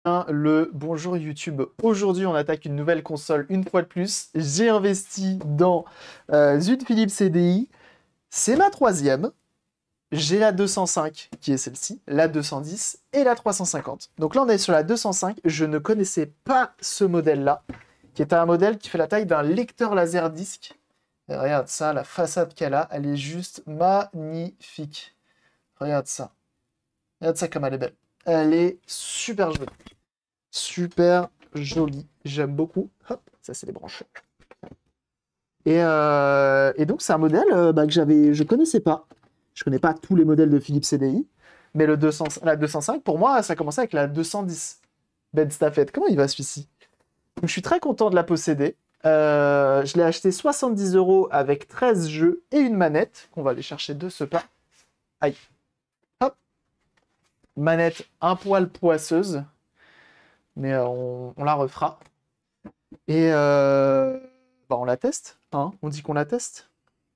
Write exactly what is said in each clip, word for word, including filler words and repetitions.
Le bonjour YouTube. Aujourd'hui, on attaque une nouvelle console une fois de plus. J'ai investi dans euh, une Philips C D I. C'est ma troisième. J'ai la deux cent cinq qui est celle-ci, la deux cent dix et la trois cent cinquante. Donc là, on est sur la deux cent cinq. Je ne connaissais pas ce modèle-là, qui est un modèle qui fait la taille d'un lecteur Laserdisc. Et regarde ça, la façade qu'elle a, elle est juste magnifique. Regarde ça. Regarde ça comme elle est belle. Elle est super jolie. Super jolie. J'aime beaucoup. Hop, ça c'est les branches. Et, euh, et donc c'est un modèle euh, bah, que j'avais, je connaissais pas. Je connais pas tous les modèles de Philips C D I, mais le deux cents, la deux cent cinq, pour moi, ça commençait avec la deux cent dix. Ben Staffet, comment il va celui-ci? Donc je suis très content de la posséder. Euh, je l'ai acheté soixante-dix euros avec treize jeux et une manette, qu'on va aller chercher de ce pas. Aïe. Hop. Manette un poil poisseuse. Mais euh, on, on la refera. Et euh, bah on la teste. Hein, on dit qu'on la teste.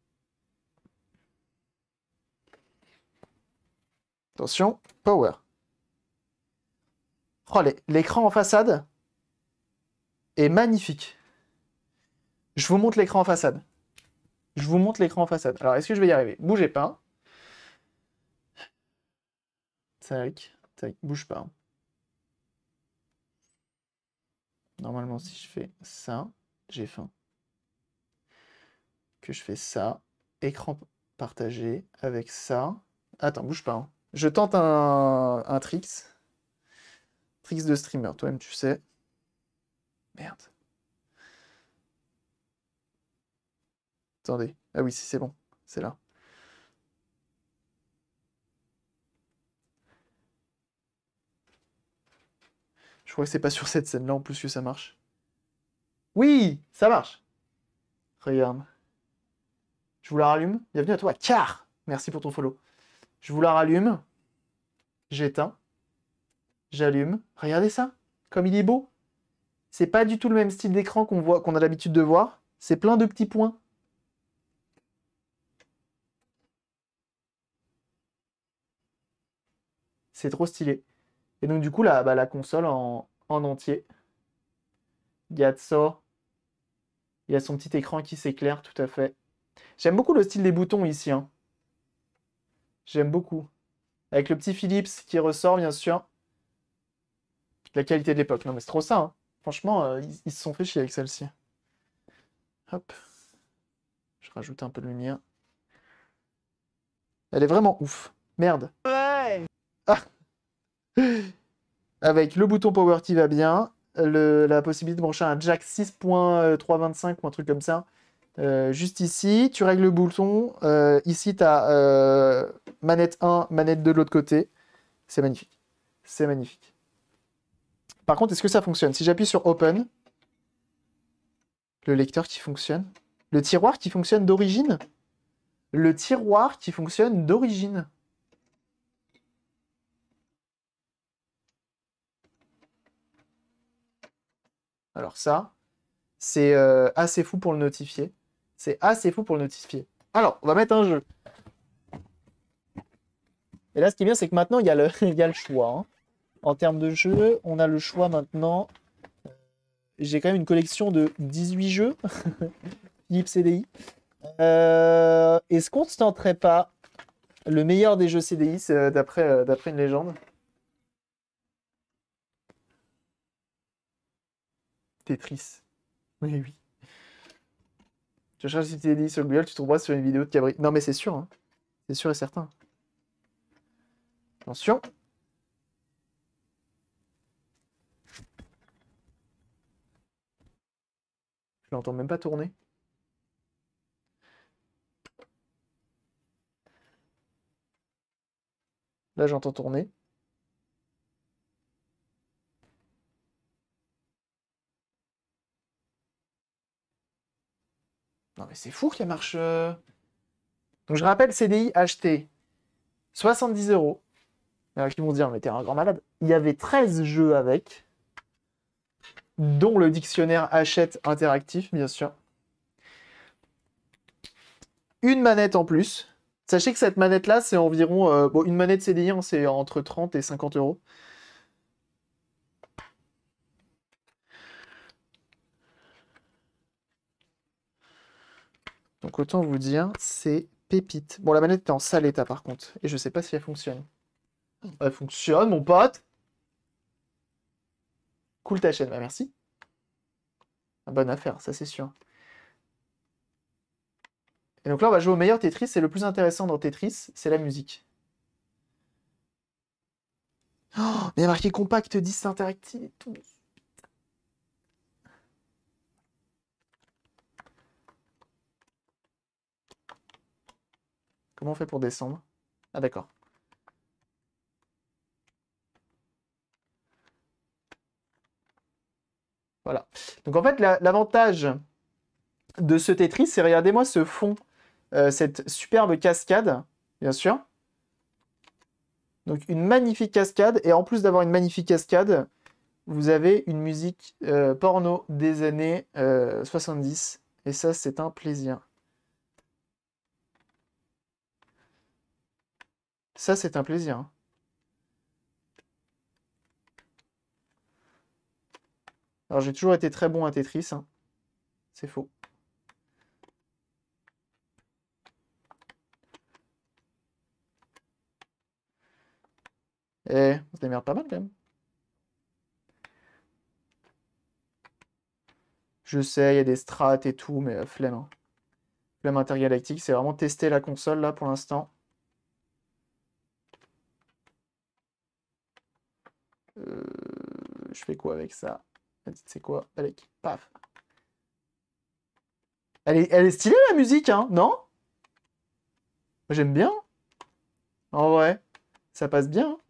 Attention, power. Oh, l'écran en façade est magnifique. Je vous montre l'écran en façade. Je vous montre l'écran en façade. Alors, est-ce que je vais y arriver? Bougez pas. Tac, tac, bouge pas. Normalement, si je fais ça, j'ai faim. Que je fais ça, écran partagé avec ça. Attends, bouge pas. Hein. Je tente un, un tricks. Tricks de streamer, toi-même tu sais. Merde. Attendez. Ah oui, si c'est bon. C'est là. Je crois que c'est pas sur cette scène-là en plus que ça marche. Oui, ça marche. Regarde. Je vous la rallume. Bienvenue à toi, Car. Merci pour ton follow. Je vous la rallume. J'éteins. J'allume. Regardez ça. Comme il est beau. C'est pas du tout le même style d'écran qu'on voit, qu'on a l'habitude de voir. C'est plein de petits points. C'est trop stylé. Et donc du coup, la, bah, la console en, en entier. Il y a de ça. Il y a son petit écran qui s'éclaire, tout à fait. J'aime beaucoup le style des boutons ici. Hein. J'aime beaucoup. Avec le petit Philips qui ressort, bien sûr. La qualité de l'époque. Non, mais c'est trop ça. Hein. Franchement, euh, ils, ils se sont fait chier avec celle-ci. Hop. Je rajoute un peu de lumière. Elle est vraiment ouf. Merde. Ouais. Ah. Avec le bouton Power qui va bien. Le, la possibilité de brancher un jack six point trois vingt-cinq ou un truc comme ça. Euh, juste ici, tu règles le bouton. Euh, ici, tu as euh, manette un, manette deux de l'autre côté. C'est magnifique. C'est magnifique. Par contre, est-ce que ça fonctionne? Si j'appuie sur Open, le lecteur qui fonctionne. Le tiroir qui fonctionne d'origine. Le tiroir qui fonctionne d'origine. Alors ça, c'est euh, assez fou pour le notifier. C'est assez fou pour le notifier. Alors, on va mettre un jeu. Et là, ce qui est bien, c'est que maintenant, il y a le, il y a le choix. Hein. En termes de jeu, on a le choix maintenant. J'ai quand même une collection de dix-huit jeux. Philips C D I. Euh, Est-ce qu'on ne se tenterait pas le meilleur des jeux C D I, d'après euh, d'après une légende? Tetris. Oui, oui. Tu cherches C D I sur Google, tu trouveras sur une vidéo de Cabri. Non, mais c'est sûr. Hein. C'est sûr et certain. Attention. Je l'entends même pas tourner. Là, j'entends tourner. Non, mais c'est fou qu'elle marche. Euh... Donc, je rappelle, C D I acheté soixante-dix euros. Alors, ils vont dire, mais t'es un grand malade. Il y avait treize jeux avec, dont le dictionnaire Hachette interactif, bien sûr. Une manette en plus. Sachez que cette manette-là, c'est environ... Euh, bon, une manette C D I, hein, c'est entre trente et cinquante euros. Donc autant vous dire, c'est pépite. Bon, la manette est en sale état par contre. Et je sais pas si elle fonctionne. Elle fonctionne, mon pote. Cool ta chaîne, bah merci. Ah, bonne affaire, ça c'est sûr. Et donc là, on va jouer au meilleur Tetris. Et le plus intéressant dans Tetris, c'est la musique. Oh, mais il y a marqué compact dix interactive et tout. Comment on fait pour descendre? Ah d'accord. Voilà. Donc en fait, l'avantage de ce Tetris, c'est regardez-moi ce fond, euh, cette superbe cascade, bien sûr. Donc une magnifique cascade, et en plus d'avoir une magnifique cascade, vous avez une musique euh, porno des années euh, soixante-dix, et ça c'est un plaisir. Ça c'est un plaisir. Hein. Alors j'ai toujours été très bon à Tetris, hein. C'est faux. Eh, on se démerde pas mal quand même. Je sais, il y a des strats et tout, mais euh, flemme. Hein. Flemme intergalactique, c'est vraiment tester la console là pour l'instant. Euh, je fais quoi avec ça? C'est quoi? Allez, paf. Elle est, elle est stylée la musique, hein, non? J'aime bien. En vrai, ça passe bien. Hein.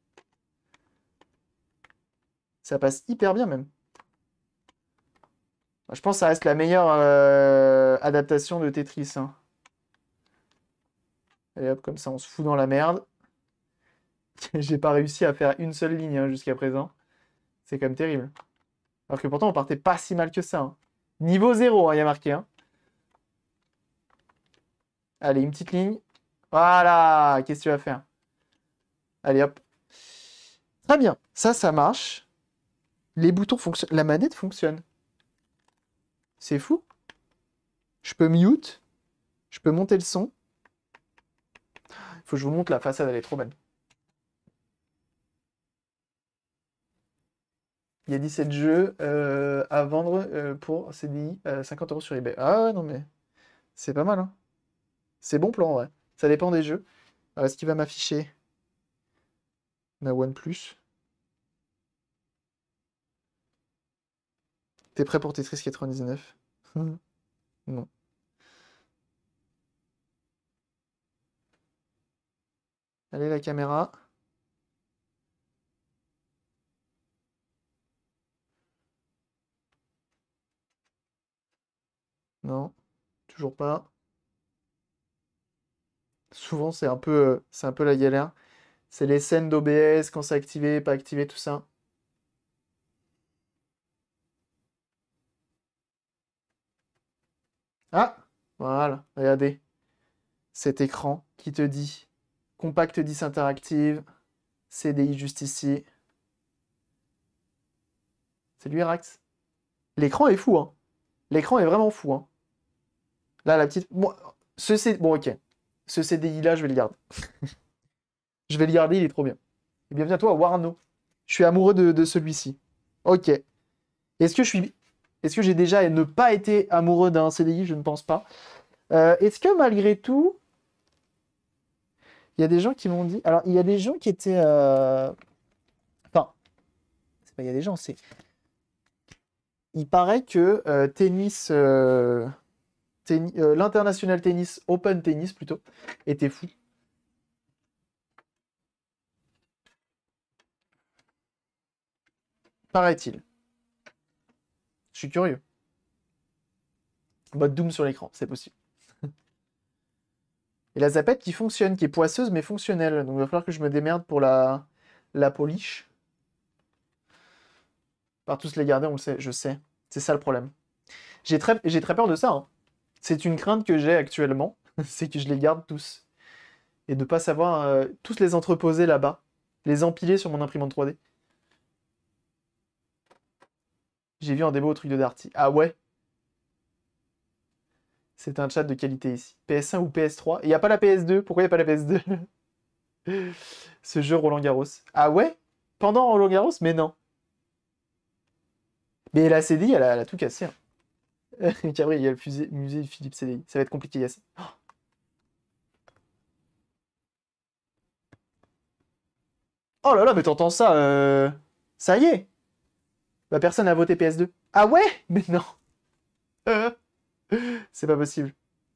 Ça passe hyper bien même. Je pense que ça reste la meilleure euh, adaptation de Tetris. Hein. Allez hop, comme ça on se fout dans la merde. J'ai pas réussi à faire une seule ligne hein, jusqu'à présent. C'est quand même terrible. Alors que pourtant on partait pas si mal que ça. Hein. Niveau zéro, il hein, y a marqué. Hein. Allez, une petite ligne. Voilà, qu'est-ce que tu vas faire? Allez hop. Très bien, ça, ça marche. Les boutons fonctionnent. La manette fonctionne. C'est fou. Je peux mute. Je peux monter le son. Il faut que je vous montre la façade, elle est trop belle. Il y a dix-sept jeux euh, à vendre euh, pour C D I euh, cinquante euros sur eBay. Ah ouais, non mais c'est pas mal. Hein. C'est bon plan, ouais. Ça dépend des jeux. Alors, est-ce qu'il va m'afficher ma OnePlus? T'es prêt pour Tetris quatre-vingt-dix-neuf? Non. Allez, la caméra. Non, toujours pas. Souvent, c'est un peu, euh, c'est un peu la galère. C'est les scènes d'O B S, quand c'est activé, pas activé, tout ça. Ah, voilà, regardez. Cet écran qui te dit Compact dix interactive, C D I juste ici. C'est lui, Rax. L'écran est fou, hein. L'écran est vraiment fou, hein. Là, la petite... Bon, ce C... bon ok. Ce C D I-là, je vais le garder. Je vais le garder, il est trop bien. Et bienvenue à toi, Warno. Je suis amoureux de, de celui-ci. Ok. Est-ce que je suis... Est-ce que j'ai déjà ne pas été amoureux d'un C D I? Je ne pense pas. Euh, Est-ce que malgré tout, il y a des gens qui m'ont dit... Alors, il y a des gens qui étaient... euh, Enfin, c'est pas il y a des gens, c'est... Il paraît que euh, tennis... euh, tenni- euh, l'international tennis, open tennis plutôt, était fou. Paraît-il. Je suis curieux. Mode Doom sur l'écran, c'est possible. Et la zapette qui fonctionne, qui est poisseuse mais fonctionnelle. Donc il va falloir que je me démerde pour la, la polish. Par tous les garder, on le sait, je sais. C'est ça le problème. J'ai très, j'ai très peur de ça. Hein. C'est une crainte que j'ai actuellement. C'est que je les garde tous. Et de ne pas savoir euh, tous les entreposer là-bas. Les empiler sur mon imprimante trois D. J'ai vu en démo au truc de Darty. Ah ouais? C'est un chat de qualité ici. P S un ou P S trois? Il n'y a pas la P S deux? Pourquoi il n'y a pas la P S deux? Ce jeu Roland Garros. Ah ouais? Pendant Roland Garros? Mais non. Mais la C D I, elle a, elle a tout cassé. Hein. Cabri, il y a le fusée, musée Philippe C D I. Ça va être compliqué, Yassine. Oh là là, mais t'entends ça euh... Ça y est. Bah, personne n'a voté P S deux. Ah ouais? Mais non. Euh, C'est pas possible.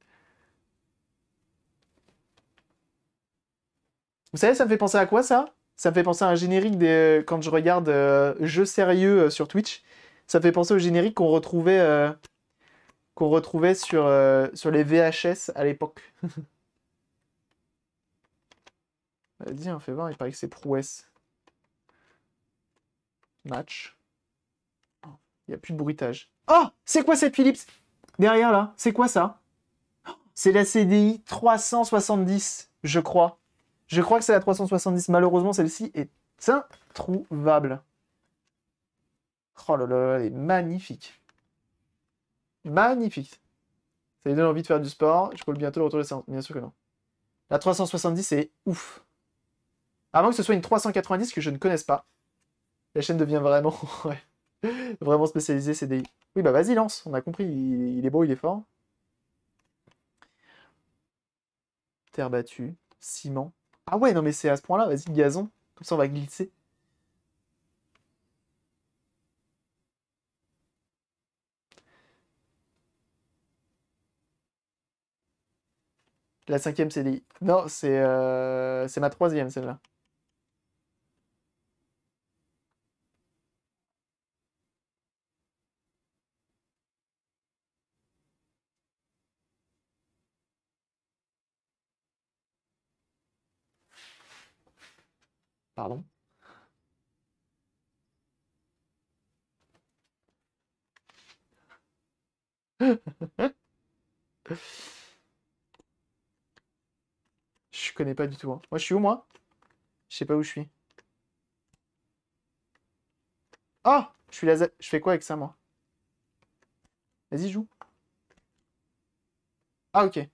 Vous savez, ça me fait penser à quoi, ça? Ça me fait penser à un générique des... quand je regarde euh, Jeux sérieux euh, sur Twitch. Ça me fait penser au générique qu'on retrouvait, euh, qu'on retrouvait sur, euh, sur les V H S à l'époque. Vas-y, hein, fais voir, il paraît que c'est prouesse. Match. Il n'y a plus de bruitage. Oh! C'est quoi cette Philips? Derrière, là? C'est quoi ça? C'est la C D I trois cent soixante-dix, je crois. Je crois que c'est la trois cent soixante-dix. Malheureusement, celle-ci est introuvable. Oh là là, elle est magnifique. Magnifique. Ça lui donne envie de faire du sport. Je peux bientôt le retour de séance. Bien sûr que non. La trois cent soixante-dix, c'est ouf. À moins que ce soit une trois cent quatre-vingt-dix que je ne connaisse pas. La chaîne devient vraiment, ouais, vraiment spécialisée C D I. Oui, bah vas-y, lance. On a compris. Il, il est beau, il est fort. Terre battue. Ciment. Ah ouais, non mais c'est à ce point-là. Vas-y, gazon. Comme ça, on va glisser. La cinquième C D I. Non, c'est euh, c'est ma troisième, celle-là. Pardon. Je connais pas du tout. Hein. Moi, je suis où, moi? Je sais pas où je suis. Ah! Je suis laser. Je fais quoi avec ça, moi? Vas-y, joue. Ah, ok.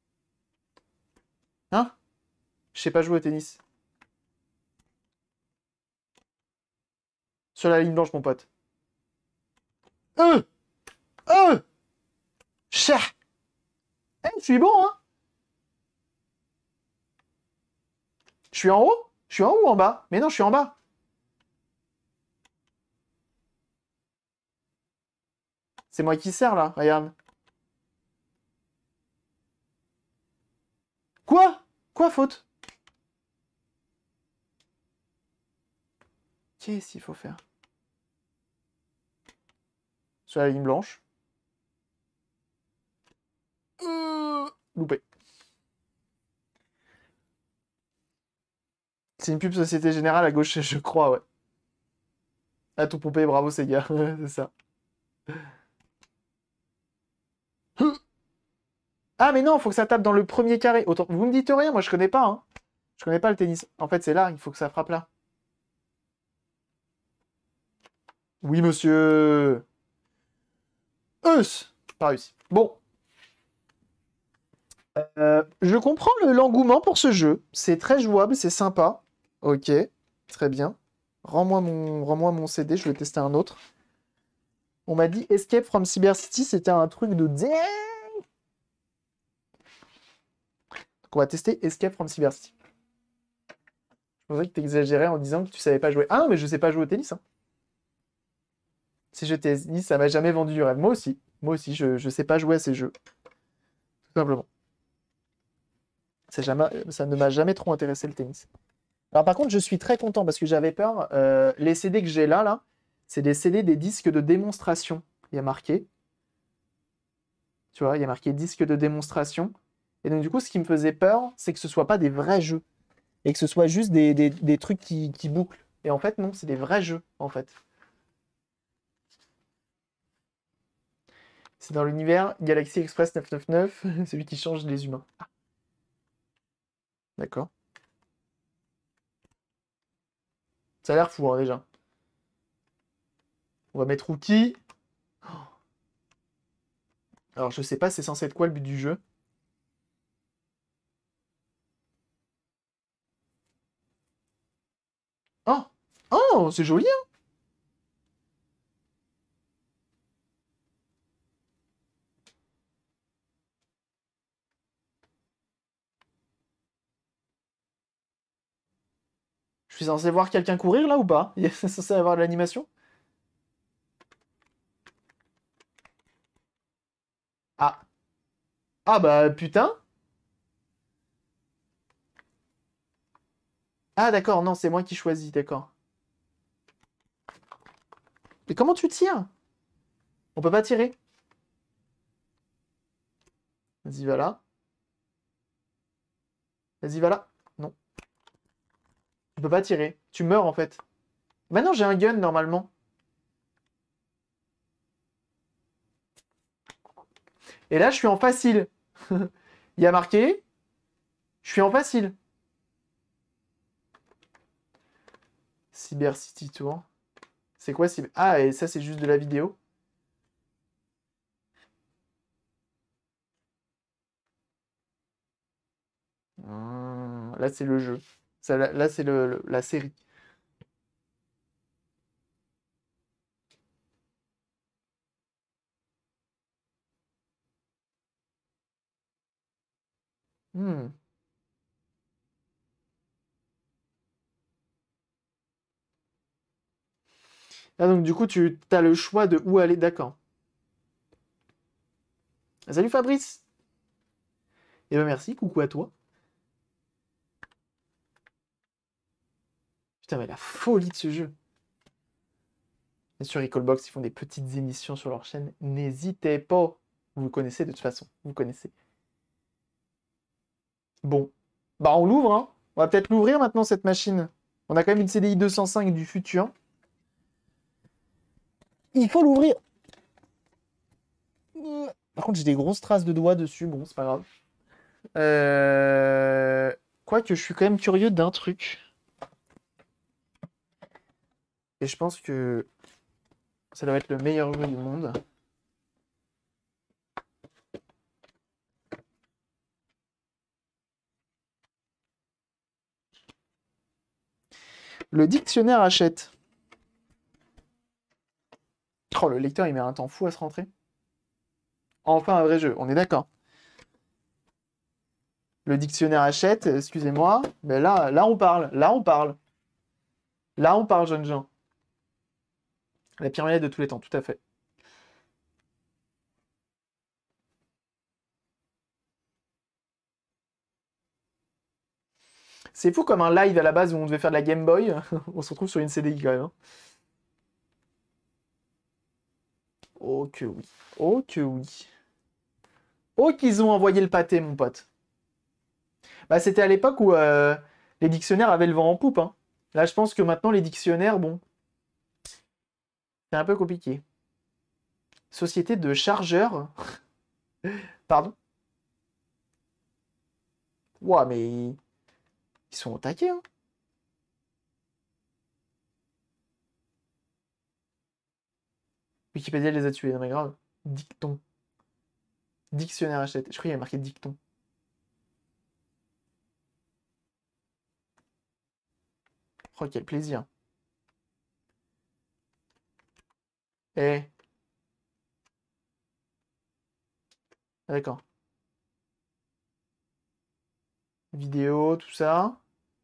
Hein? Je sais pas jouer au tennis. Sur la ligne blanche, mon pote. Euh! Euh! Cher! Eh, je suis bon, hein? Je suis en haut? Je suis en haut ou en bas? Mais non, je suis en bas. C'est moi qui sers, là. Regarde. Quoi? Quoi, faute? Qu'est-ce qu'il faut faire? Sur la ligne blanche. Euh, Loupé. C'est une pub Société Générale à gauche, je crois, ouais. À tout pomper, bravo, ces gars. C'est ça. Ah, mais non, faut que ça tape dans le premier carré. Autant... Vous me dites rien, moi je connais pas. Hein. Je connais pas le tennis. En fait, c'est là, il faut que ça frappe là. Oui, monsieur. Eus. Pas réussi. Bon. Euh, je comprends le- l'engouement pour ce jeu. C'est très jouable, c'est sympa. Ok, très bien. Rends-moi mon, rends-moi mon C D, je vais tester un autre. On m'a dit Escape from Cyber City, c'était un truc de dingue. Donc on va tester Escape from Cyber City. Je pensais que tu exagérais en disant que tu savais pas jouer. Ah non, mais je sais pas jouer au tennis. Hein. Si je tennis, ça m'a jamais vendu du rêve. Moi aussi. Moi aussi, je, je sais pas jouer à ces jeux. Tout simplement. Ça, jamais, ça ne m'a jamais trop intéressé le tennis. Alors par contre, je suis très content parce que j'avais peur. Euh, les C D que j'ai là, là, c'est des C D des disques de démonstration. Il y a marqué. Tu vois, il y a marqué disque de démonstration. Et donc du coup, ce qui me faisait peur, c'est que ce soit pas des vrais jeux. Et que ce soit juste des, des, des trucs qui, qui bouclent. Et en fait, non, c'est des vrais jeux, en fait. C'est dans l'univers Galaxy Express neuf cent quatre-vingt-dix-neuf, celui qui change les humains. Ah, d'accord. Ça a l'air fou, hein, déjà. On va mettre Rookie. Alors, je sais pas, c'est censé être quoi le but du jeu? Oh! Oh, c'est joli, hein? Je suis censé voir quelqu'un courir, là, ou pas? Il est censé avoir de l'animation? Ah. Ah, bah, putain! Ah, d'accord, non, c'est moi qui choisis, d'accord. Mais comment tu tires? On peut pas tirer? Vas-y, va là. Vas-y, va là. Non. Tu peux pas tirer. Tu meurs, en fait. Maintenant, j'ai un gun, normalement. Et là, je suis en facile. Il y a marqué. Je suis en facile. Cyber City Tour. C'est quoi Cyber... Ah, et ça, c'est juste de la vidéo. Ah, là, c'est le jeu. Ça, là, là, c'est le, le- la série. Hmm. Ah, donc, du coup, tu as le choix de où aller. D'accord. Salut Fabrice. Eh ben, merci. Coucou à toi. Putain, mais la folie de ce jeu. Bien sûr, Recallbox, ils font des petites émissions sur leur chaîne. N'hésitez pas. Vous le connaissez de toute façon. Vous connaissez. Bon. Bah, on l'ouvre, hein. On va peut-être l'ouvrir maintenant, cette machine. On a quand même une C D I deux cent cinq du futur. Il faut l'ouvrir. Par contre, j'ai des grosses traces de doigts dessus. Bon, c'est pas grave. Euh... Quoique, je suis quand même curieux d'un truc. Et je pense que ça doit être le meilleur jeu du monde. Le dictionnaire achète. Oh, le lecteur, il met un temps fou à se rentrer. Enfin, un vrai jeu, on est d'accord. Le dictionnaire achète, excusez-moi. Mais là, là, on parle. Là, on parle. Là, on parle, jeunes gens. La pire manette de tous les temps, tout à fait. C'est fou comme un live à la base où on devait faire de la Game Boy. On se retrouve sur une C D I quand même, hein. Oh que oui. Oh que oui. Oh qu'ils ont envoyé le pâté, mon pote. Bah, c'était à l'époque où euh, les dictionnaires avaient le vent en poupe, hein. Là, je pense que maintenant, les dictionnaires, bon, c'est un peu compliqué. Société de chargeurs. Pardon? Ouah, mais ils sont au taquet, hein. Wikipédia les a tués, non mais grave. Dicton. Dictionnaire achète. Je crois qu'il y avait marqué dicton. Oh, quel plaisir. Eh, d'accord. Vidéo, tout ça.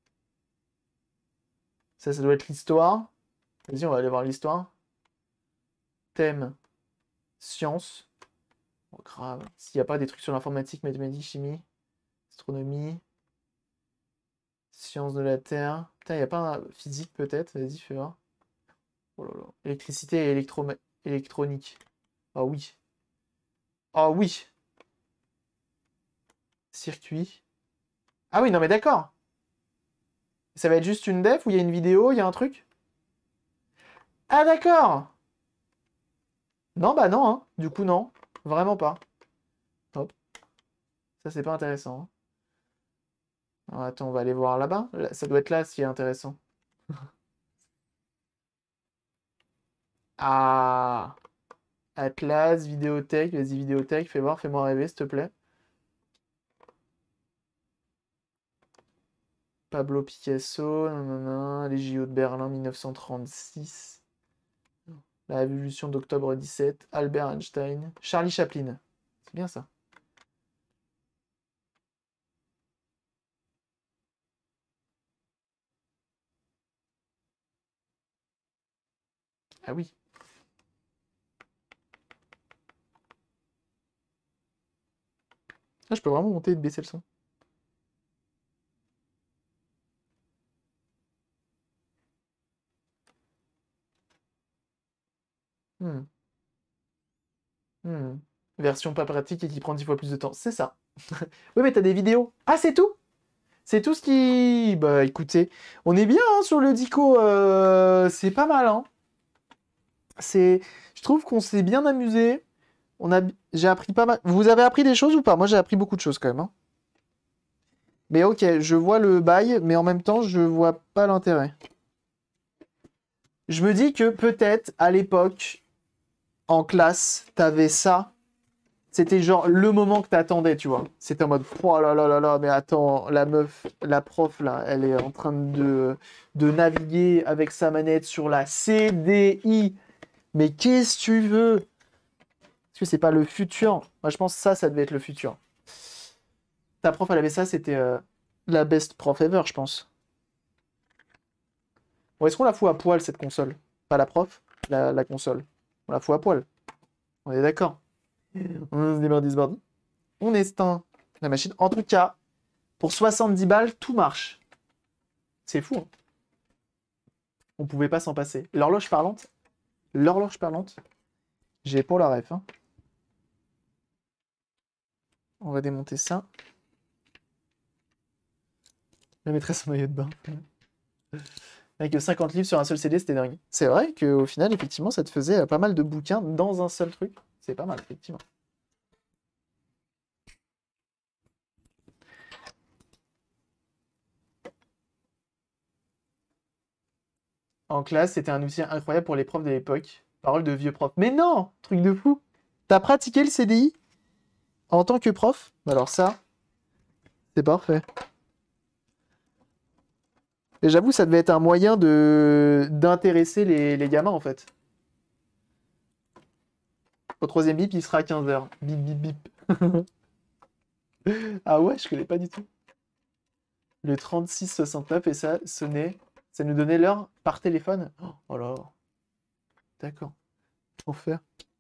Ça, ça doit être l'histoire. Vas-y, on va aller voir l'histoire. Thème, science. Oh, grave. S'il n'y a pas des trucs sur l'informatique, mathématiques, chimie, astronomie, sciences de la Terre. Putain, il n'y a pas un physique peut-être? Vas-y, fais voir. Oh là là. Électricité et électro électronique. Ah oui. Ah oui. Circuit. Ah oui, non mais d'accord. Ça va être juste une def où il y a une vidéo, il y a un truc? Ah d'accord. Non, bah non, hein. Du coup, non. Vraiment pas. Hop. Ça, c'est pas intéressant, hein. Alors, attends, on va aller voir là-bas. Là, ça doit être là, ce qui est intéressant. Ah. Atlas, Vidéothèque, vas-y, Vidéothèque, fais voir, fais-moi rêver, s'il te plaît. Pablo Picasso, nanana, les J O de Berlin mille neuf cent trente-six. La Révolution d'octobre dix-sept, Albert Einstein, Charlie Chaplin. C'est bien ça. Ah oui. Ah, je peux vraiment monter et baisser le son. Hmm. Hmm. Version pas pratique et qui prend dix fois plus de temps. C'est ça. Oui, mais t'as des vidéos. Ah, c'est tout? C'est tout ce qui... Bah, écoutez, on est bien hein, sur le dico. euh, C'est pas mal, hein. C'est... Je trouve qu'on s'est bien amusé. On a... J'ai appris pas mal... Vous avez appris des choses ou pas? Moi, j'ai appris beaucoup de choses, quand même. Hein. Mais ok, je vois le bail, mais en même temps, je vois pas l'intérêt. Je me dis que peut-être, à l'époque, en classe, t'avais ça. C'était genre le moment que t'attendais, tu vois. C'était en mode, oh là là là là, mais attends, la meuf, la prof, là, elle est en train de, de naviguer avec sa manette sur la C D I. Mais qu'est-ce que tu veux? Est-ce que c'est pas le futur? Moi, je pense que ça, ça devait être le futur. Ta prof, elle avait ça, c'était euh, la best prof ever, je pense. Bon, est-ce qu'on la fout à poil, cette console? Pas la prof, la, la console. On la fout à poil. On est d'accord. On se démarre, se barre. On éteint la machine. En tout cas, pour soixante-dix balles, tout marche. C'est fou. Hein. On pouvait pas s'en passer. L'horloge parlante. L'horloge parlante. J'ai pour la ref. Hein. On va démonter ça. La maîtresse en maillot de bain. Avec cinquante livres sur un seul C D, c'était dingue. C'est vrai qu'au final, effectivement, ça te faisait pas mal de bouquins dans un seul truc. C'est pas mal, effectivement. En classe, c'était un outil incroyable pour les profs de l'époque. Parole de vieux prof. Mais non! Truc de fou! T'as pratiqué le C D I en tant que prof? Alors ça, c'est parfait. Et j'avoue, ça devait être un moyen de d'intéresser les, les gamins, en fait. Au troisième bip, il sera à quinze heures. Bip, bip, bip. Ah ouais, je connais pas du tout. Le trente-six soixante-neuf, et ça sonnait... Ça nous donnait l'heure par téléphone. Oh là. D'accord. Pour faire.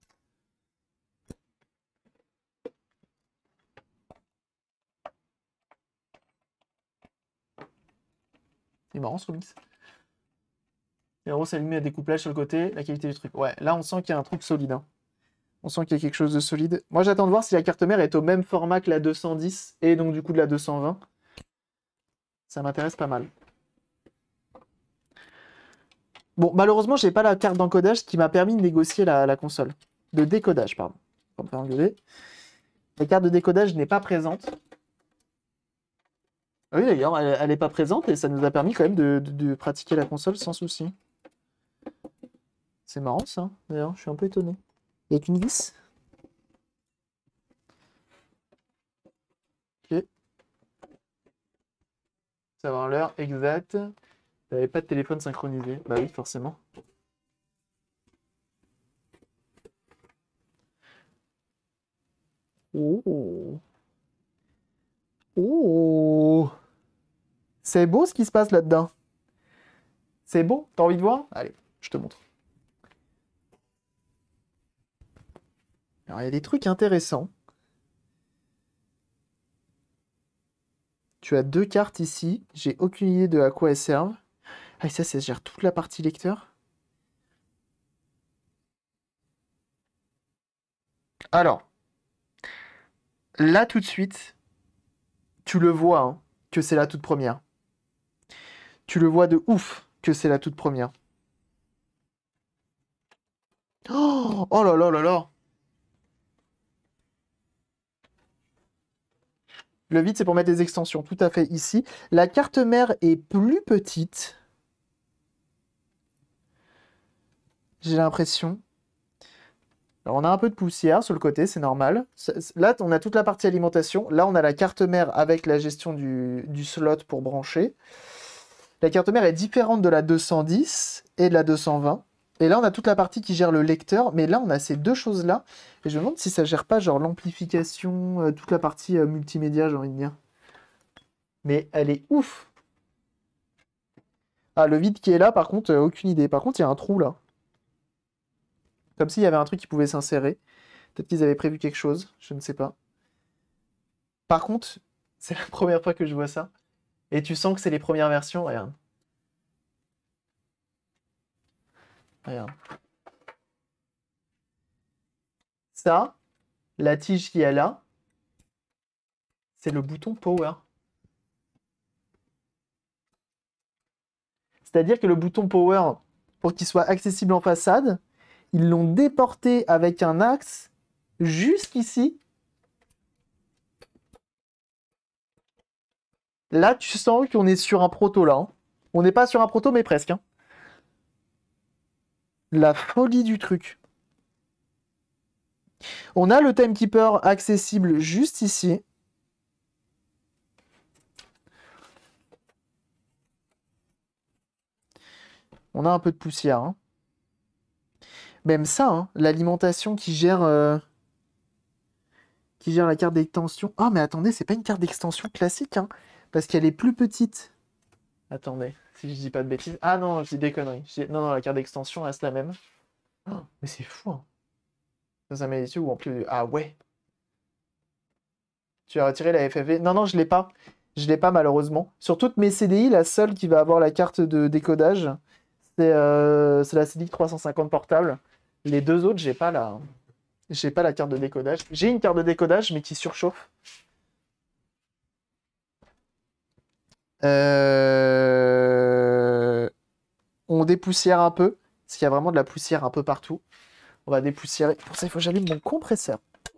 C'est marrant ce remix. Les héros s'allument à découplage sur le côté, la qualité du truc. Ouais, là on sent qu'il y a un truc solide. Hein. On sent qu'il y a quelque chose de solide. Moi j'attends de voir si la carte mère est au même format que la deux cent dix et donc du coup de la deux cent vingt. Ça m'intéresse pas mal. Bon, malheureusement, j'ai pas la carte d'encodage qui m'a permis de négocier la, la console. De décodage, pardon. Pour me faire engueuler. La carte de décodage n'est pas présente. Ah oui, d'ailleurs, elle n'est pas présente et ça nous a permis quand même de, de, de pratiquer la console sans souci. C'est marrant ça, d'ailleurs, je suis un peu étonné. Il n'y a qu'une vis. Ok. Savoir l'heure exacte. T'avais pas de téléphone synchronisé. Bah oui, forcément. Oh. Oh. C'est beau ce qui se passe là-dedans. C'est beau? T'as envie de voir? Allez, je te montre. Alors, il y a des trucs intéressants. Tu as deux cartes ici. J'ai aucune idée de à quoi elles servent. Ah, et ça, ça gère toute la partie lecteur. Alors, là, tout de suite, tu le vois, hein, que c'est la toute première. Tu le vois de ouf que c'est la toute première. Oh, oh là là là là! Le vide, c'est pour mettre des extensions. Tout à fait ici. La carte mère est plus petite. J'ai l'impression. Alors, on a un peu de poussière sur le côté, c'est normal. Là, on a toute la partie alimentation. Là, on a la carte mère avec la gestion du, du slot pour brancher. La carte mère est différente de la deux cent dix et de la deux cent vingt. Et là, on a toute la partie qui gère le lecteur. Mais là, on a ces deux choses-là. Et je me demande si ça gère pas genre l'amplification, euh, toute la partie euh, multimédia, j'ai envie de dire. Mais elle est ouf. Ah, le vide qui est là, par contre, euh, aucune idée. Par contre, il y a un trou là. Comme s'il y avait un truc qui pouvait s'insérer. Peut-être qu'ils avaient prévu quelque chose, je ne sais pas. Par contre, c'est la première fois que je vois ça. Et tu sens que c'est les premières versions. Regarde. Regarde. Ça, la tige qui est là, c'est le bouton Power. C'est-à-dire que le bouton Power, pour qu'il soit accessible en façade, ils l'ont déporté avec un axe jusqu'ici. Là, tu sens qu'on est sur un proto, là. Hein. On n'est pas sur un proto, mais presque. Hein. La folie du truc. On a le Timekeeper accessible juste ici. On a un peu de poussière. Hein. Même ça, hein, l'alimentation qui gère... Euh... qui gère la carte d'extension. Ah, mais attendez, c'est pas une carte d'extension classique, hein, parce qu'elle est plus petite. Attendez, si je dis pas de bêtises. Ah non, je dis des conneries. Je dis... Non, non, la carte d'extension reste la même. Oh, mais c'est fou, hein. Dans un métier ou en plus... Ah ouais. Tu as retiré la F F V. Non, non, je l'ai pas. Je l'ai pas, malheureusement. Sur toutes mes C D I, la seule qui va avoir la carte de décodage, c'est euh... la C D I trois cent cinquante portable. Les deux autres, j'ai pas la... J'ai pas la carte de décodage. J'ai une carte de décodage, mais qui surchauffe. Euh... On dépoussière un peu, parce qu'il y a vraiment de la poussière un peu partout. On va dépoussiérer. Pour ça, il faut que j'allume mon compresseur.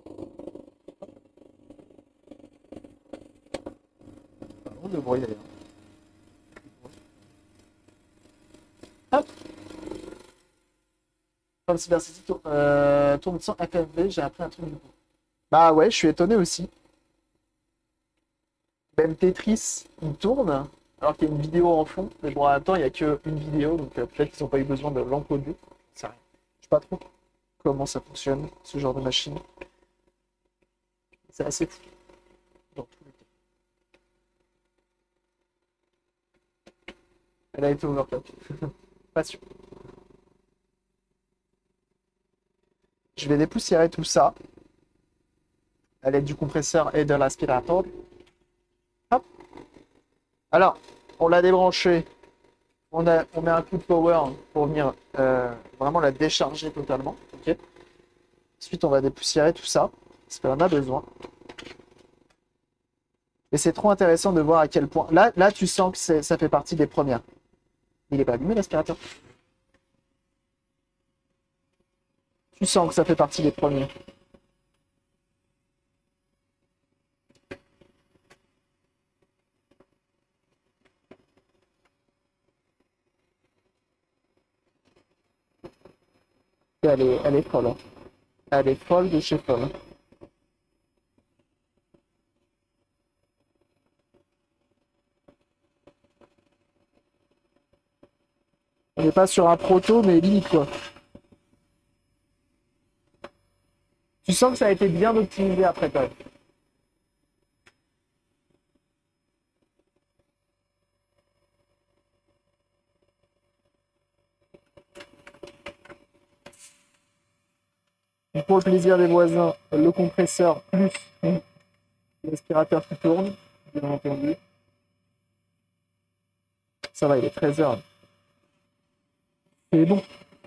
Pas vraiment de bruit d'ailleurs. Hop. Comme Cybercity tourne, euh, tourne sans F F V, j'ai appris un truc du coup. Bah ouais, je suis étonné aussi. Même Tetris, il tourne, alors qu'il y a une vidéo en fond. Mais bon, en même temps, il n'y a qu'une vidéo, donc euh, peut-être qu'ils n'ont pas eu besoin de l'encoder. C'est rien. Je sais pas trop comment ça fonctionne, ce genre de machine. C'est assez fou. Dans tous les cas. Elle a été overclock. Pas sûr. Je vais dépoussiérer tout ça à l'aide du compresseur et de l'aspirateur. Hop. Alors, on l'a débranché. On, a, on met un coup de power pour venir euh, vraiment la décharger totalement. Okay. Ensuite, on va dépoussiérer tout ça, parce qu'on en a besoin. Et c'est trop intéressant de voir à quel point... Là, là tu sens que ça fait partie des premières. Il n'est pas allumé, l'aspirateur. Tu sens que ça fait partie des premiers. Et elle est, elle est folle. Hein. Elle est folle de chez folle. On n'est pas sur un proto, mais limite quoi. Tu sens que ça a été bien optimisé après quand même. Pour le plaisir des voisins, le compresseur plus l'aspirateur qui tourne, bien entendu. Ça va, il est treize heures. C'est bon.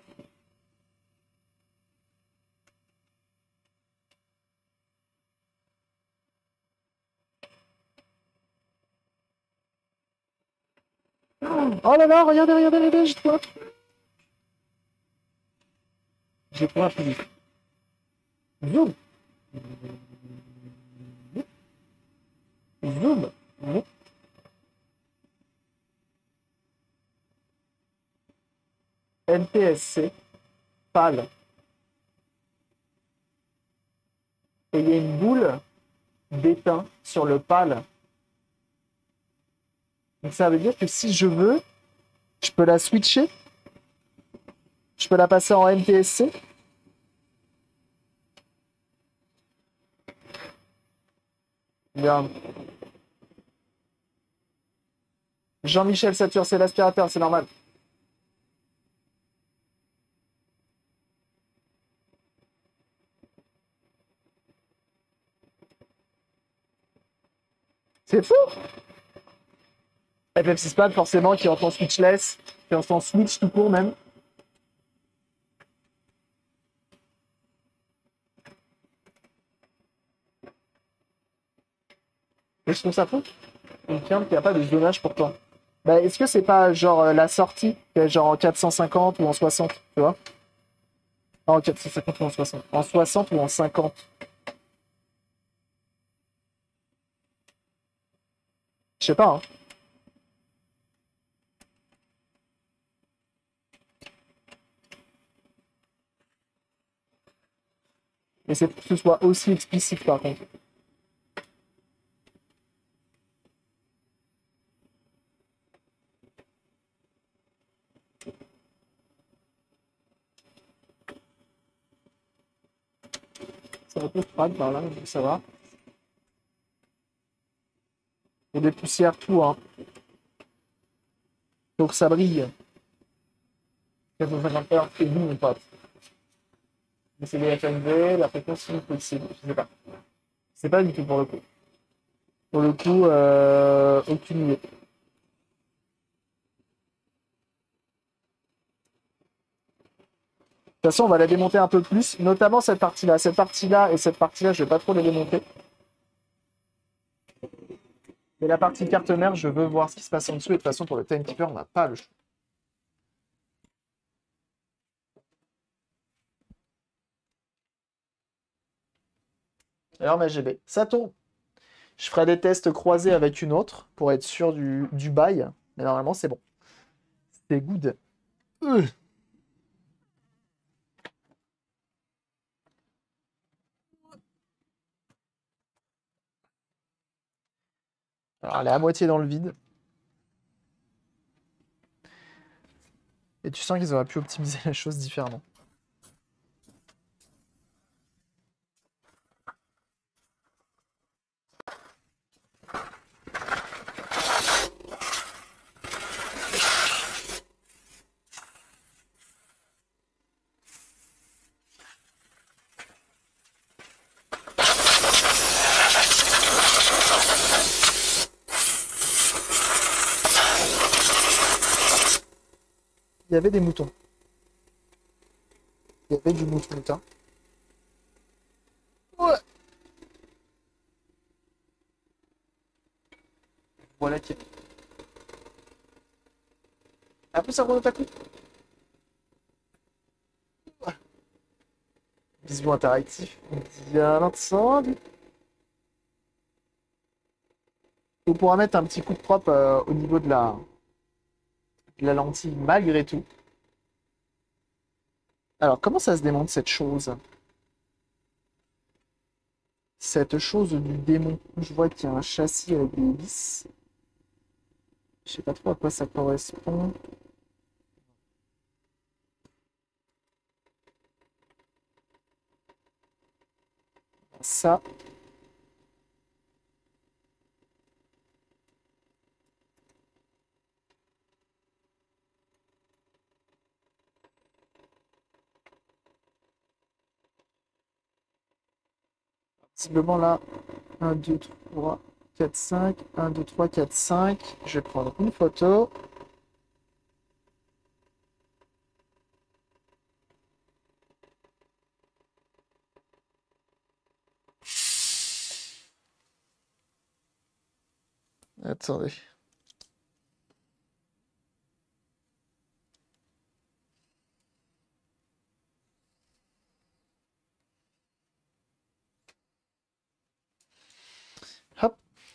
Oh là là, regardez, regardez, regardez, je vois. J'ai pas appuyé. Zoom. Zoom. N T S C. P A L. et il y a une boule d'étain sur le pal. Donc ça veut dire que si je veux, je peux la switcher. Je peux la passer en N T S C. Regarde. Jean-Michel Satur, c'est l'aspirateur, c'est normal. C'est fou! F F six Pad, forcément, qui entend switchless, qui entend switch tout court même. Et je trouve ça fou. Il me semble qu'il n'y a pas de zonage pour toi. Bah, est-ce que c'est pas genre euh, la sortie, qui est genre en quatre cent cinquante ou en soixante, tu vois? Ah, en quatre cent cinquante ou en soixante. En soixante ou en cinquante. Je sais pas, hein. Mais c'est pour que ce soit aussi explicite par contre. C'est un peu froid par là, mais ça va. Il y a des poussières, tout, hein. Donc ça brille. quatre cent cinquante heures, c'est bon, mon pote. Mais c'est des F M V, la fréquence est possible, je sais pas. C'est pas du tout pour le coup. Pour le coup, euh, aucune idée. De toute façon, on va la démonter un peu plus, notamment cette partie-là. Cette partie-là et cette partie-là, je vais pas trop les démonter. Mais la partie carte mère, je veux voir ce qui se passe en dessous. Et de toute façon, pour le timekeeper, on n'a pas le choix. Alors, ma G B, ça tourne. Je ferai des tests croisés avec une autre pour être sûr du, du bail. Mais normalement, c'est bon. C'est good. Euh. Alors, elle est à moitié dans le vide. Et tu sens qu'ils auraient pu optimiser la chose différemment. Il y avait des moutons. Il y avait du mouton, mouton. Ouais. Voilà qui est. Après, ça remonte à coup. Vision interactif. Bien ensemble. On pourra mettre un petit coup de propre euh, au niveau de la, de la lentille, malgré tout. Alors, comment ça se démonte, cette chose? Cette chose du démon. Je vois qu'il y a un châssis avec des vis. Je sais pas trop à quoi ça correspond. Ça. Visiblement là, un, deux, trois, quatre, cinq. un, deux, trois, quatre, cinq. Je vais prendre une photo. Attendez. Hop.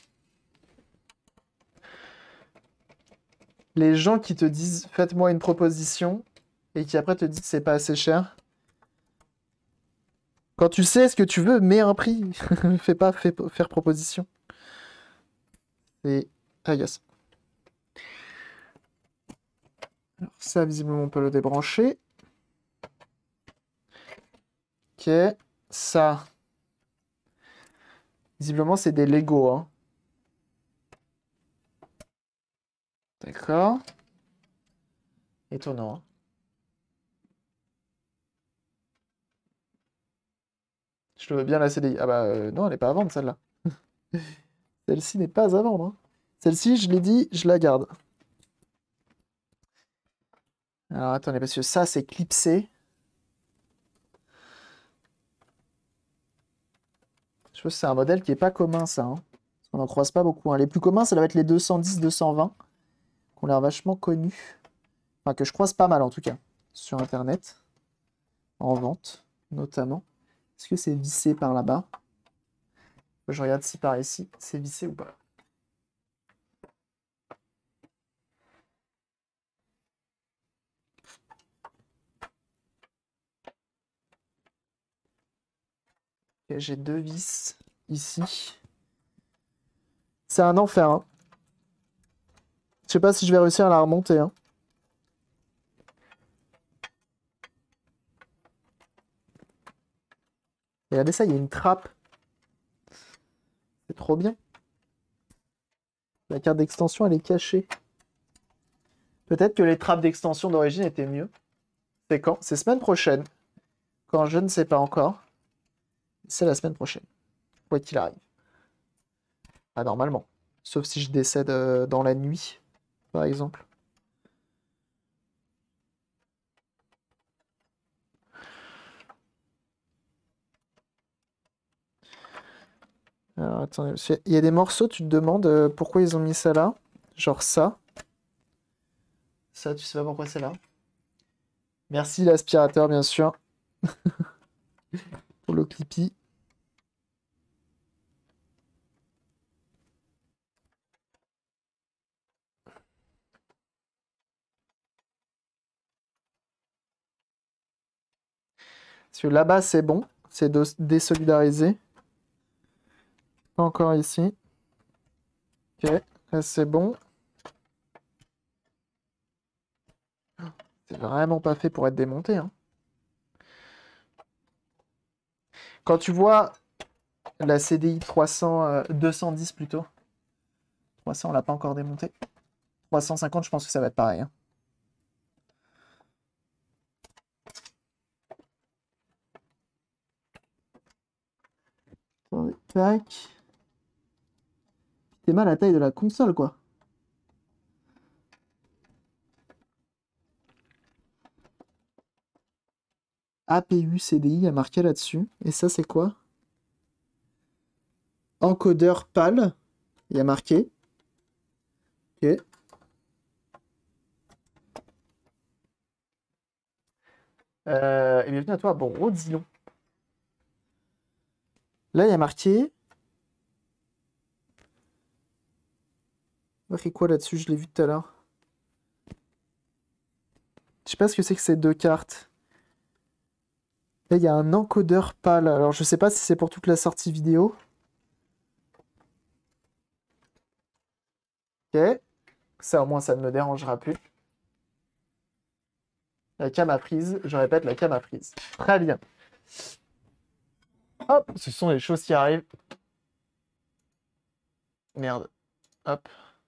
Les gens qui te disent faites-moi une proposition et qui après te disent c'est pas assez cher. Quand tu sais ce que tu veux, mets un prix. Fais pas fais, faire proposition. Et agace. Alors ça, visiblement, on peut le débrancher. Ok. Ça. Visiblement, c'est des Lego, hein. D'accord. Étonnant, hein. Je te veux bien la C D I. Ah bah euh, non, elle n'est pas à vendre, celle-là. Celle-ci n'est pas à vendre, hein. Celle-ci, je l'ai dit, je la garde. Alors attendez, parce que ça, c'est clipsé. Je pense que c'est un modèle qui est pas commun, ça, hein. On n'en croise pas beaucoup, hein. Les plus communs, ça va être les deux cent dix, deux cent vingt, qui ont l'air vachement connus. Enfin, que je croise pas mal, en tout cas, sur Internet. En vente, notamment. Est-ce que c'est vissé par là-bas? Je regarde si par ici, c'est vissé ou pas. Okay, j'ai deux vis ici. C'est un enfer, hein. Je sais pas si je vais réussir à la remonter, hein. Regardez ça, il y a une trappe. C'est trop bien. La carte d'extension, elle est cachée. Peut-être que les trappes d'extension d'origine étaient mieux. C'est quand? C'est semaine prochaine. Quand je ne sais pas encore. C'est la semaine prochaine. Quoi qu'il arrive. Ah, normalement. Sauf si je décède euh, dans la nuit, par exemple. Alors, attendez, il y a des morceaux, tu te demandes euh, pourquoi ils ont mis ça là. Genre ça. Ça, tu sais pas pourquoi c'est là. Merci l'aspirateur, bien sûr. Pour le clippy. Parce que là-bas, c'est bon. C'est désolidarisé. Pas encore ici. Ok, là, c'est bon. C'est vraiment pas fait pour être démonté, hein. Quand tu vois la C D I trois cents, euh, deux cent dix plutôt. trois cents, on l'a pas encore démonté. trois cent cinquante, je pense que ça va être pareil, hein. Attendez, tac. T'es mal à la taille de la console, quoi. A P U C D I a marqué là-dessus. Et ça, c'est quoi? Encodeur P A L. Il y a marqué. Ok. Euh, et bienvenue à toi, bon, Rodilon. Là, il y a marqué. Marqué quoi là-dessus? Je l'ai vu tout à l'heure. Je sais pas ce que c'est que ces deux cartes. Là, il y a un encodeur P A L. Alors, je sais pas si c'est pour toute la sortie vidéo. Ok. Ça, au moins, ça ne me dérangera plus. La cam a prise. Je répète, la cam a prise. Très bien. Hop, ce sont les choses qui arrivent. Merde. Hop.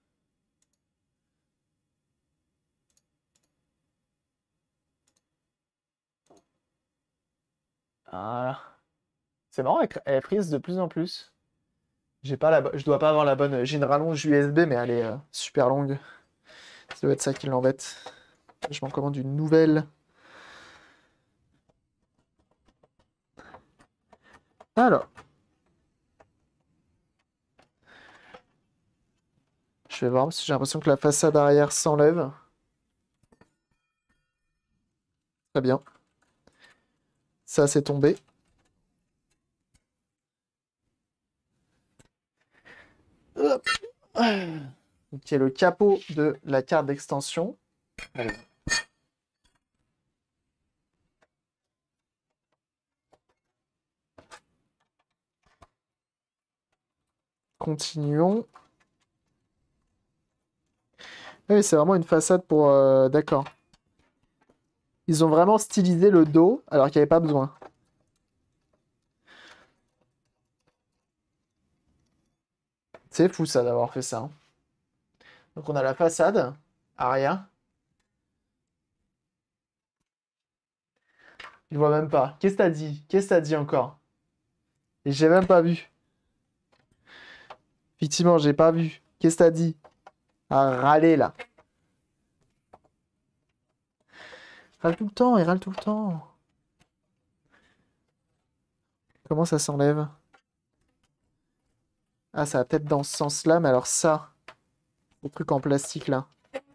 Voilà. C'est marrant, elle est prise de plus en plus. J'ai pas la, je dois pas avoir la bonne. J'ai une rallonge U S B, mais elle est euh, super longue. Ça doit être ça qui l'embête. Je m'en commande une nouvelle. Alors. Je vais voir si j'ai l'impression que la façade arrière s'enlève. Très bien. Ça, c'est tombé. Hop. Ok, le capot de la carte d'extension. continuons. Oui, c'est vraiment une façade pour... euh, D'accord. Ils ont vraiment stylisé le dos, alors qu'il n'y avait pas besoin. C'est fou, ça, d'avoir fait ça. Hein. Donc, on a la façade, Aria. Je vois même pas. Qu'est-ce que t'as dit? Qu'est-ce que t'as dit encore? Et j'ai même pas vu. Effectivement, j'ai pas vu. Qu'est-ce que t'as dit? À râler, là. Râle tout le temps, il râle tout le temps. Comment ça s'enlève? Ah, ça va peut-être dans ce sens-là, mais alors ça, le truc en plastique, là.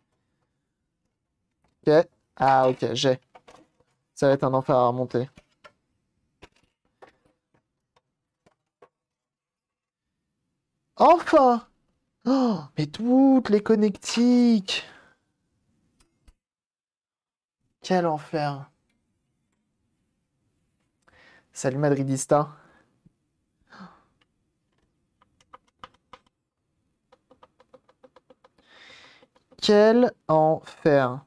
Ok. Ah, ok, j'ai. Ça va être un enfer à remonter. Enfin! Oh, mais toutes les connectiques! Quel enfer! Salut Madridista. Quel enfer!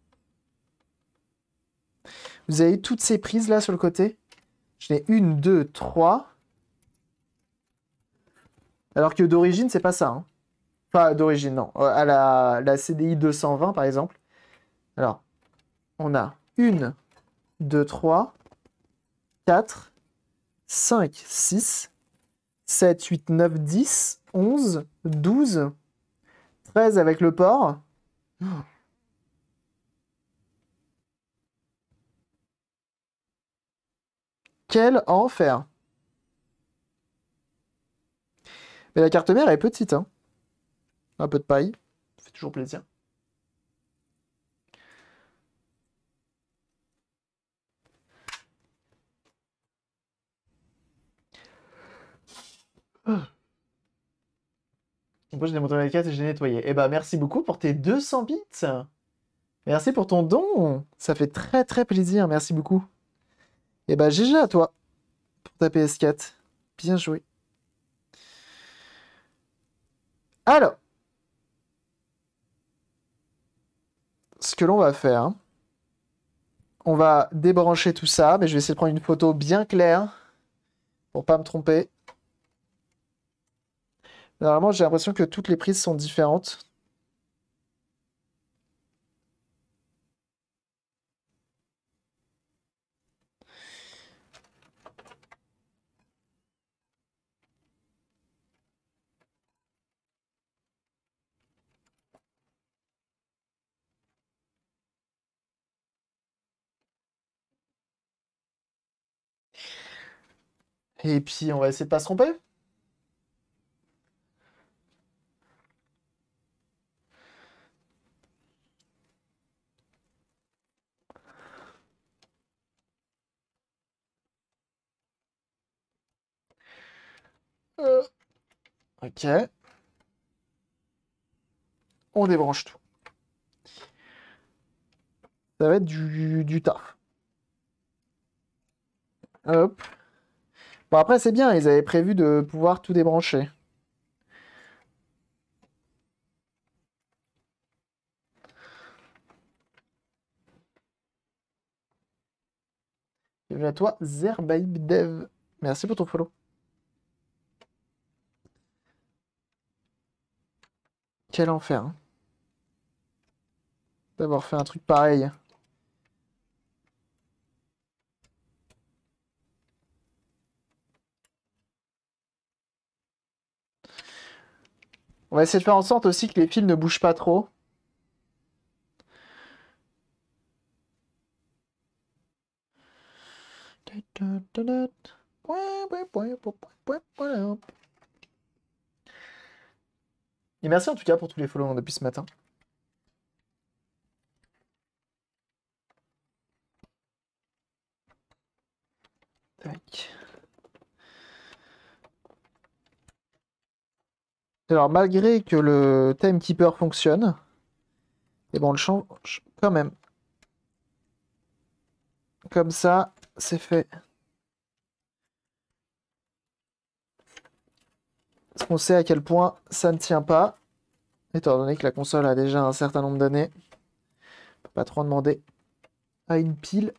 Vous avez toutes ces prises là sur le côté? Je n'ai une, deux, trois. Alors que d'origine, c'est pas ça. Hein. Enfin, d'origine, non. Euh, À la, la C D I deux cent vingt, par exemple. Alors, on a une, deux, trois, quatre, cinq, six, sept, huit, neuf, dix, onze, douze, treize avec le port. Quel enfer! Mais la carte mère est petite, hein. Un peu de paille. Ça fait toujours plaisir. Moi, j'ai démonté la carte et j'ai nettoyé. Eh ben, merci beaucoup pour tes deux cents bits. Merci pour ton don. Ça fait très très plaisir. Merci beaucoup. Eh ben, G G à toi pour ta P S quatre. Bien joué. Alors, ce que l'on va faire, hein, on va débrancher tout ça, mais je vais essayer de prendre une photo bien claire pour pas me tromper. Normalement, j'ai l'impression que toutes les prises sont différentes. Et puis, on va essayer de pas se tromper. Euh, Ok. On débranche tout. Ça va être du, du taf. Hop. Bon, après, c'est bien. Ils avaient prévu de pouvoir tout débrancher. Bienvenue à toi, Zerbaibdev. Merci pour ton follow. Quel enfer, hein, d'avoir fait un truc pareil. On va essayer de faire en sorte aussi que les fils ne bougent pas trop. Et merci en tout cas pour tous les follow depuis ce matin. Tac. Alors, malgré que le Timekeeper fonctionne, et bon, on le change quand même. Comme ça, c'est fait. On sait à quel point ça ne tient pas, étant donné que la console a déjà un certain nombre d'années. On peut pas trop en demander à une pile.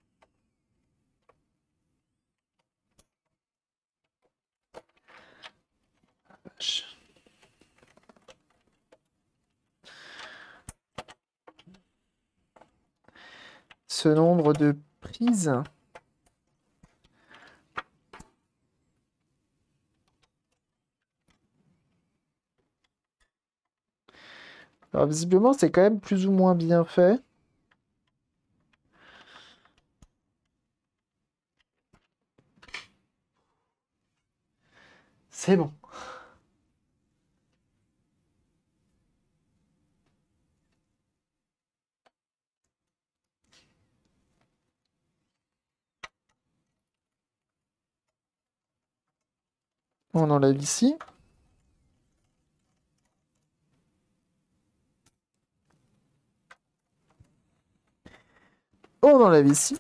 Ce nombre de prises. Alors visiblement, c'est quand même plus ou moins bien fait. C'est bon. On enlève ici. On enlève ici.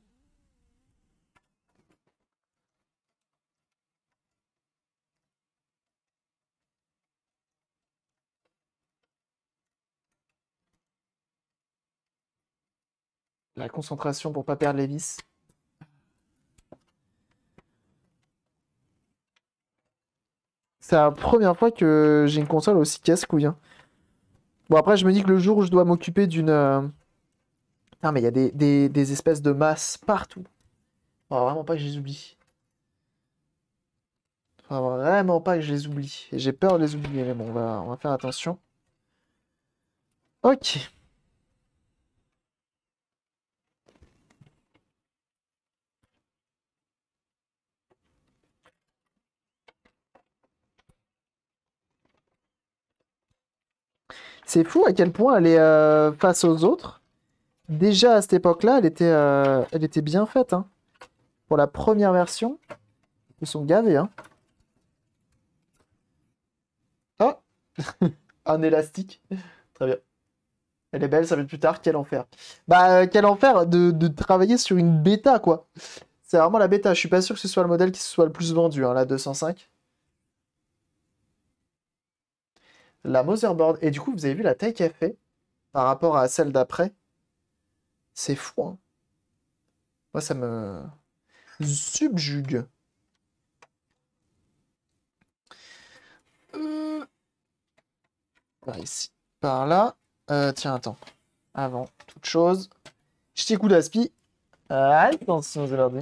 La concentration pour pas perdre les vis. C'est la première fois que j'ai une console aussi casse-couille, hein. Bon, après, je me dis que le jour où je dois m'occuper d'une... euh, Ah, mais il y a des, des- des espèces de masses partout. Faut vraiment pas que je les oublie. Faut vraiment pas que je les oublie. Et j'ai peur de les oublier, mais bon, on va, on va faire attention. Ok. C'est fou à quel point elle est euh, face aux autres. Déjà à cette époque-là, elle était, euh, elle était bien faite, hein. Pour la première version, ils sont gavés, hein. Ah, un élastique. Très bien. Elle est belle, ça va être plus tard. Quel enfer. Bah, euh, quel enfer de, de travailler sur une bêta, quoi. C'est vraiment la bêta. Je suis pas sûr que ce soit le modèle qui soit le plus vendu, hein, la deux cent cinq. La motherboard. Et du coup, vous avez vu la taille qu'elle fait par rapport à celle d'après? C'est fou, hein. Moi, ça me subjugue. Euh, Par ici, par là. Euh, tiens, attends. Avant toute chose, petit coup d'aspi. Euh, attention, je leur dis.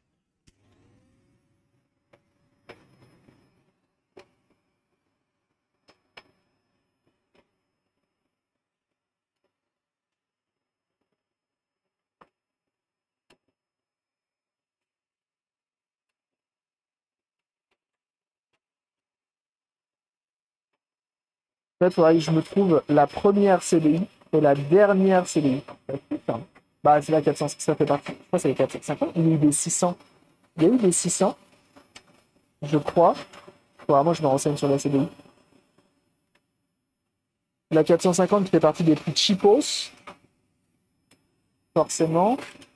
En fait, faudrait que je me trouve la première C D I et la dernière C D I. Putain. Bah, c'est la quatre cents, ça fait partie. Je crois que c'est les quatre cent cinquante. Il y a eu des six cents. Il y a eu des six cents, je crois. Faut vraiment que je me renseigne sur la C D I. La quatre cent cinquante qui fait partie des plus cheapos. Forcément.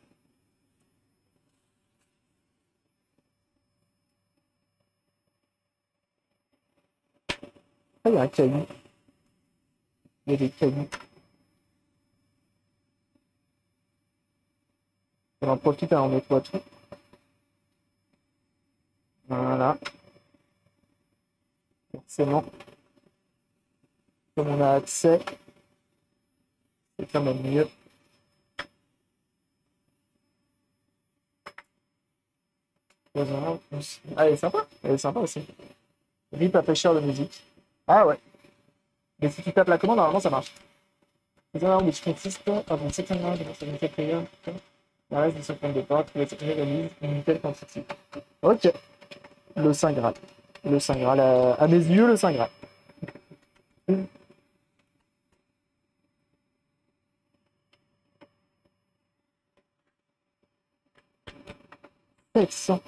Ah, il y a un caillou. Il y a des cailloux. On en profite, hein, on nettoie tout. Voilà. Forcément. Comme on a accès, c'est quand même mieux. Ah, elle est sympa. Elle est sympa aussi. Rip a fait cher de musique. Ah ouais. Mais si tu tapes la commande, normalement ça marche. Designer which consists of a second round of a player. The rest is open the part with release in limited quantity. Ok. Le Saint Graal. Le Saint Graal. À, à mes yeux, le Saint Graal. sept cents.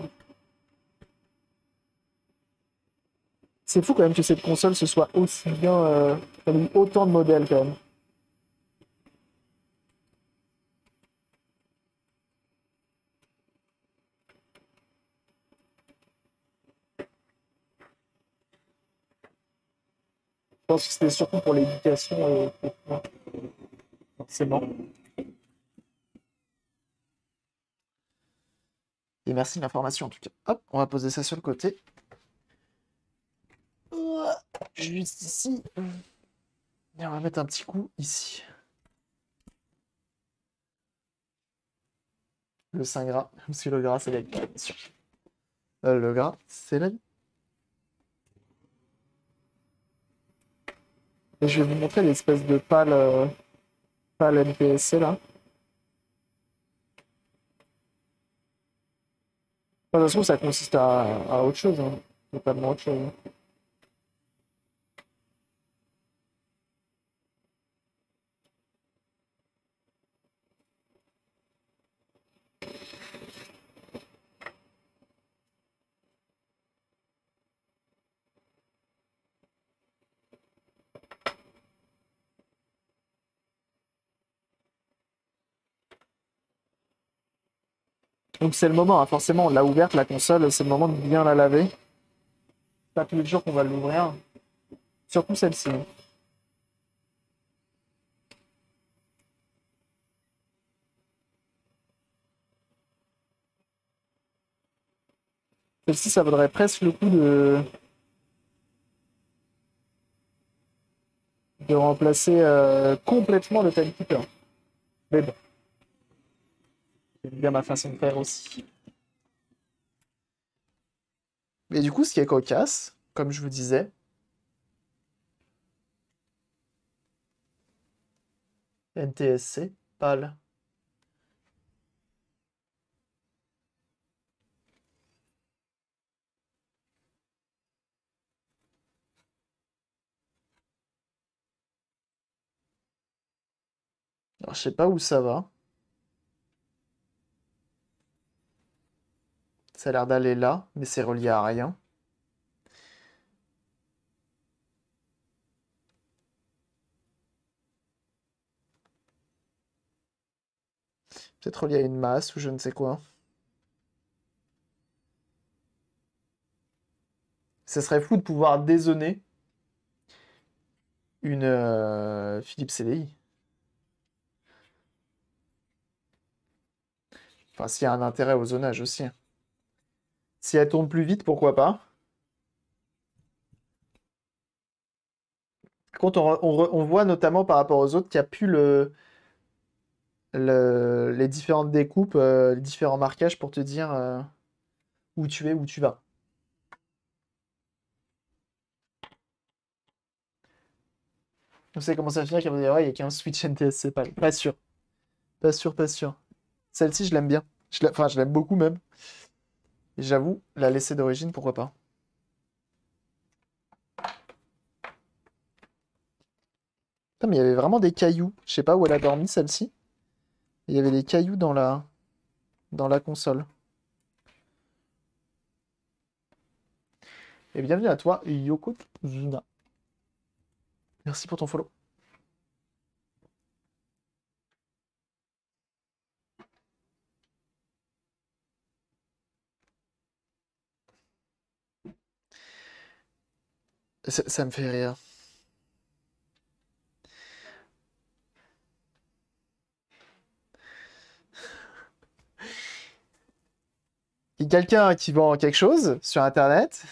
C'est fou quand même que cette console se soit aussi bien. Euh, elle a eu autant de modèles quand même. pense que c'était surtout pour l'éducation et, et tout, forcément. Et merci de l'information en tout cas. Hop, on va poser ça sur le côté. Juste ici. Et on va mettre un petit coup ici. Le Saint Gras, parce que le gras c'est la vie, bien sûr. Euh, le gras, c'est la vie. Et je vais vous montrer l'espèce de pâle, euh, pâle N P S C là. Enfin, ça se trouve, ça consiste à, à autre chose, hein. Totalement autre chose. Donc c'est le moment, hein. Forcément, on l'a ouverte la console, c'est le moment de bien la laver. Pas tous les jours qu'on va l'ouvrir. Surtout celle-ci. Celle-ci, ça vaudrait presque le coup de, de remplacer euh, complètement le Timekeeper. Mais bon. C'est bien ma façon de faire aussi. Mais du coup, ce qui est cocasse, comme je vous disais, N T S C, pâle. Alors, je sais pas où ça va. Ça a l'air d'aller là, mais c'est relié à rien. Peut-être relié à une masse ou je ne sais quoi. Ce serait fou de pouvoir dézoner une euh, Philips C D I. Enfin, s'il y a un intérêt au zonage aussi. Si elle tourne plus vite, pourquoi pas. Quand on, on, on voit notamment par rapport aux autres qu'il n'y a plus le, le, les différentes découpes, euh, les différents marquages pour te dire euh, où tu es, où tu vas. On sait comment ça finir qu'il va y a qu'un Switch N T S C, pas, pas sûr. Pas sûr, pas sûr. Celle-ci, je l'aime bien. Je enfin, je l'aime beaucoup même. Et j'avoue, la laisser d'origine, pourquoi pas. Putain, mais il y avait vraiment des cailloux. Je sais pas où elle a dormi, celle-ci. Il y avait des cailloux dans la, dans la console. Et bienvenue à toi, Yoko Zuna. Merci pour ton follow. Ça, ça me fait rire. Il y a quelqu'un qui vend quelque chose sur Internet.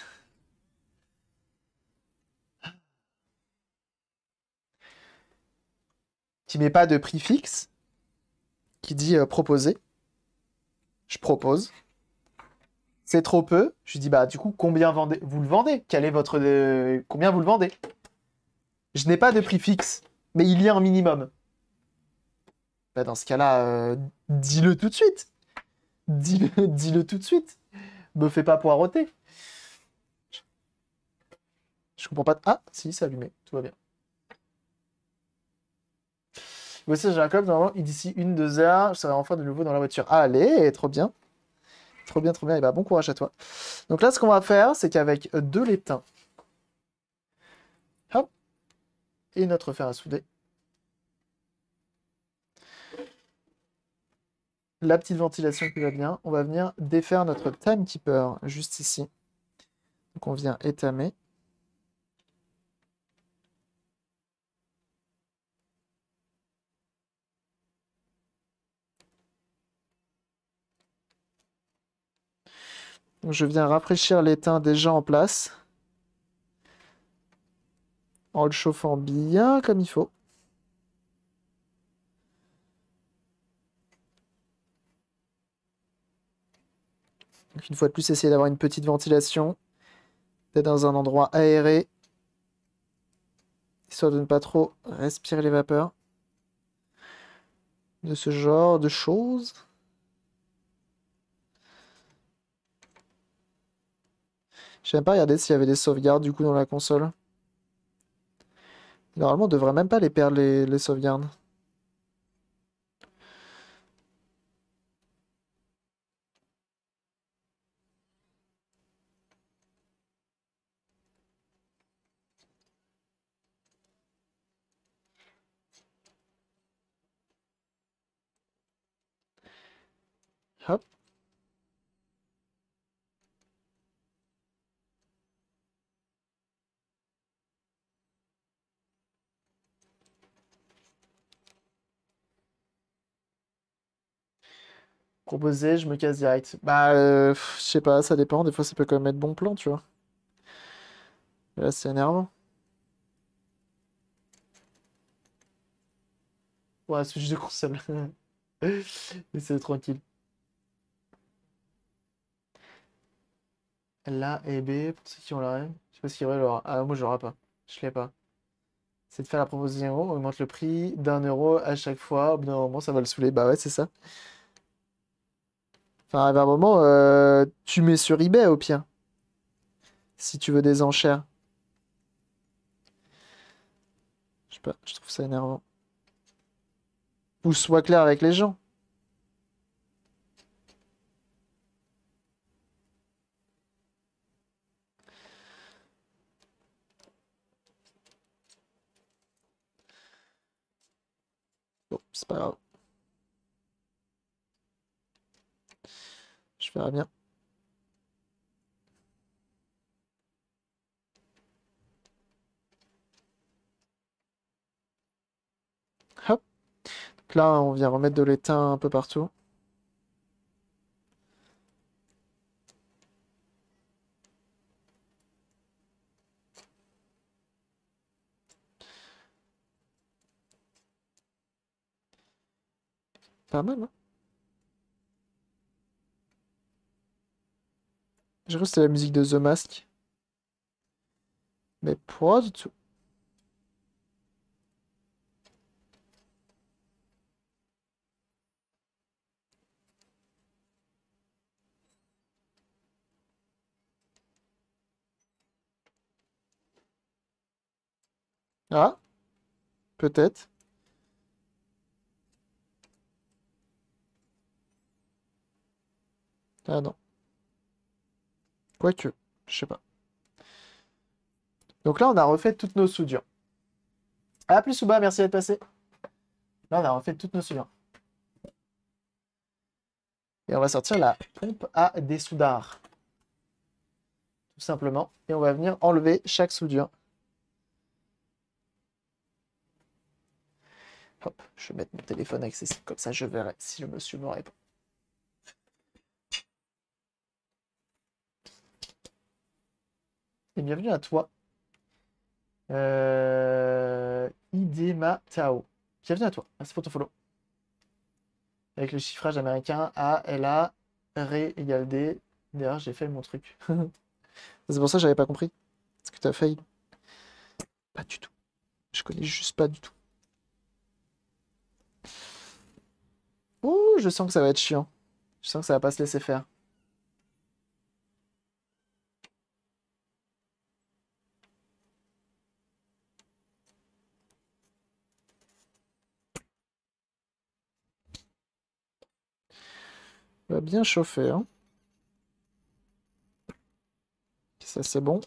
Qui met pas de prix fixe. Qui dit euh, proposer. Je propose. C'est trop peu. Je lui dis, bah, du coup, combien vendez vous le vendez? Quel est votre. euh, Combien vous le vendez? Je n'ai pas de prix fixe, mais il y a un minimum. Bah, dans ce cas-là, euh, dis-le tout de suite. Dis-le dis-le tout de suite. Me fais pas poireauter. Je comprends pas. Ah, si, c'est allumé. Tout va bien. Voici, j'ai un club, normalement, et d'ici une, deux heures, je serai enfin de nouveau dans la voiture. Allez, trop bien. Trop bien, trop bien. Et bah, bon courage à toi. Donc là, ce qu'on va faire, c'est qu'avec deux leptins, hop, et notre fer à souder, la petite ventilation qui va bien, on va venir défaire notre timekeeper juste ici. Donc on vient étamer. Donc je viens rafraîchir l'étain déjà en place. En le chauffant bien comme il faut. Donc une fois de plus, essayer d'avoir une petite ventilation. D'être dans un endroit aéré. Histoire de ne pas trop respirer les vapeurs. De ce genre de choses. Je n'ai pas regardé s'il y avait des sauvegardes du coup dans la console. Normalement, on devrait même pas les perdre les, les sauvegardes. Hop. Proposer, je me casse direct. Bah, euh, pff, je sais pas, ça dépend. Des fois, ça peut quand même être bon plan, tu vois. Mais là, c'est énervant. Ouais, switch de console. Laissez-le tranquille. Là et B, pour ceux qui ont la rêve. Je sais pas ce qu'il y aurait, alors. Ah, moi, je l'aurai pas. Je l'ai pas. C'est de faire la proposition, on augmente le prix d'un euro à chaque fois. Au bout d'un moment, ça va le saouler. Bah ouais, c'est ça. Enfin, arrive un moment, euh, tu mets sur eBay au pire. Si tu veux des enchères. Je sais pas, je trouve ça énervant. Ou sois clair avec les gens. Bon, c'est pas grave. Je verrai bien. Hop. Donc là, on vient remettre de l'étain un peu partout. Pas mal, hein? J'ai cru que c'était la musique de The Mask. Mais pas du tout. Ah, peut-être. Ah non. Quoique, je sais pas. Donc là, on a refait toutes nos soudures. À plus, Souba, merci d'être passé. Là, on a refait toutes nos soudures. Et on va sortir la pompe à dessoudards. Tout simplement. Et on va venir enlever chaque soudure. Hop, je vais mettre mon téléphone accessible. Comme ça, je verrai si le monsieur me répond. Et bienvenue à toi. Euh... Idema Tao. Bienvenue à toi. Merci pour ton follow. Avec le chiffrage américain A, L, A, R égale D. D'ailleurs, j'ai fait mon truc. C'est pour ça que j'avais pas compris. Est-ce que tu as failli? Pas du tout. Je connais juste pas du tout. Ouh, je sens que ça va être chiant. Je sens que ça va pas se laisser faire. Ça va bien chauffer, hein. Ça, c'est bon.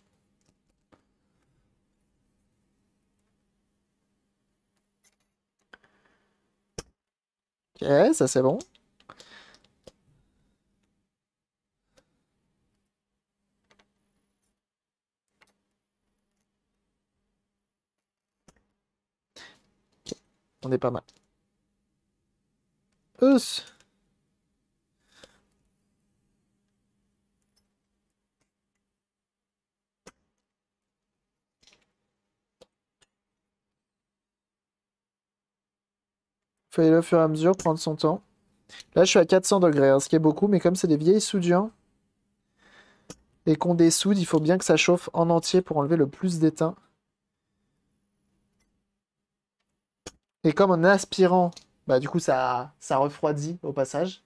Ok, ça, c'est bon. Ok, on est pas mal. Us. Fallait au fur et à mesure prendre son temps. Là, je suis à quatre cents degrés, hein, ce qui est beaucoup, mais comme c'est des vieilles soudures et qu'on dessoude, il faut bien que ça chauffe en entier pour enlever le plus d'étain. Et comme en aspirant, bah du coup ça, ça refroidit au passage.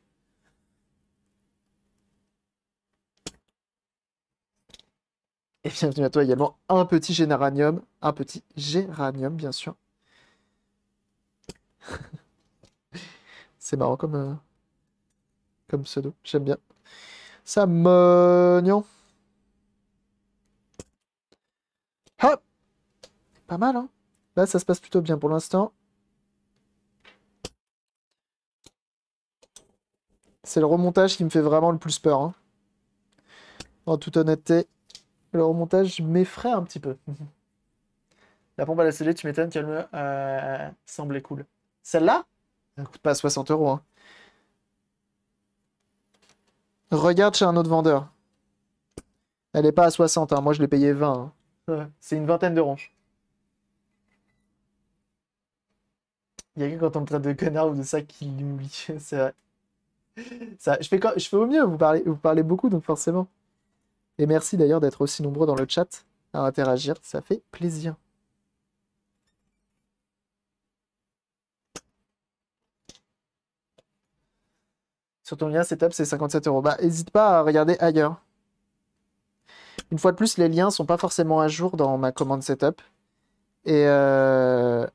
Et bienvenue à toi également, un petit géranium, un petit géranium bien sûr. C'est marrant comme, euh, comme pseudo, j'aime bien. Ça mognon. Ah! Pas mal, hein? Là, ça se passe plutôt bien pour l'instant. C'est le remontage qui me fait vraiment le plus peur, hein. En toute honnêteté, le remontage m'effraie un petit peu. La pompe à la scellée, tu m'étonnes qu'elle me euh, semblait cool. Celle-là? Elle coûte pas soixante euros, hein. Regarde chez un autre vendeur. Elle est pas à soixante, hein. Moi je l'ai payé vingt, hein. Ouais. C'est une vingtaine d'euros. Il y a que quand on me traite de connard ou de ça qui l'oublie. C'est vrai. Ça, je fais, quand- je fais au mieux, vous parlez, vous parlez beaucoup, donc forcément. Et merci d'ailleurs d'être aussi nombreux dans le chat à interagir, ça fait plaisir. Sur ton lien setup, c'est cinquante-sept euros. Bah, n'hésite pas à regarder ailleurs. Une fois de plus, les liens sont pas forcément à jour dans ma commande setup. Et, euh,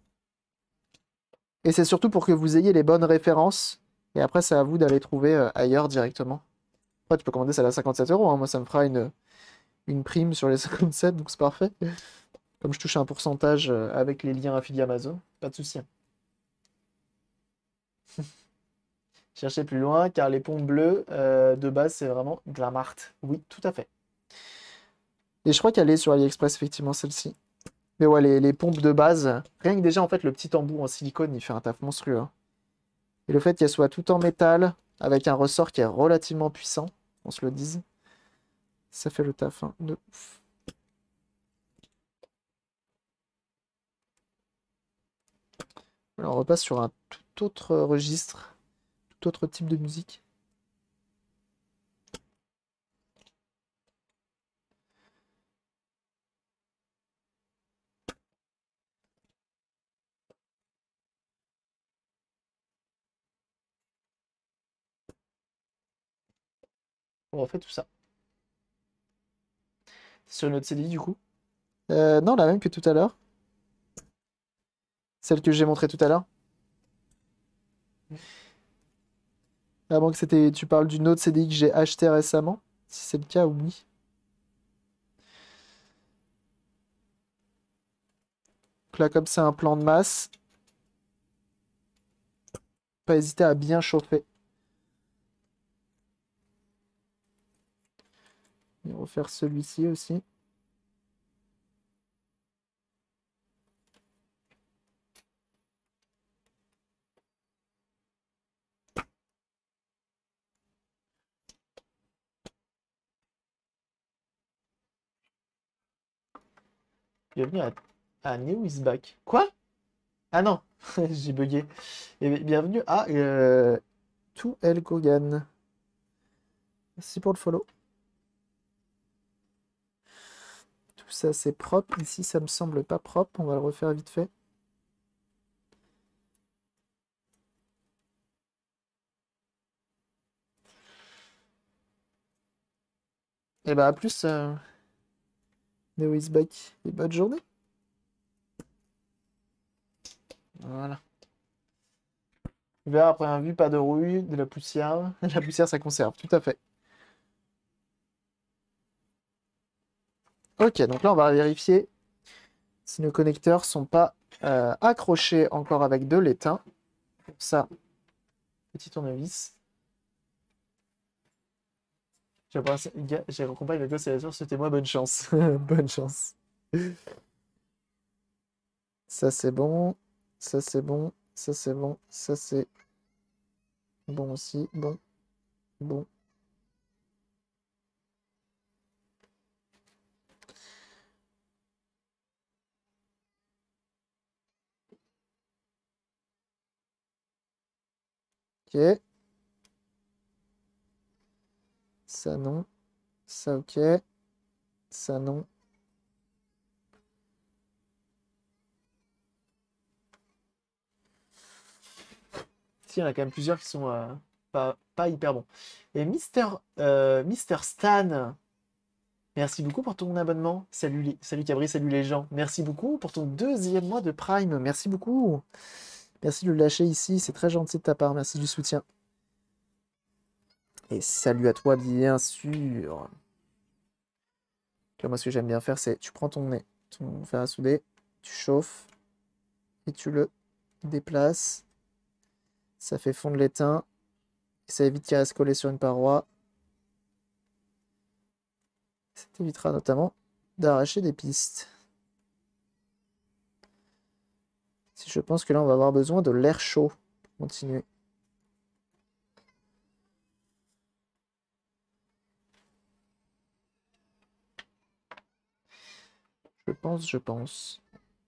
et c'est surtout pour que vous ayez les bonnes références. Et après, c'est à vous d'aller trouver euh, ailleurs directement. Après, tu peux commander celle à cinquante-sept euros, hein. Moi, ça me fera une, une prime sur les cinquante-sept, donc c'est parfait. Comme je touche un pourcentage euh, avec les liens affiliés Amazon, pas de souci, hein. Cherchez plus loin, car les pompes bleues euh, de base, c'est vraiment de la marque. Oui, tout à fait. Et je crois qu'elle est sur AliExpress, effectivement, celle-ci. Mais ouais, les, les pompes de base, rien que déjà, en fait, le petit embout en silicone, il fait un taf monstrueux, hein. Et le fait qu'elle soit tout en métal, avec un ressort qui est relativement puissant, on se le dise, ça fait le taf, hein, de ouf. Alors, on repasse sur un tout autre registre, tout autre type de musique. On refait tout ça. Sur une autre C D I, du coup. Euh, non, la même que tout à l'heure. Celle que j'ai montrée tout à l'heure. À moins que c'était, tu parles d'une autre C D I que j'ai achetée récemment. Si c'est le cas, oui. Donc là, comme c'est un plan de masse, pas hésiter à bien chauffer. Et refaire celui-ci aussi. Bienvenue à, à Neo is back. Quoi? Ah non, j'ai bugué. Et bienvenue à euh, To El Kogan. Merci pour le follow. Tout ça, c'est propre. Ici, ça me semble pas propre. On va le refaire vite fait. Et bah, à plus, euh, Neo is back. Et bonne journée. Voilà. Tu verras après un vu, pas de rouille, de la poussière. La poussière, ça conserve, tout à fait. Ok, donc là, on va vérifier si nos connecteurs sont pas euh, accrochés encore avec de l'étain. Pour ça, petit tournevis. J'ai compris avec le c'est c'était moi, bonne chance. Bonne chance. Ça, c'est bon. Ça, c'est bon. Ça, c'est bon. Ça, c'est bon aussi. Bon. Bon. Ok. Ça non. Ça ok. Ça non. Si, il y en a quand même plusieurs qui sont euh, pas, pas hyper bons. Et Mister, euh, Mister Stan, merci beaucoup pour ton abonnement. Salut, les- salut Cabri, salut les gens. Merci beaucoup pour ton deuxième mois de Prime. Merci beaucoup. Merci de le lâcher ici, c'est très gentil de ta part. Merci du soutien. Et salut à toi, bien sûr. Là, moi, ce que j'aime bien faire, c'est tu prends ton nez, ton fer à souder, tu chauffes et tu le déplaces. Ça fait fondre l'étain. Et ça évite qu'il reste collé sur une paroi. Ça t'évitera notamment d'arracher des pistes. Si je pense que là, on va avoir besoin de l'air chaud pour continuer. Je pense, je pense.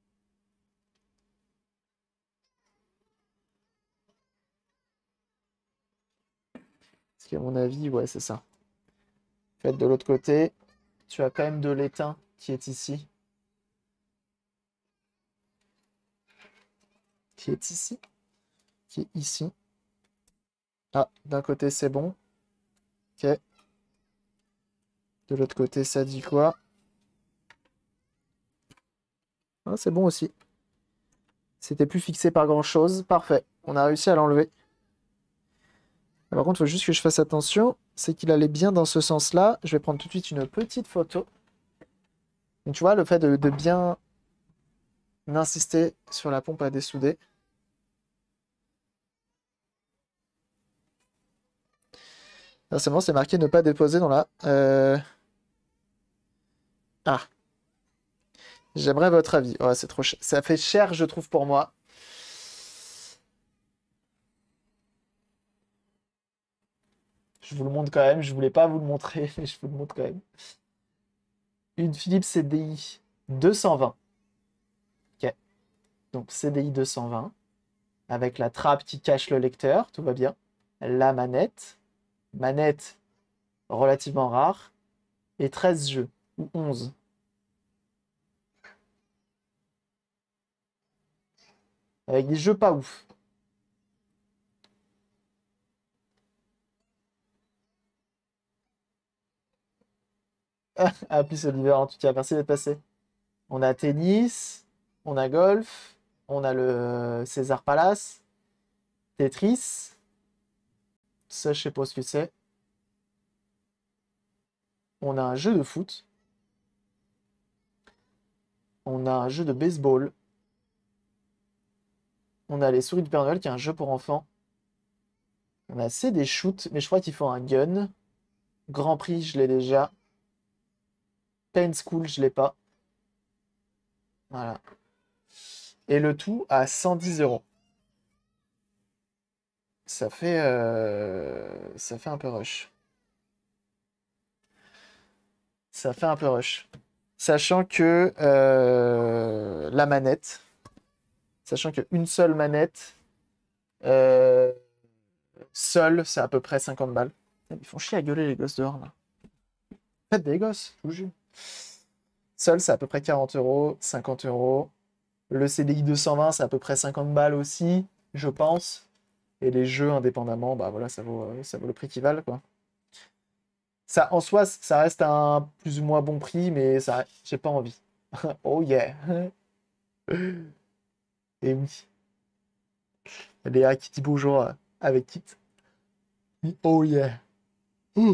Parce qu'à mon avis, ouais, c'est ça. Faites de l'autre côté. Tu as quand même de l'étain qui est ici. Qui est ici. Qui est ici. Ah, d'un côté, c'est bon. Ok. De l'autre côté, ça dit quoi? Ah, c'est bon aussi. C'était plus fixé par grand-chose. Parfait. On a réussi à l'enlever. Par contre, il faut juste que je fasse attention. C'est qu'il allait bien dans ce sens-là. Je vais prendre tout de suite une petite photo. Donc, tu vois, le fait de, de bien insister sur la pompe à dessouder. Là, c'est bon, c'est marqué ne pas déposer dans la... euh, Ah, j'aimerais votre avis. Ouais, c'est trop cher. Ça fait cher, je trouve, pour moi. Je vous le montre quand même. Je voulais pas vous le montrer, mais je vous le montre quand même. Une Philips C D I deux cent vingt. Ok. Donc C D I deux cent vingt. Avec la trappe qui cache le lecteur. Tout va bien. La manette. Manette relativement rare. Et treize jeux. Ou onze. Avec des jeux pas ouf. Ah, plus Oliver, en tout cas, merci d'être passé. On a tennis, on a golf, on a le César Palace, Tetris. Ça, je sais pas ce que c'est. On a un jeu de foot. On a un jeu de baseball. On a les souris du Père Noël, qui est un jeu pour enfants. On a C des shoots, mais je crois qu'il faut un gun. Grand Prix, je l'ai déjà. Paint School, je l'ai pas. Voilà. Et le tout à cent dix euros. Ça fait, euh, ça fait un peu rush. Ça fait un peu rush. Sachant que euh, la manette, sachant qu'une seule manette, euh, seule, c'est à peu près cinquante balles. Ils font chier à gueuler les gosses dehors, là. Faites des gosses, je vous jure. Seul, c'est à peu près quarante euros, cinquante euros. Le C D I deux cent vingt, c'est à peu près cinquante balles aussi, je pense. Et les jeux indépendamment, bah voilà, ça vaut, euh, ça vaut le prix qu'ils valent, quoi. Ça, en soi, ça reste un plus ou moins bon prix, mais ça, j'ai pas envie. Oh yeah. Et oui. Léa qui dit bonjour euh, avec Kit. Oh yeah. Ouh.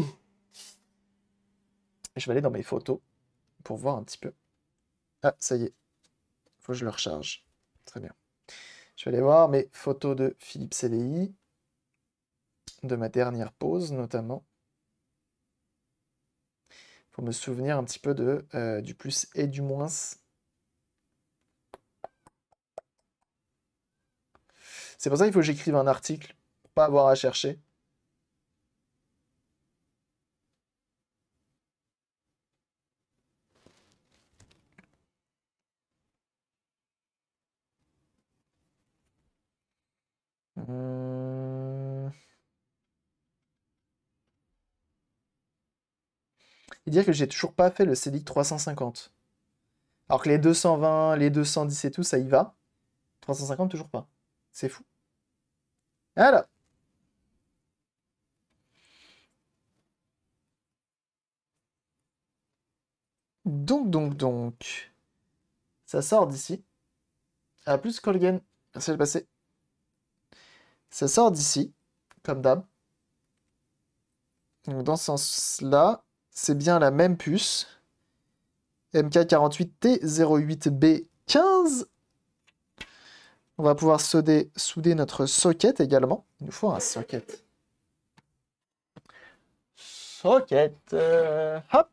Je vais aller dans mes photos pour voir un petit peu. Ah, ça y est. Faut que je le recharge. Très bien. Je vais aller voir mes photos de Philips C D I. De ma dernière pause, notamment. Pour me souvenir un petit peu de, euh, du plus et du moins. C'est pour ça qu'il faut que j'écrive un article. Pour pas avoir à chercher. Hum... Et dire que j'ai toujours pas fait le Celic trois cent cinquante. Alors que les deux cent vingt, les deux cent dix et tout, ça y va. trois cent cinquante, toujours pas. C'est fou. Voilà. Donc, donc, donc. Ça sort d'ici. Ah, plus Colgan. Merci de passer. Ça sort d'ici, comme d'hab. Donc, dans ce sens-là, c'est bien la même puce. M K quarante-huit T zéro huit B quinze. On va pouvoir souder, souder notre socket également. Il nous faut un socket. Socket. Euh, hop.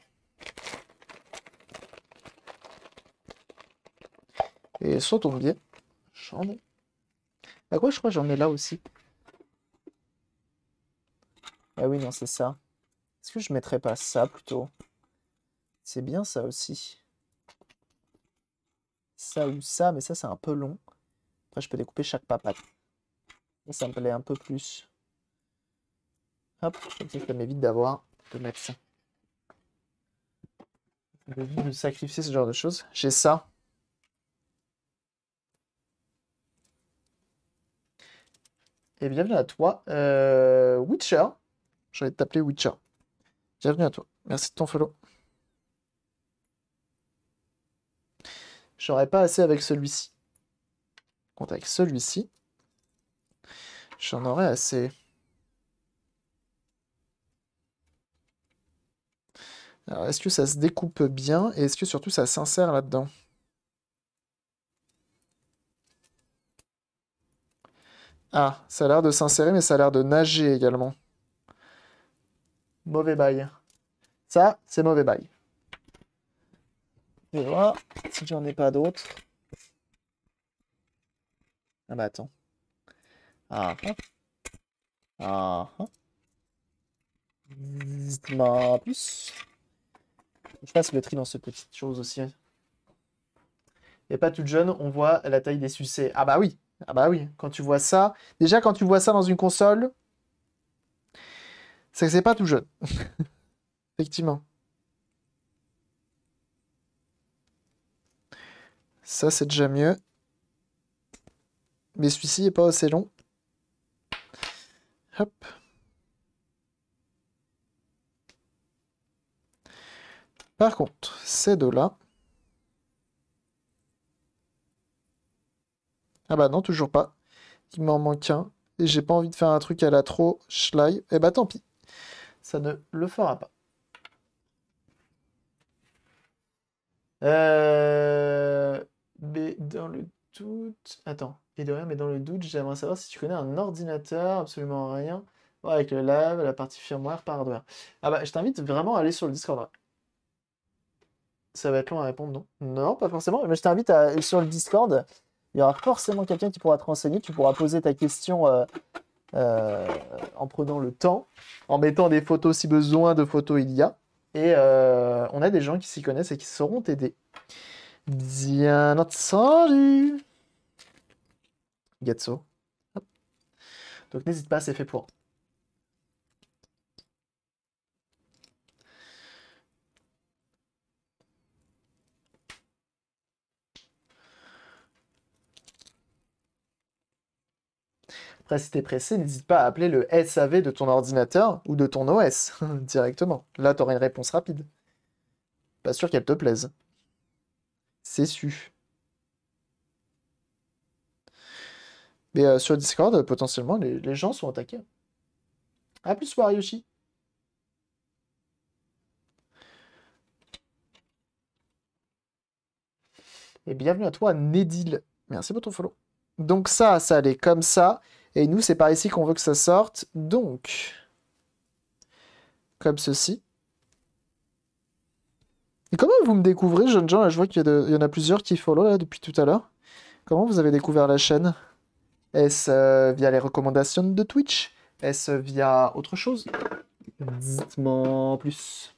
Et sautons bien. J'en ai. À quoi je crois que j'en ai là aussi. Ah oui, non, c'est ça. Est-ce que je mettrais pas ça plutôt? C'est bien ça aussi. Ça ou ça, mais ça c'est un peu long. Après, je peux découper chaque papate. Et ça me plaît un peu plus. Hop, comme ça, ça m'évite d'avoir de mettre ça. De sacrifier ce genre de choses. J'ai ça. Et bienvenue à toi, euh, Witcher. J'ai envie de t'appeler Witcher. Bienvenue à toi. Merci de ton follow. J'aurais pas assez avec celui-ci. Contre avec celui-ci, j'en aurais assez. Alors, est-ce que ça se découpe bien et est-ce que surtout ça s'insère là-dedans? Ah, ça a l'air de s'insérer, mais ça a l'air de nager également. Mauvais bail. Ça, c'est mauvais bail. Je vais voir si j'en ai pas d'autres. Ah bah attends. Ah ah. Ah ah. Dites-moi plus. Je passe le tri dans ce petite chose aussi. Et pas toute jeune, on voit la taille des sucets. Ah bah oui. Ah bah oui. Quand tu vois ça. Déjà, quand tu vois ça dans une console, c'est que c'est pas tout jeune. Effectivement. Ça, c'est déjà mieux. Mais celui-ci est pas assez long. Hop. Par contre, ces deux-là. Ah bah non, toujours pas. Il m'en manque un. Et j'ai pas envie de faire un truc à la trop schlei. Eh bah tant pis. Ça ne le fera pas. Euh... Mais dans le doute... Attends. Et de rien, mais dans le doute, j'aimerais savoir si tu connais un ordinateur, absolument rien. Ouais, avec le lab, la partie firmware par hardware. Ah bah, je t'invite vraiment à aller sur le Discord. Ouais. Ça va être long à répondre, non? Non, pas forcément. Mais je t'invite à aller sur le Discord. Il y aura forcément quelqu'un qui pourra te renseigner. Tu pourras poser ta question euh, euh, en prenant le temps, en mettant des photos si besoin de photos il y a. Et euh, on a des gens qui s'y connaissent et qui sauront t'aider. Bien entendu. Getso. Hop. Donc n'hésite pas, c'est fait pour. Après, si t'es pressé, n'hésite pas à appeler le S A V de ton ordinateur ou de ton O S directement. Là, t'auras une réponse rapide. Pas sûr qu'elle te plaise. C'est su. Mais euh, sur Discord, euh, potentiellement, les, les gens sont attaqués. A plus, Warioshi. Et bienvenue à toi, Nedil. Merci pour ton follow. Donc ça, ça allait comme ça. Et nous, c'est par ici qu'on veut que ça sorte. Donc, comme ceci. Et comment vous me découvrez, jeunes gens? Là, je vois qu'il y, y en a plusieurs qui follow là, depuis tout à l'heure. Comment vous avez découvert la chaîne? Est-ce euh, via les recommandations de Twitch? Est-ce via autre chose? Dites-moi plus.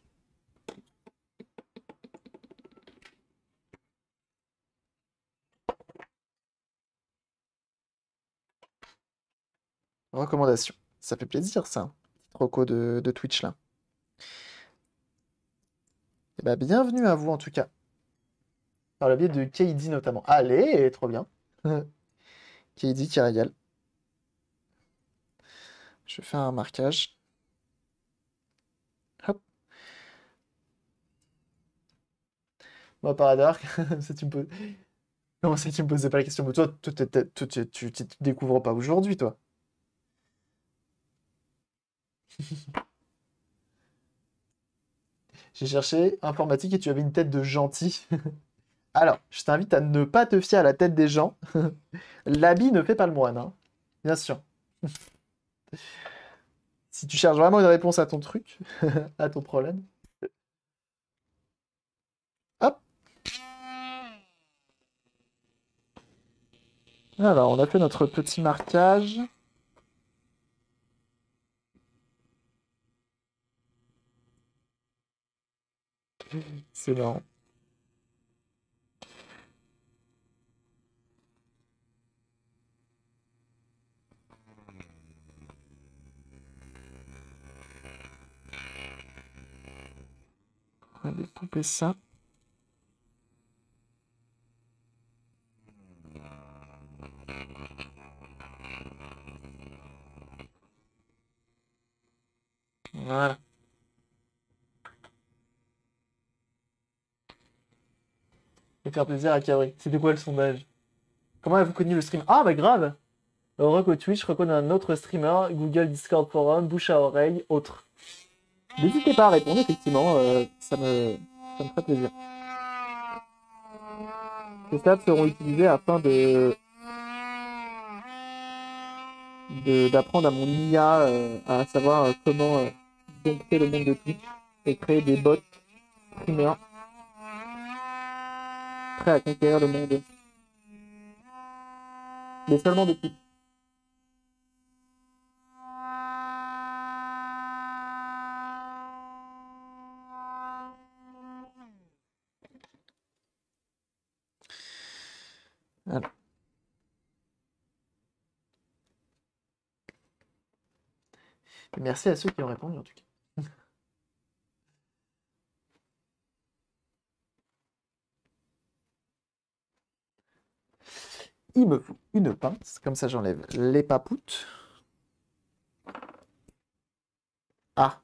Recommandations. Ça fait plaisir, ça. Roco de, de Twitch, là. Eh ben, bienvenue à vous en tout cas. Par le biais de K D notamment. Allez, trop bien. K D qui régale. Je fais un marquage. Hop. Moi, par hasard, ça, tu me poses... Comment ça, tu me posais pas la question? Mais toi, toi, t'es- t'es- toi, tu tu- tu te découvres pas aujourd'hui, toi. J'ai cherché informatique et tu avais une tête de gentil. Alors, je t'invite à ne pas te fier à la tête des gens. L'habit ne fait pas le moine, hein. Bien sûr. Si tu cherches vraiment une réponse à ton truc, à ton problème. Hop. Alors, on a fait notre petit marquage. C'est marrant. On va découper ça. Voilà. Et faire plaisir à Cabri. C'était quoi le sondage? Comment avez-vous connu le stream? Ah, bah grave! Heureux Twitch reconnaît un autre streamer, Google, Discord, Forum, bouche à oreille, autre. N'hésitez pas à répondre, effectivement, euh, ça, me... ça me ferait plaisir. Ces stats seront utilisés afin de de- d'apprendre à mon I A euh, à savoir euh, comment euh, dompter le monde de Twitch et créer des bots streamers prêts à conquérir le monde. Mais seulement de Twitch. Voilà. Et merci à ceux qui ont répondu en tout cas. Il me faut une pince, comme ça j'enlève les papoutes. Ah.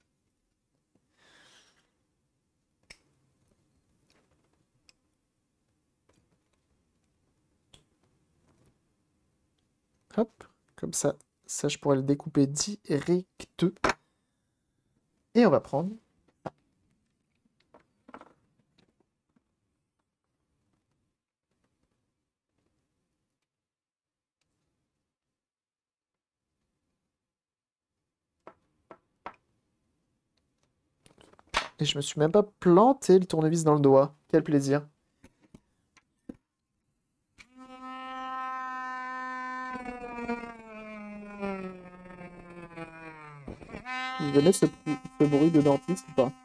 Hop, comme ça, ça je pourrais le découper direct. Et on va prendre. Et je me suis même pas planté le tournevis dans le doigt. Quel plaisir. Vous aimez ce, ce bruit de dentiste ou pas?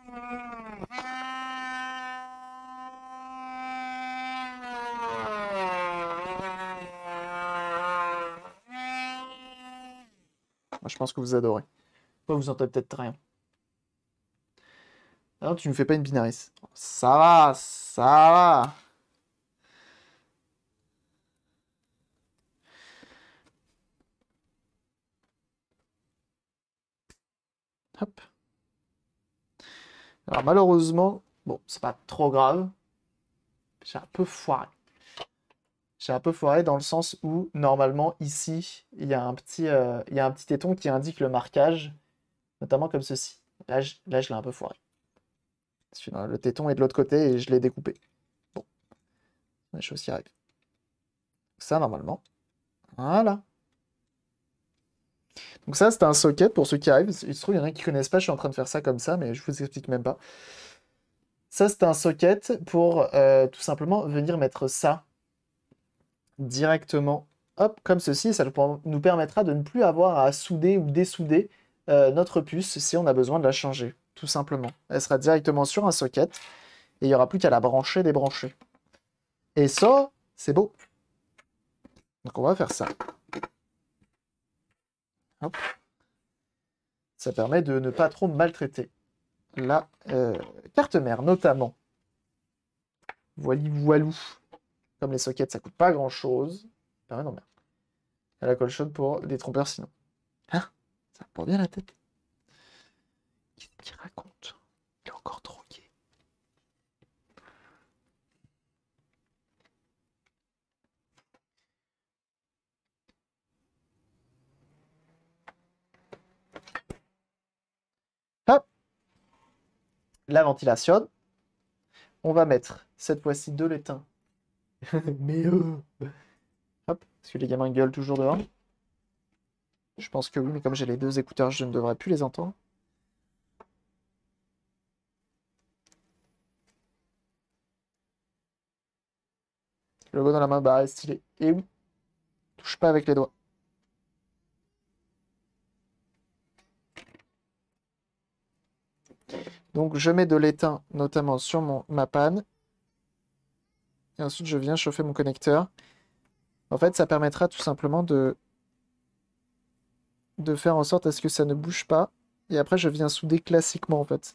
Moi, je pense que vous adorez. Moi, vous entendez peut-être rien. Ah non, tu ne fais pas une binaris. Ça va, ça va. Hop. Alors malheureusement, bon, c'est pas trop grave. J'ai un peu foiré. J'ai un peu foiré dans le sens où, normalement, ici, il y a un petit, euh, il y a un petit téton qui indique le marquage, notamment comme ceci. Là, je, là, je l'ai un peu foiré. Sinon, le téton est de l'autre côté et je l'ai découpé. Bon, les choses qui arrivent. Ça, normalement. Voilà. Donc ça, c'était un socket pour ceux qui arrivent. Il se trouve, il y en a qui connaissent pas, je suis en train de faire ça comme ça, mais je vous explique même pas. Ça, c'est un socket pour euh, tout simplement venir mettre ça directement, hop, comme ceci. Ça nous permettra de ne plus avoir à souder ou dessouder euh, notre puce si on a besoin de la changer, tout simplement. Elle sera directement sur un socket et il n'y aura plus qu'à la brancher, débrancher. Et ça, c'est beau. Donc on va faire ça. Hop. Ça permet de ne pas trop maltraiter. la euh, carte mère, notamment. Voili voilou. Comme les sockets, ça coûte pas grand-chose. Ah ouais, non, merde. Elle a la colle chaude pour des trompeurs, sinon. Hein? Ça me prend bien la tête. Qu'est-ce qu'il raconte? Il est encore drogué. Hop! La ventilation. On va mettre cette fois-ci de l'étain. Mais euh... Hop, est-ce que les gamins gueulent toujours dehors? Je pense que oui, mais comme j'ai les deux écouteurs, je ne devrais plus les entendre. Le logo dans la main, bah, stylé. Et oui, touche pas avec les doigts. Donc je mets de l'étain, notamment sur mon, ma panne. Et ensuite, je viens chauffer mon connecteur. En fait, ça permettra tout simplement de, de faire en sorte à ce que ça ne bouge pas. Et après, je viens souder classiquement, en fait.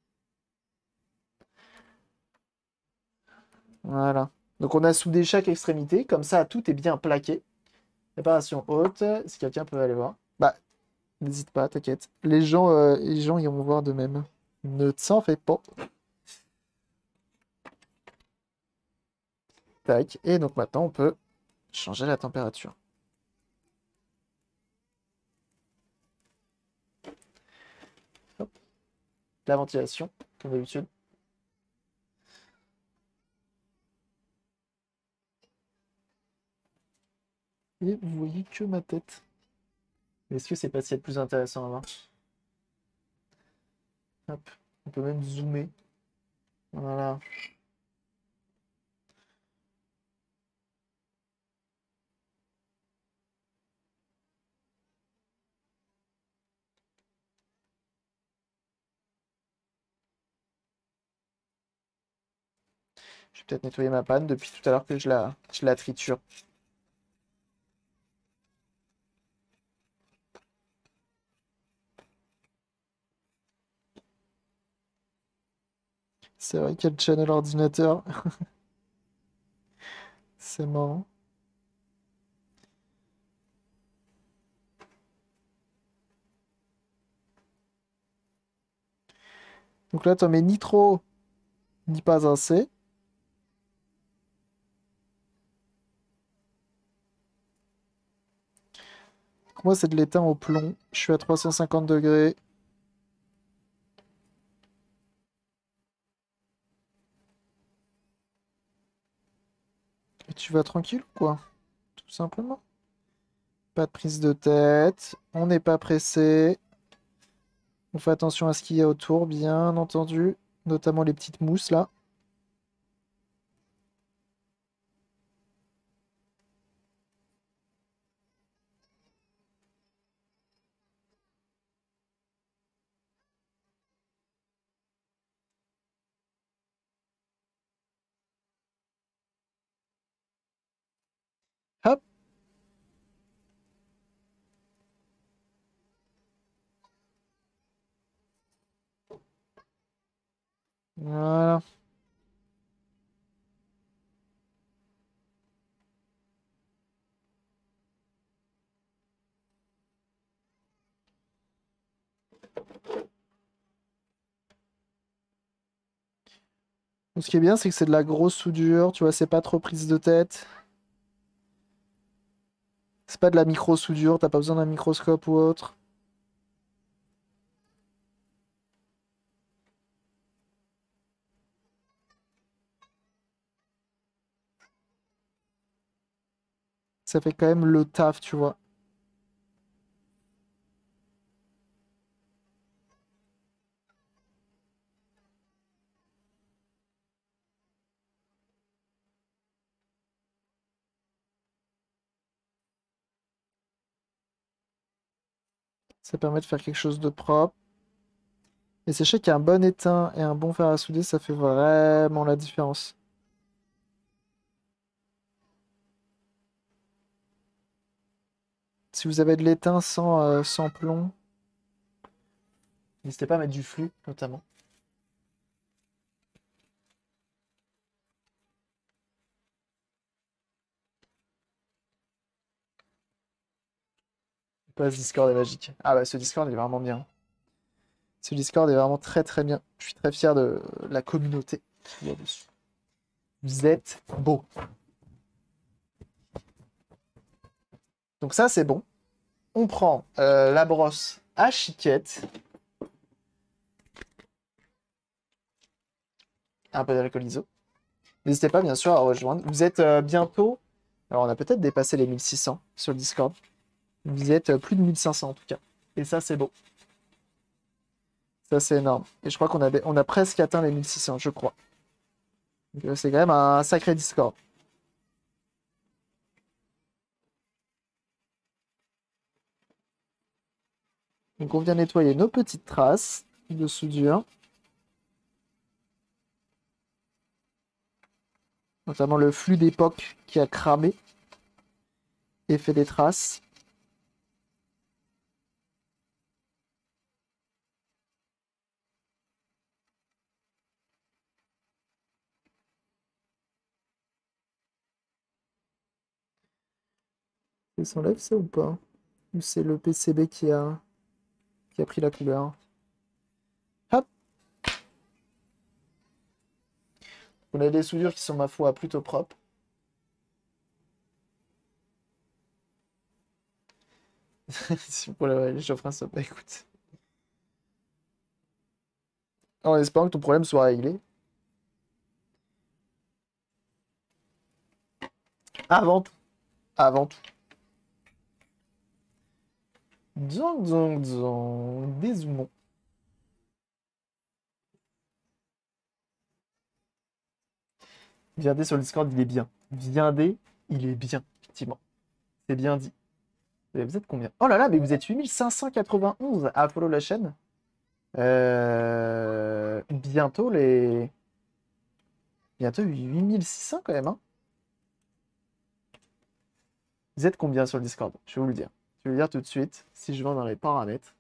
Voilà. Donc on a soudé chaque extrémité. Comme ça, tout est bien plaqué. Réparation haute. Si quelqu'un peut aller voir. Bah, n'hésite pas, t'inquiète. Les gens, euh, les gens iront voir de même. Ne t'en fais pas. Tac. Et donc maintenant, on peut changer la température. Hop. La ventilation, comme d'habitude. Et vous voyez que ma tête. Est-ce que c'est pas si plus intéressant à voir? Hop. On peut même zoomer. Voilà. Je vais peut-être nettoyer ma panne depuis tout à l'heure que je la, je la triture. C'est vrai qu'il y a le channel ordinateur. C'est marrant. Donc là, t'en mets ni trop, ni pas assez. Donc moi, c'est de l'étain au plomb. Je suis à trois cent cinquante degrés. Et tu vas tranquille ou quoi? Tout simplement. Pas de prise de tête. On n'est pas pressé. On fait attention à ce qu'il y a autour, bien entendu. Notamment les petites mousses là. Hop. Voilà. Donc, ce qui est bien, c'est que c'est de la grosse soudure. Tu vois, c'est pas trop prise de tête. C'est pas de la micro-soudure. T'as pas besoin d'un microscope ou autre. Ça fait quand même le taf, tu vois. Ça permet de faire quelque chose de propre. Et sachez qu'un bon étain et un bon fer à souder, ça fait vraiment la différence. Si vous avez de l'étain sans, euh, sans plomb, N'hésitez pas à mettre du flux, notamment. Pas ce Discord est magique. Ah bah ce Discord il est vraiment bien. Ce Discord est vraiment très très bien. Je suis très fier de la communauté qu'il y a dessus. Vous êtes beaux. Donc ça c'est bon. On prend euh, la brosse à chiquette. Un peu d'alcool iso. N'hésitez pas bien sûr à rejoindre. Vous êtes euh, bientôt... Alors on a peut-être dépassé les mille six cents sur le Discord. Vous êtes plus de mille cinq cents en tout cas. Et ça, c'est beau. Ça, c'est énorme. Et je crois qu'on a, on a presque atteint les mille six cents, je crois. C'est quand même un sacré Discord. Donc on vient nettoyer nos petites traces de soudure. Notamment le flux d'époque qui a cramé et fait des traces. Ça s'enlève ça ou pas? Ou c'est le P C B qui a, qui a pris la couleur? Hop! On a des soudures qui sont, ma foi, plutôt propres. Si pour la j'offre un sub, bah écoute. En espérant que ton problème soit réglé. Avant tout. Avant tout. Dzong, dzong, dzong. Dézoomons. Viendez sur le Discord, il est bien. Viendez, il est bien, effectivement. C'est bien dit. Et vous êtes combien? Oh là là, mais vous êtes huit mille cinq cent quatre-vingt-onze à follow la chaîne. Euh... Bientôt les... Bientôt huit mille six cents quand même, hein. Vous êtes combien sur le Discord? Je vais vous le dire. Je vais vous le dire tout de suite, si je vais dans les paramètres.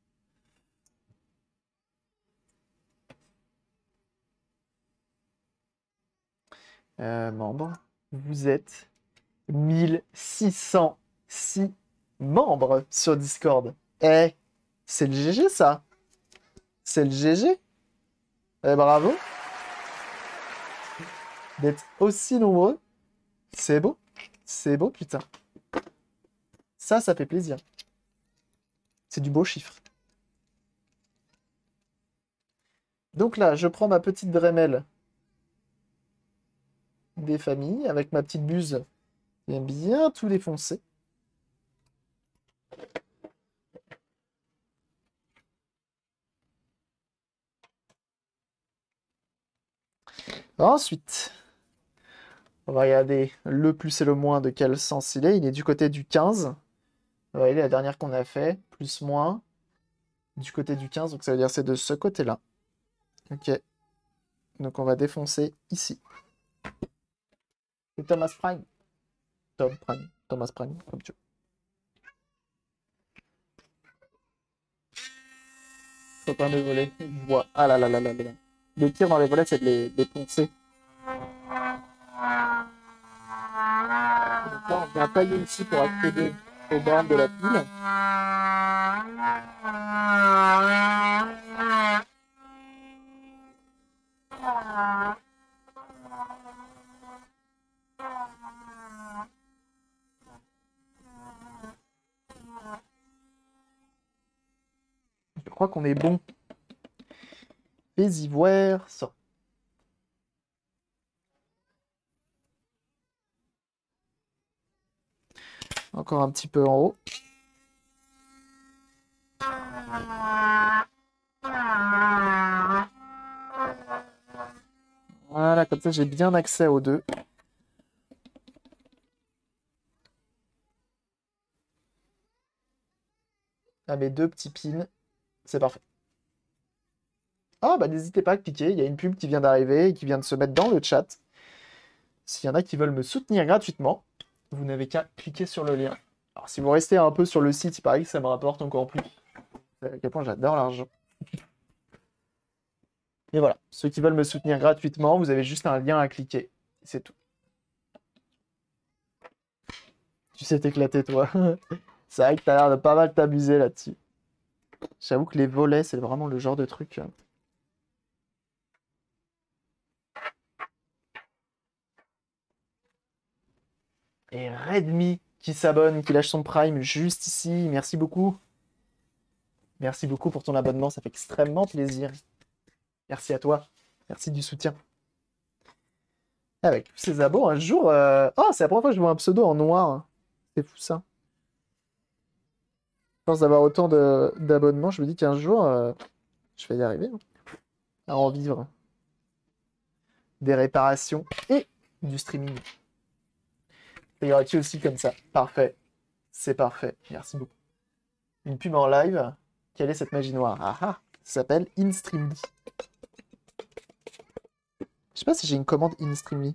Euh, membres. Vous êtes mille six cent six membres sur Discord. Eh, c'est le G G ça. C'est le G G. Eh, bravo. D'être aussi nombreux. C'est beau. C'est beau, putain. Ça, ça fait plaisir. C'est du beau chiffre. Donc là, je prends ma petite Dremel des familles avec ma petite buse qui aime bien tout défoncer. Ensuite, on va regarder le plus et le moins de quel sens il est. Il est du côté du quinze. Vous voyez, la dernière qu'on a fait, plus, moins, du côté du quinze. Donc ça veut dire c'est de ce côté-là. Ok. Donc on va défoncer ici. C'est Thomas Prime. Tom Prime. Thomas Prime, comme tu veux. Faut pas me voler. Je vois. Ah là là là là là. Le tir dans les volets, c'est de les, de les poncer. Donc là, on vient tailler ici pour accéder aux bornes de la pile. Je crois qu'on est bon. Les ivoires sortent. Encore un petit peu en haut. Voilà, comme ça j'ai bien accès aux deux. À mes deux petits pins. C'est parfait. Ah bah n'hésitez pas à cliquer, il y a une pub qui vient d'arriver et qui vient de se mettre dans le chat. S'il y en a qui veulent me soutenir gratuitement, vous n'avez qu'à cliquer sur le lien. Alors si vous restez un peu sur le site, il paraît que ça me rapporte encore plus. À quel point j'adore l'argent. Et voilà, ceux qui veulent me soutenir gratuitement, vous avez juste un lien à cliquer. C'est tout. Tu sais t'éclater, toi. C'est vrai que t'as l'air de pas mal t'abuser là-dessus. J'avoue que les volets, c'est vraiment le genre de truc. euh. Et Redmi qui s'abonne, qui lâche son Prime juste ici. Merci beaucoup. Merci beaucoup pour ton abonnement, ça fait extrêmement plaisir. Merci à toi. Merci du soutien. Avec tous ces abos, un jour... euh, Oh, c'est la première fois que je vois un pseudo en noir. C'est fou ça. À force d'avoir autant de- d'abonnements, je me dis qu'un jour, euh, je vais y arriver hein, à en vivre. Des réparations et du streaming. C'est gratuit aussi comme ça. Parfait. C'est parfait. Merci beaucoup. Une pub en live. Quelle est cette magie noire? Ah ah. Ça s'appelle InStreamly. Je sais pas si j'ai une commande InStreamly.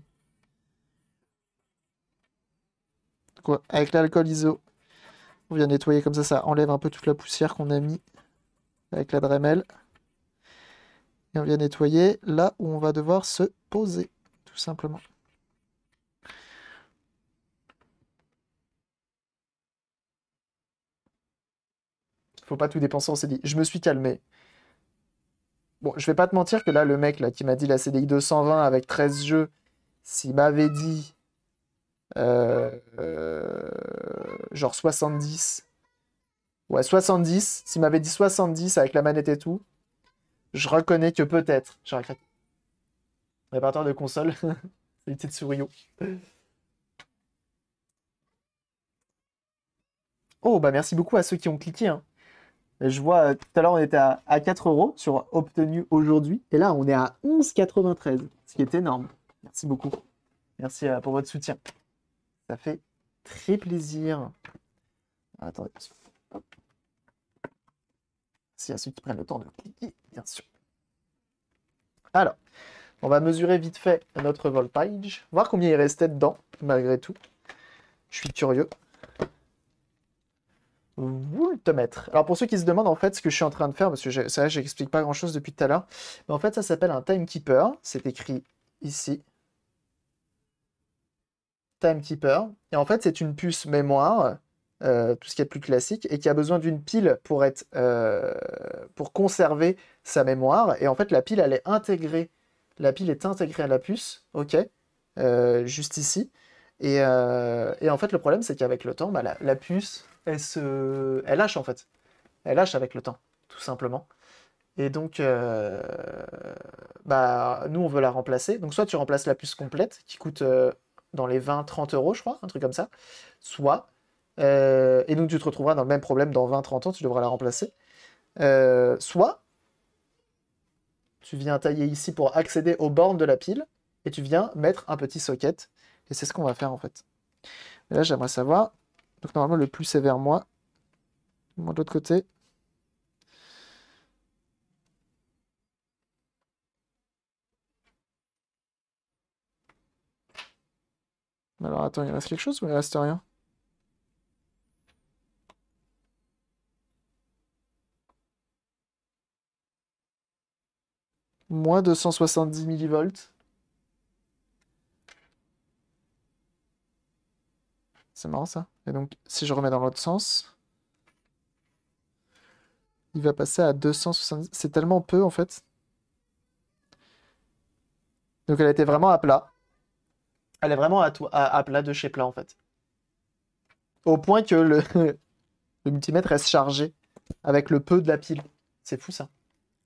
Quoi? Avec l'alcool iso. On vient nettoyer comme ça, ça enlève un peu toute la poussière qu'on a mis avec la Dremel. Et on vient nettoyer là où on va devoir se poser, tout simplement. Faut pas tout dépenser en C D I. Je me suis calmé. Bon, je vais pas te mentir que là, le mec là, qui m'a dit la C D I deux cent vingt avec treize jeux, s'il m'avait dit euh, euh, genre soixante-dix, ouais, soixante-dix, s'il m'avait dit soixante-dix avec la manette et tout, je reconnais que peut-être j'aurais craqué. Réparateur de console, qualité de Sourio. Oh, bah merci beaucoup à ceux qui ont cliqué. Hein. Je vois, euh, tout à l'heure, on était à, à quatre euros sur obtenu aujourd'hui. Et là, on est à onze virgule quatre-vingt-treize, ce qui est énorme. Merci beaucoup. Merci euh, pour votre soutien. Ça fait très plaisir. Ah, attendez. Hop. Merci à ceux qui prennent le temps de cliquer, bien sûr. Alors, on va mesurer vite fait notre voltage. Voir combien il restait dedans, malgré tout. Je suis curieux. Voltmètre. Alors pour ceux qui se demandent en fait ce que je suis en train de faire, parce que je- c'est vrai que j'explique pas grand chose depuis tout à l'heure, mais en fait ça s'appelle un timekeeper, c'est écrit ici. Timekeeper. Et en fait c'est une puce mémoire, euh, tout ce qui est plus classique, et qui a besoin d'une pile pour être euh, pour conserver sa mémoire. Et en fait la pile elle est intégrée. La pile est intégrée à la puce, ok, euh, juste ici. Et, euh, et en fait le problème c'est qu'avec le temps, bah, la, la puce elle se, elle lâche en fait. Elle lâche avec le temps, tout simplement. Et donc, euh, bah, nous, on veut la remplacer. Donc, soit tu remplaces la puce complète, qui coûte euh, dans les vingt trente euros, je crois, un truc comme ça. Soit, euh, et donc tu te retrouveras dans le même problème dans vingt trente ans, tu devras la remplacer. Euh, soit, tu viens tailler ici pour accéder aux bornes de la pile, et tu viens mettre un petit socket. Et c'est ce qu'on va faire, en fait. Et là, j'aimerais savoir. Donc, normalement, le plus est vers moi. Moi, de l'autre côté. Alors, attends, il reste quelque chose ou il reste rien? Moins deux cent soixante-dix millivolts. C'est marrant ça. Et donc, si je remets dans l'autre sens, il va passer à deux cent soixante-dix. C'est tellement peu en fait. Donc, elle était vraiment à plat. Elle est vraiment à, to- à, à plat de chez plat en fait. Au point que le, le multimètre reste chargé avec le peu de la pile. C'est fou ça.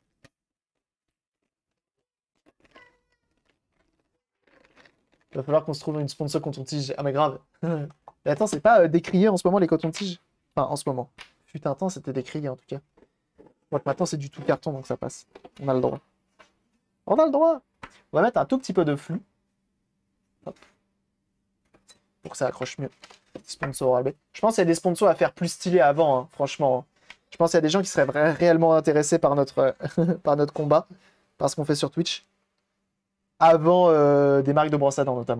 Il va falloir qu'on se trouve une sponsor coton-tige. Ah mais grave. Mais attends, c'est pas euh, décrié en ce moment les cotons-tiges? Enfin, en ce moment. Fut un temps, c'était décrié en tout cas. Donc maintenant, c'est du tout carton, donc ça passe. On a le droit. On a le droit. On va mettre un tout petit peu de flux. Hop. Pour que ça accroche mieux. Sponsor Oral-B. Je pense qu'il y a des sponsors à faire plus stylé avant, hein, franchement. Je pense qu'il y a des gens qui seraient vra- réellement intéressés par notre, par notre combat, par ce qu'on fait sur Twitch. Avant euh, des marques de brosse à dents, notamment.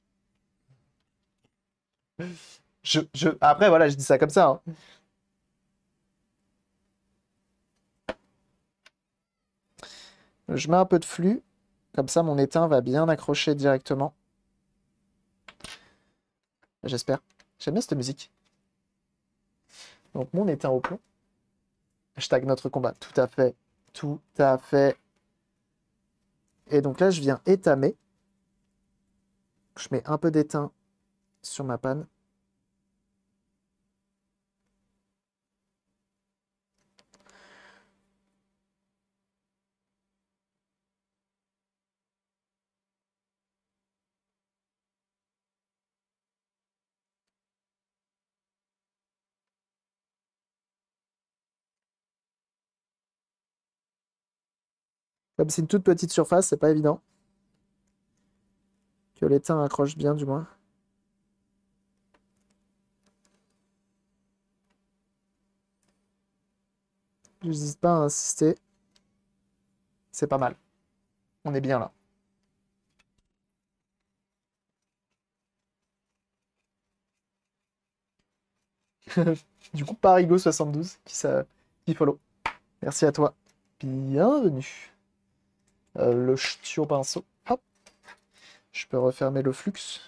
Je, je... Après, voilà, je dis ça comme ça. Hein. Je mets un peu de flux. Comme ça, mon étain va bien accrocher directement. J'espère. J'aime bien cette musique. Donc, mon étain au plomb. Hashtag notre combat. Tout à fait. Tout à fait. Et donc là, je viens étamer. Je mets un peu d'étain sur ma panne. Comme c'est une toute petite surface, c'est pas évident. Que l'étain accroche bien, du moins. Je n'hésite pas à insister. C'est pas mal. On est bien là. Du coup, Parigo soixante-douze qui, ça, qui follow. Merci à toi. Bienvenue. Euh, le ch'tio pinceau. Hop. Je peux refermer le flux.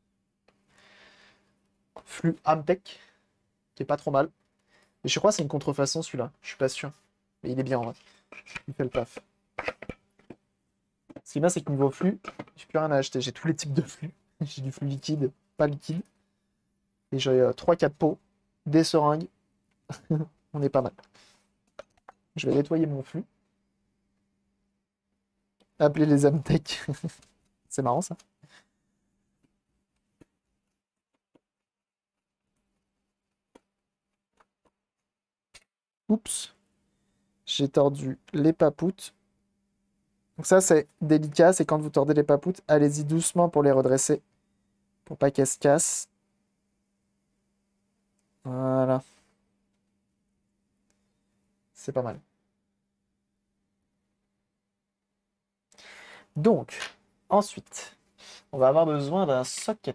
Flux Amtech. Qui est pas trop mal. Et je crois que c'est une contrefaçon celui-là. Je suis pas sûr. Mais il est bien en vrai. Il fait le paf. Ce qui est bien, c'est que niveau flux, j'ai plus rien à acheter. J'ai tous les types de flux. J'ai du flux liquide, pas liquide. Et j'ai euh, trois quatre pots, des seringues. On est pas mal. Je vais nettoyer mon flux. Appeler les Amtech. C'est marrant ça. Oups. J'ai tordu les papoutes. Donc ça, c'est délicat. C'est quand vous tordez les papoutes, allez-y doucement pour les redresser. Pour pas qu'elles se cassent. Voilà. C'est pas mal. Donc, ensuite, on va avoir besoin d'un socket.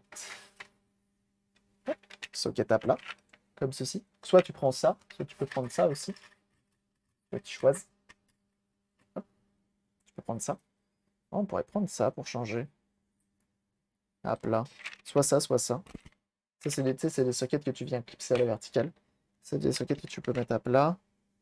Socket à plat, comme ceci. Soit tu prends ça, soit tu peux prendre ça aussi. Soit tu choisis. Hop. Tu peux prendre ça. Oh, on pourrait prendre ça pour changer. À plat. Soit ça, soit ça. Ça, c'est des, c'est des sockets que tu viens clipser à la verticale. C'est des sockets que tu peux mettre à plat.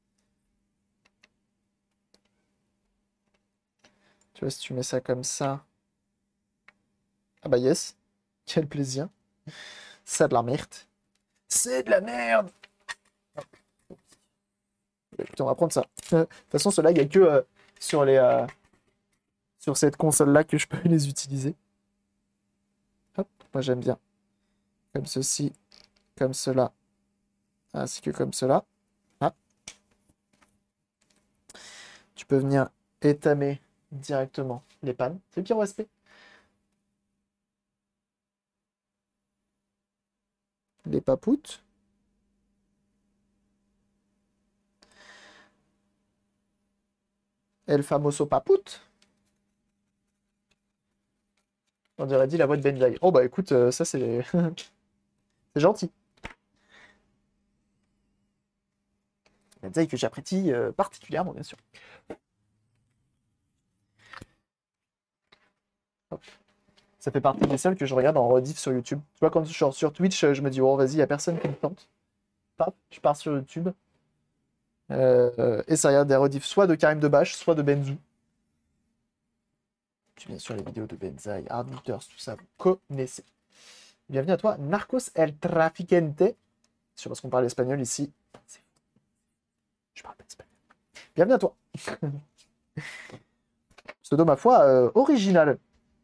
Tu vois, si tu mets ça comme ça. Ah bah yes. Quel plaisir. C'est de la merde. C'est de la merde. Écoute, on va prendre ça. De toute façon, ceux-là, il n'y a que euh, sur, les, euh, sur cette console-là que je peux les utiliser. Hop, moi j'aime bien. Comme ceci, comme cela, ainsi que comme cela. Ah. Tu peux venir étamer directement les pannes. C'est le pire O S P. Les papoutes. El famoso papout. On dirait dit la voix de Benjaï. Oh bah écoute, euh, ça c'est c'est gentil. Benjaï que j'apprécie euh, particulièrement, bien sûr. Hop. Ça fait partie des seuls que je regarde en rediff sur YouTube. Tu vois, quand je suis sur Twitch, je me dis, oh vas-y, il n'y a personne qui me tente. Paf, je pars sur YouTube. Euh, et ça regarde des rediffs soit de Karim Debache, soit de Benzu. Tu viens sur les vidéos de Benzaï, Hard Hitters, tout ça, vous connaissez. Bienvenue à toi, Narcos El Traficante. Je sais pas ce qu'on parle espagnol ici. Je parle pas espagnol. Bienvenue à toi. Pseudo, ma foi, euh, original.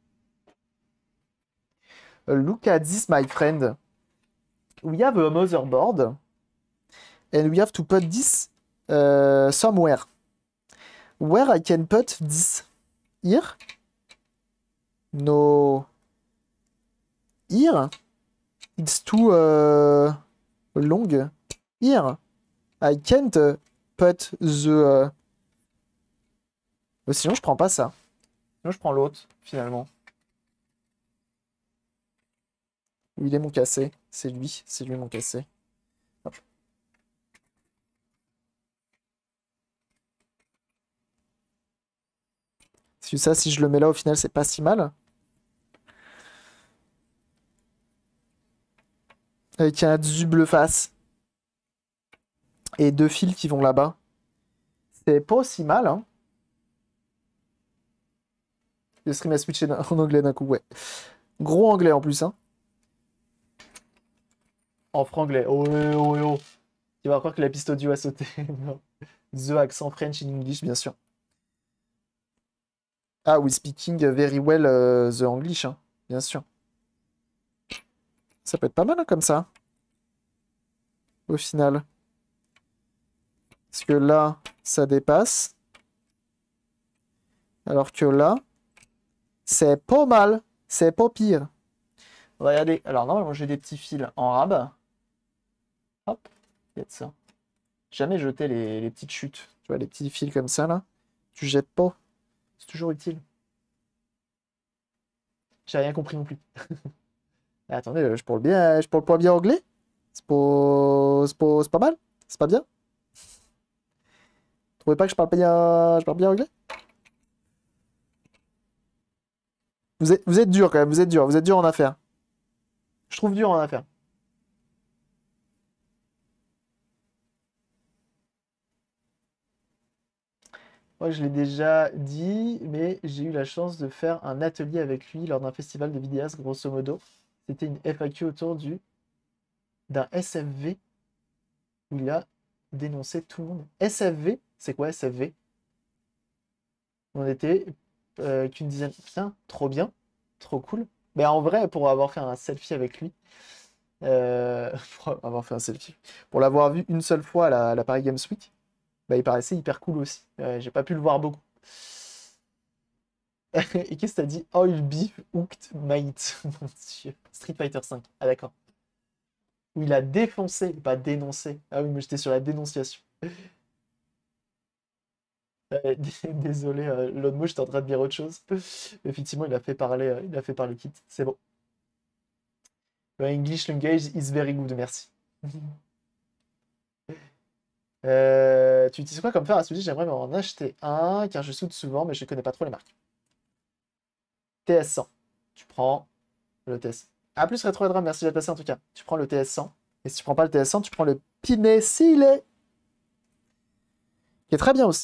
Uh, look at this, my friend. We have a motherboard. And we have to put this uh, somewhere. Where I can put this? Here? No. Here? It's too uh, long. Here? I can't uh, put the... Uh... Sinon, je prends pas ça. Sinon, je prends l'autre, finalement. Où il est mon cassé? C'est lui. C'est lui mon cassé. Hop. Parce que ça, si je le mets là, au final, c'est pas si mal. Avec un du bleu face. Et deux fils qui vont là-bas. C'est pas si mal, hein. Le stream a switché en anglais d'un coup, ouais. Gros anglais en plus, hein. En franglais. Oh, oh, oh, oh. Tu vas croire que la piste audio a sauté. Non. The accent French in English, bien sûr. Ah, we speaking very well uh, the English, hein. Bien sûr. Ça peut être pas mal, hein, comme ça. Au final. Parce que là, ça dépasse. Alors que là, c'est pas mal. C'est pas pire. Regardez. Alors, normalement, j'ai des petits fils en rab. Hop. Il y a de ça. Jamais jeter les, les petites chutes. Tu vois, les petits fils comme ça, là. Tu jettes pas. C'est toujours utile. J'ai rien compris non plus. Mais attendez, je parle bien, je parle pas bien anglais. C'est pas, c'est pas, c'est pas mal. C'est pas bien. Vous trouvez pas que je parle bien, je parle bien anglais? Vous êtes, vous êtes dur quand même, vous êtes dur, vous êtes dur en affaires. Je trouve dur en affaires. Moi, je l'ai déjà dit, mais j'ai eu la chance de faire un atelier avec lui lors d'un festival de vidéastes, grosso modo. C'était une F A Q autour du d'un S F V où il a dénoncé tout le monde. S F V, c'est quoi S F V? On était euh, qu'une dizaine. Putain, trop bien, trop cool. Mais en vrai, pour avoir fait un selfie avec lui, euh, pour avoir fait un selfie, pour l'avoir vu une seule fois à la, à la Paris Games Week, bah, il paraissait hyper cool aussi. Euh, j'ai pas pu le voir beaucoup. Et qu'est-ce que t'as dit? Oil Beef Hooked Mate. Mon Dieu. Street Fighter cinq. Ah d'accord. Où il a défoncé, pas dénoncé. Ah oui, mais j'étais sur la dénonciation. Euh, Désolé, euh, l'autre mot, j'étais en train de dire autre chose. Effectivement, il a fait parler, euh, il a fait parler Kit. C'est bon. Le English language is very good, merci. Euh, tu utilises quoi comme fer à souder? J'aimerais en acheter un, car je soude souvent, mais je connais pas trop les marques. T S cent. Tu prends le T S. A plus Retro Edram, merci d'être passé en tout cas. Tu prends le T S cent. Et si tu prends pas le T S cent, tu prends le Pinecile. Qui est très bien aussi.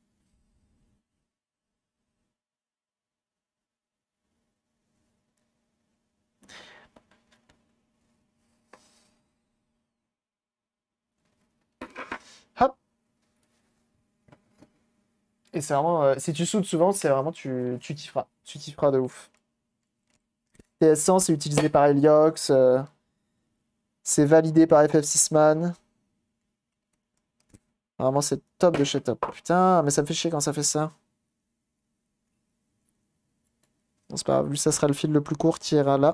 Hop. Et c'est vraiment... euh, si tu soudes souvent, c'est vraiment... Tu, tu kifferas. Tu kifferas de ouf. T S cent, c'est utilisé par Heliox. euh, c'est validé par F F six Man. Vraiment, c'est top de chez top. Putain, mais ça me fait chier quand ça fait ça. Bon, c'est pas grave, lui, ça sera le fil le plus court qui ira là.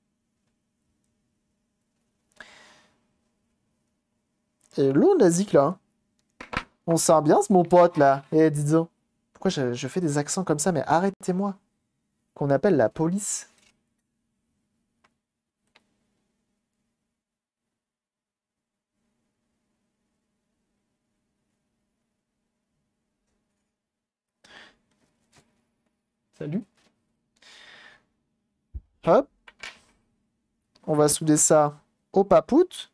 Et l'eau, la zik, là. On sent bien, ce mon pote, là. Eh, dis donc. Pourquoi je, je fais des accents comme ça? Mais arrêtez-moi. Qu'on appelle la police. Salut. Hop. On va souder ça au papout.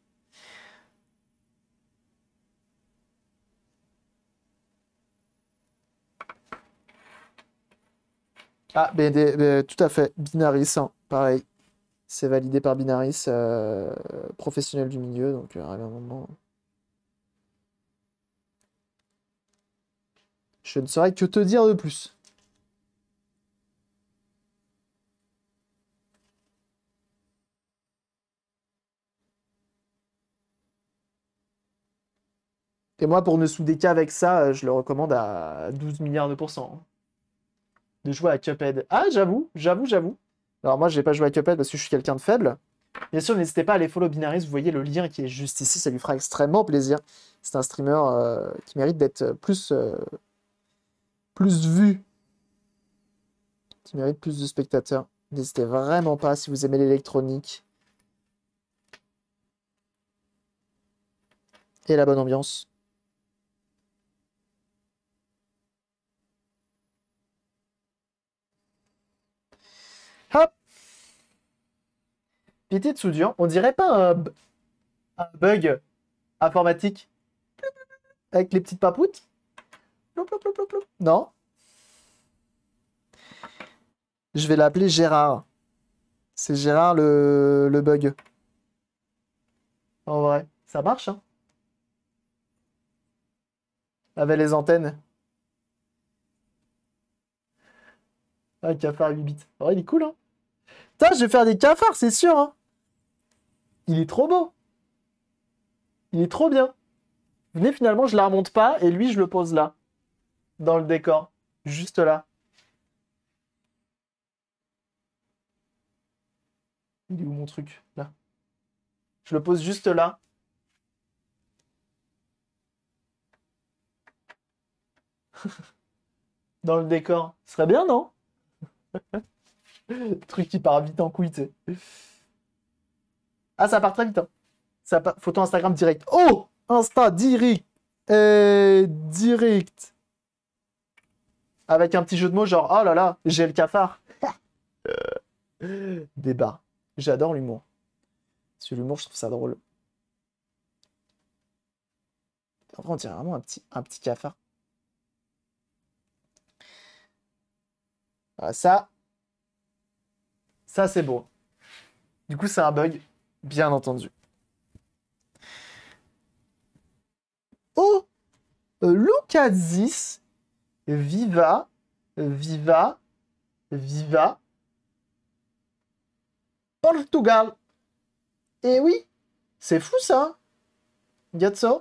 Ah, mais, des- mais tout à fait. Binaris, hein, pareil. C'est validé par Binaris, euh, professionnel du milieu, donc euh, à un moment. Je ne saurais que te dire de plus. Et moi, pour ne souder qu'avec ça, euh, je le recommande à douze milliards de pourcents, hein. De jouer à Cuphead. Ah, j'avoue, j'avoue, j'avoue. Alors moi, j'ai pas joué à Cuphead parce que je suis quelqu'un de faible. Bien sûr, n'hésitez pas à aller follow Binaris, vous voyez le lien qui est juste ici, ça lui fera extrêmement plaisir. C'est un streamer euh, qui mérite d'être plus, euh, plus vu, qui mérite plus de spectateurs. N'hésitez vraiment pas si vous aimez l'électronique et la bonne ambiance. Hop. Petite soudure. On dirait pas un, un bug informatique avec les petites papoutes? Non. Je vais l'appeler Gérard. C'est Gérard le, le bug. En vrai, ça marche, hein? Avec les antennes. Ah, cafard huit bits. Oh, il est cool, hein? Putain, je vais faire des cafards, c'est sûr, hein? Il est trop beau. Il est trop bien. Venez, finalement, je la remonte pas et lui, je le pose là. Dans le décor. Juste là. Il est où mon truc? Là. Je le pose juste là. Dans le décor. Ce serait bien, non? Le truc qui part vite en couille, tu sais. Ah, ça part très vite, hein. Ça part... Photo Instagram direct. Oh! Insta direct. Euh, direct. Avec un petit jeu de mots genre, oh là là, j'ai le cafard. Débat. J'adore l'humour. Parce que l'humour, je trouve ça drôle. En vrai, on dirait vraiment un petit, un petit cafard. Ah, ça, ça c'est beau. Du coup, c'est un bug, bien entendu. Oh! Euh, look at this. Viva. Viva. Viva. Portugal. Eh oui, c'est fou ça. Regarde ça.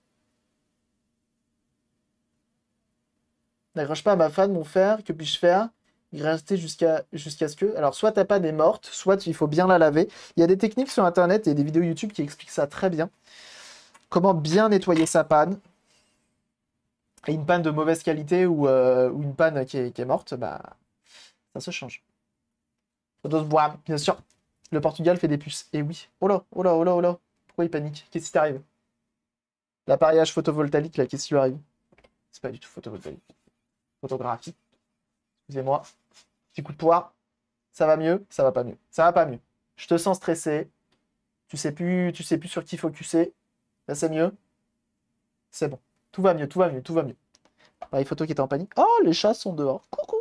N'accroche pas à ma fan, mon frère. Que puis-je faire? Rester jusqu'à jusqu'à ce que... Alors, soit ta panne est morte, soit il faut bien la laver. Il y a des techniques sur Internet et des vidéos YouTube qui expliquent ça très bien. Comment bien nettoyer sa panne. Et une panne de mauvaise qualité ou, euh, ou une panne qui est, qui est morte, bah, ça se change. Ça doit se boire, bien sûr. Le Portugal fait des puces. Et oui. Oh là, oh là, oh là, oh là. Pourquoi il panique? Qu'est-ce qui t'arrive? L'appareillage photovoltaïque, là, qu'est-ce qui lui arrive? C'est pas du tout photovoltaïque. Photographie. Excusez-moi. Petit coup de poire. Ça va mieux? Ça va pas mieux. Ça va pas mieux. Je te sens stressé. Tu sais plus, tu sais plus sur qui focuser. Là, c'est mieux. C'est bon. Tout va mieux, tout va mieux, tout va mieux. Pareil, photo qui était en panique. Oh, les chats sont dehors. Coucou.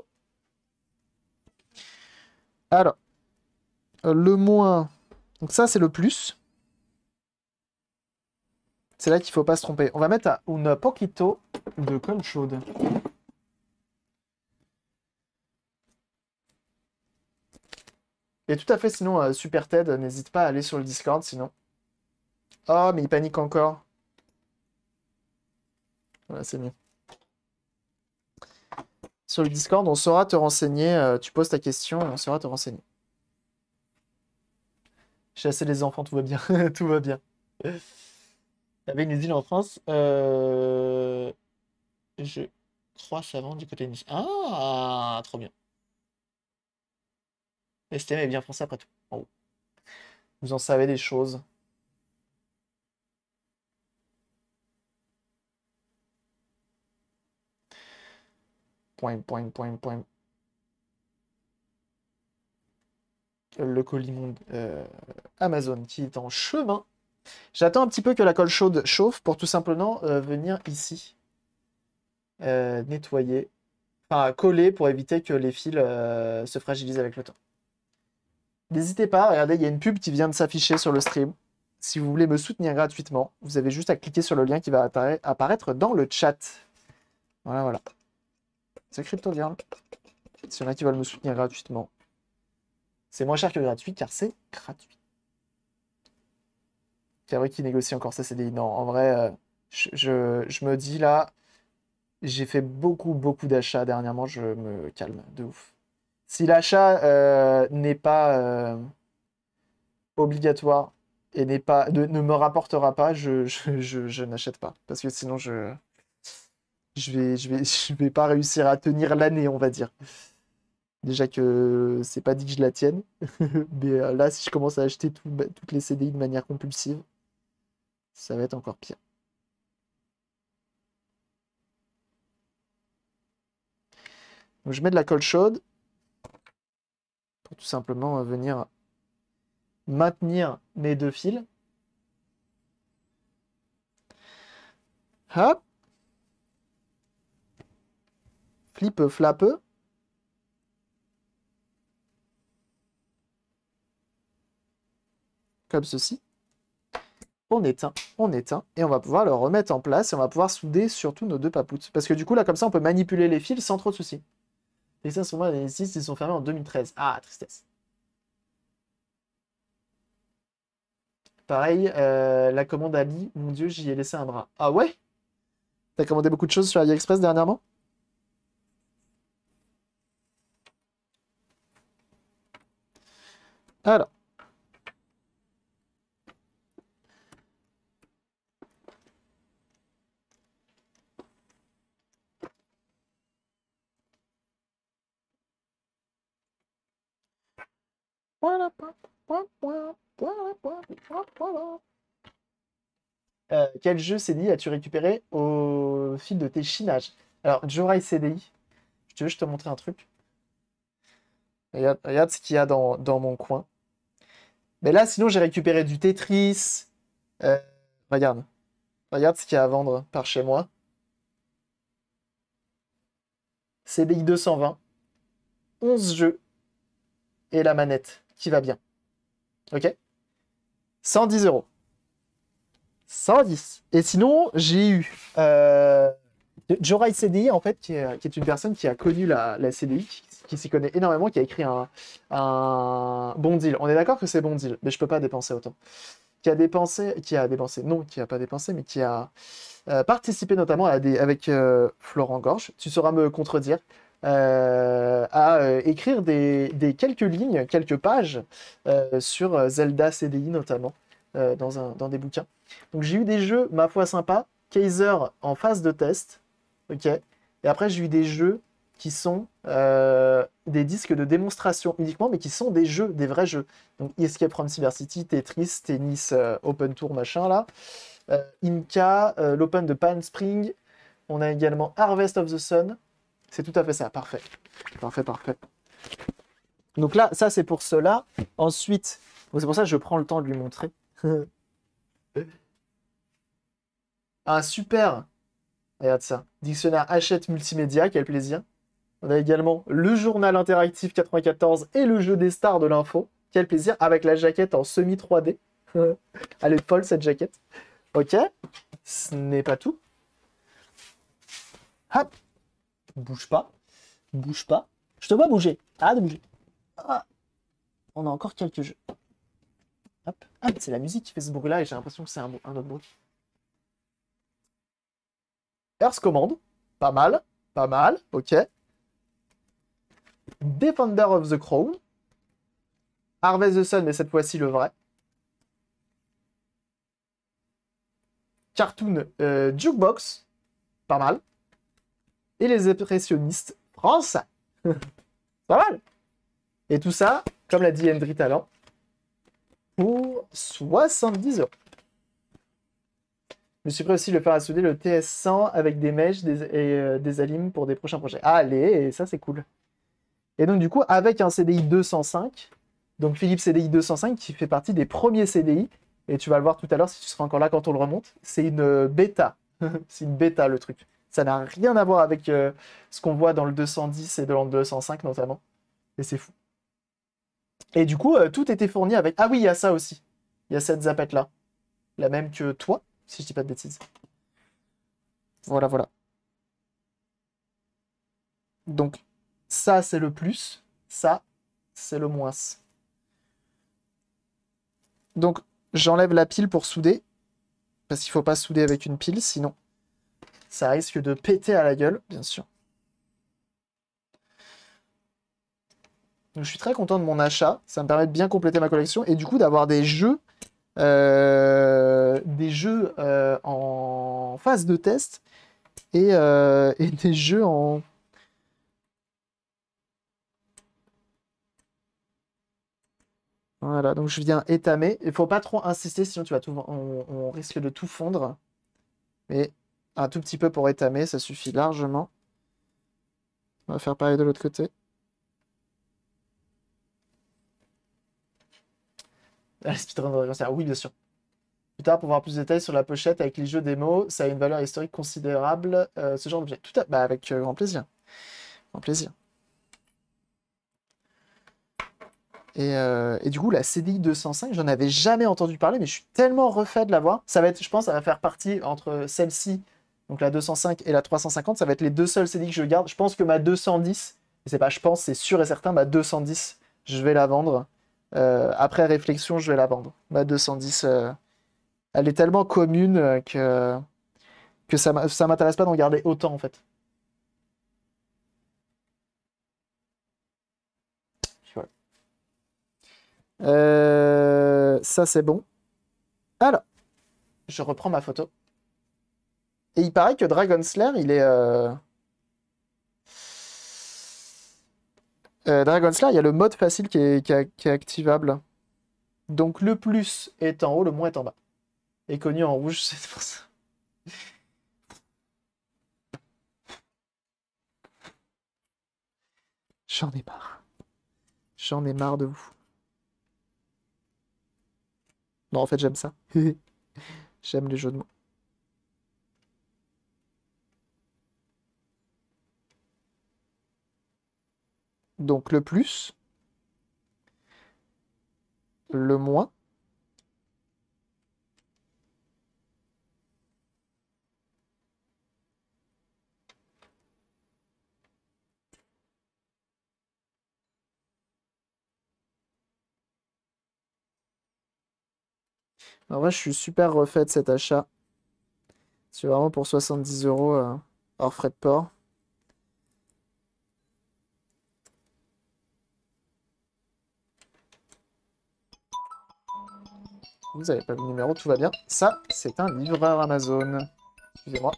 Alors, euh, le moins. Donc ça, c'est le plus. C'est là qu'il faut pas se tromper. On va mettre à un poquito de colle chaude. Et tout à fait, sinon, euh, Super Ted, n'hésite pas à aller sur le Discord, sinon. Oh, mais il panique encore. Voilà, c'est mieux. Sur le Discord, on saura te renseigner. euh, tu poses ta question, on saura te renseigner. Chasser les enfants, tout va bien. Tout va bien. T'avais une usine en France. Euh... Je crois savant du côté de Nice. Ah, trop bien. S T M est bien français après tout. En haut. Vous en savez des choses. Point, point, point, point. Le colis monde euh, Amazon qui est en chemin. J'attends un petit peu que la colle chaude chauffe pour tout simplement euh, venir ici euh, nettoyer, enfin coller pour éviter que les fils euh, se fragilisent avec le temps. N'hésitez pas, regardez, il y a une pub qui vient de s'afficher sur le stream. Si vous voulez me soutenir gratuitement, vous avez juste à cliquer sur le lien qui va apparaître dans le chat. Voilà, voilà. C'est CryptoGirl. S'il y en a qui veulent me soutenir gratuitement, c'est moins cher que gratuit car c'est gratuit. C'est vrai qu'il négocie encore sa C D I. Non, en vrai, euh, je, je, je me dis là, j'ai fait beaucoup, beaucoup d'achats dernièrement, je me calme de ouf. Si l'achat euh, n'est pas euh, obligatoire et n'est pas, ne, ne me rapportera pas, je, je, je, je n'achète pas. Parce que sinon, je je vais, je vais, je vais pas réussir à tenir l'année, on va dire. Déjà que c'est pas dit que je la tienne. Mais euh, là, si je commence à acheter tout- bah, toutes les C D I de manière compulsive, ça va être encore pire. Donc je mets de la colle chaude pour tout simplement euh, venir maintenir mes deux fils. Hop. Flip, flap. Comme ceci. On éteint, on éteint, et on va pouvoir le remettre en place, et on va pouvoir souder surtout nos deux papoutes. Parce que du coup, là, comme ça, on peut manipuler les fils sans trop de soucis. Et ça, souvent, les six, ils sont fermés en deux mille treize. Ah, tristesse. Pareil, euh, la commande Ali, mon Dieu, j'y ai laissé un bras. Ah ouais? T'as commandé beaucoup de choses sur AliExpress dernièrement? Alors. Euh, quel jeu C D I as-tu récupéré au fil de tes chinages? Alors, Jorai C D I, je te veux, je te montrer un truc. Regarde, regarde ce qu'il y a dans, dans mon coin. Mais là, sinon, j'ai récupéré du Tetris. Euh, regarde. Regarde ce qu'il y a à vendre par chez moi. C D I deux cent vingt. onze jeux. Et la manette qui va bien. Ok? cent dix euros. cent dix. Et sinon, j'ai eu euh, Jorai C D I, en fait, qui est, qui est une personne qui a connu la, la C D I, qui, qui s'y connaît énormément, qui a écrit un, un bon deal. On est d'accord que c'est bon deal, mais je peux pas dépenser autant. Qui a dépensé, qui a dépensé, non, qui a pas dépensé, mais qui a euh, participé notamment à des, avec euh, Florent Gorge, tu sauras me contredire, euh, à euh, écrire des, des quelques lignes, quelques pages euh, sur Zelda C D I notamment, euh, dans, un, dans des bouquins. Donc j'ai eu des jeux, ma foi, sympas, Kaiser en phase de test, ok, et après j'ai eu des jeux qui sont euh, des disques de démonstration uniquement, mais qui sont des jeux, des vrais jeux. Donc Escape from Cyber City, Tetris, Tennis, euh, Open Tour, machin là, euh, Inca, euh, l'Open de Palm Spring, on a également Harvest of the Sun, c'est tout à fait ça, parfait, parfait, parfait. Donc là, ça c'est pour cela. Ensuite, bon, c'est pour ça que je prends le temps de lui montrer. Un super, regarde ça, dictionnaire Hachette multimédia, quel plaisir. On a également le journal interactif quatre-vingt-quatorze et le jeu des stars de l'info. Quel plaisir, avec la jaquette en semi trois D. Elle est folle cette jaquette. Ok, ce n'est pas tout. Hop, bouge pas, bouge pas. Je te vois bouger, arrête de bouger. Ah. On a encore quelques jeux. Hop. Ah, c'est la musique qui fait ce bruit-là et j'ai l'impression que c'est un, un autre bruit. Earth Command, pas mal, pas mal, ok. Defender of the Crown. Harvest the Sun, mais cette fois-ci le vrai. Cartoon euh, Jukebox, pas mal. Et les impressionnistes français. Pas mal. Et tout ça, comme l'a dit Hendry Talent, pour soixante-dix euros. Je me suis prêt aussi de le faire à souder le T S cent avec des mèches des, et euh, des alimes pour des prochains projets. Allez, et ça c'est cool. Et donc du coup, avec un C D I deux cent cinq, donc Philips C D I deux cent cinq qui fait partie des premiers C D I, et tu vas le voir tout à l'heure si tu seras encore là quand on le remonte, c'est une bêta. C'est une bêta le truc. Ça n'a rien à voir avec euh, ce qu'on voit dans le deux cent dix et dans le deux cent cinq notamment. Et c'est fou. Et du coup, euh, tout était fourni avec... Ah oui, il y a ça aussi. Il y a cette zapette-là. La même que toi, si je dis pas de bêtises. Voilà, voilà. Donc, ça, c'est le plus. Ça, c'est le moins. Donc, j'enlève la pile pour souder. Parce qu'il faut pas souder avec une pile, sinon ça risque de péter à la gueule, bien sûr. Donc, je suis très content de mon achat. Ça me permet de bien compléter ma collection. Et du coup, d'avoir des jeux... Euh, des jeux euh, en phase de test et, euh, et des jeux en... Voilà, donc je viens étamer. Il faut pas trop insister, sinon tu vas tout... on, on risque de tout fondre. Mais un tout petit peu pour étamer, ça suffit largement. On va faire pareil de l'autre côté. Ah, speedrun de Dragon Slayer, oui, bien sûr. Plus tard, pour voir plus de détails sur la pochette avec les jeux démo, ça a une valeur historique considérable, euh, ce genre d'objet. Tout à bah, avec euh, grand plaisir. Grand plaisir. Et, euh, et du coup, la C D I deux cent cinq, j'en avais jamais entendu parler, mais je suis tellement refait de l'avoir. Ça va être, je pense, ça va faire partie entre celle-ci, donc la deux cent cinq et la trois cent cinquante. Ça va être les deux seules C D I que je garde. Je pense que ma deux cent dix, et c'est pas je pense, c'est sûr et certain, ma deux cent dix, je vais la vendre. Euh, après réflexion, je vais la vendre. Ma deux cent dix, euh, elle est tellement commune euh, que, que ça m'a- ça m'intéresse pas d'en garder autant, en fait. Puis voilà. Euh, ça, c'est bon. Alors, je reprends ma photo. Et il paraît que Dragon Slayer, il est... Euh... euh, Dragon Slayer, il y a le mode facile qui est, qui est- qui est activable. Donc le plus est en haut, le moins est en bas. Et connu en rouge, c'est pour ça. J'en ai marre. J'en ai marre de vous. Non, en fait, j'aime ça. J'aime les jeux de mots. Donc le plus, le moins. En vrai, je suis super refait de cet achat. C'est vraiment pour soixante-dix euros euh, hors frais de port. Vous n'avez pas le numéro, tout va bien. Ça, c'est un livreur Amazon. Excusez-moi.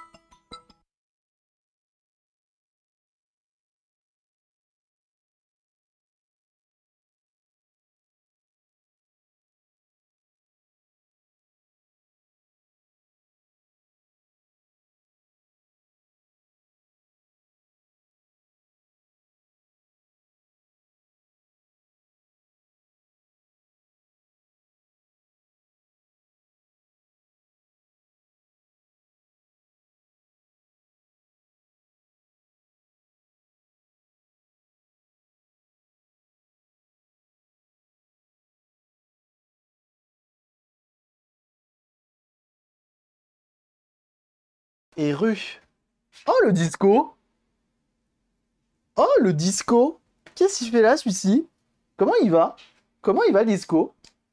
Et rue. Oh, le disco! Oh, le disco! Qu'est-ce qu'il fait là, celui-ci? Comment il va? Comment il va, le disco?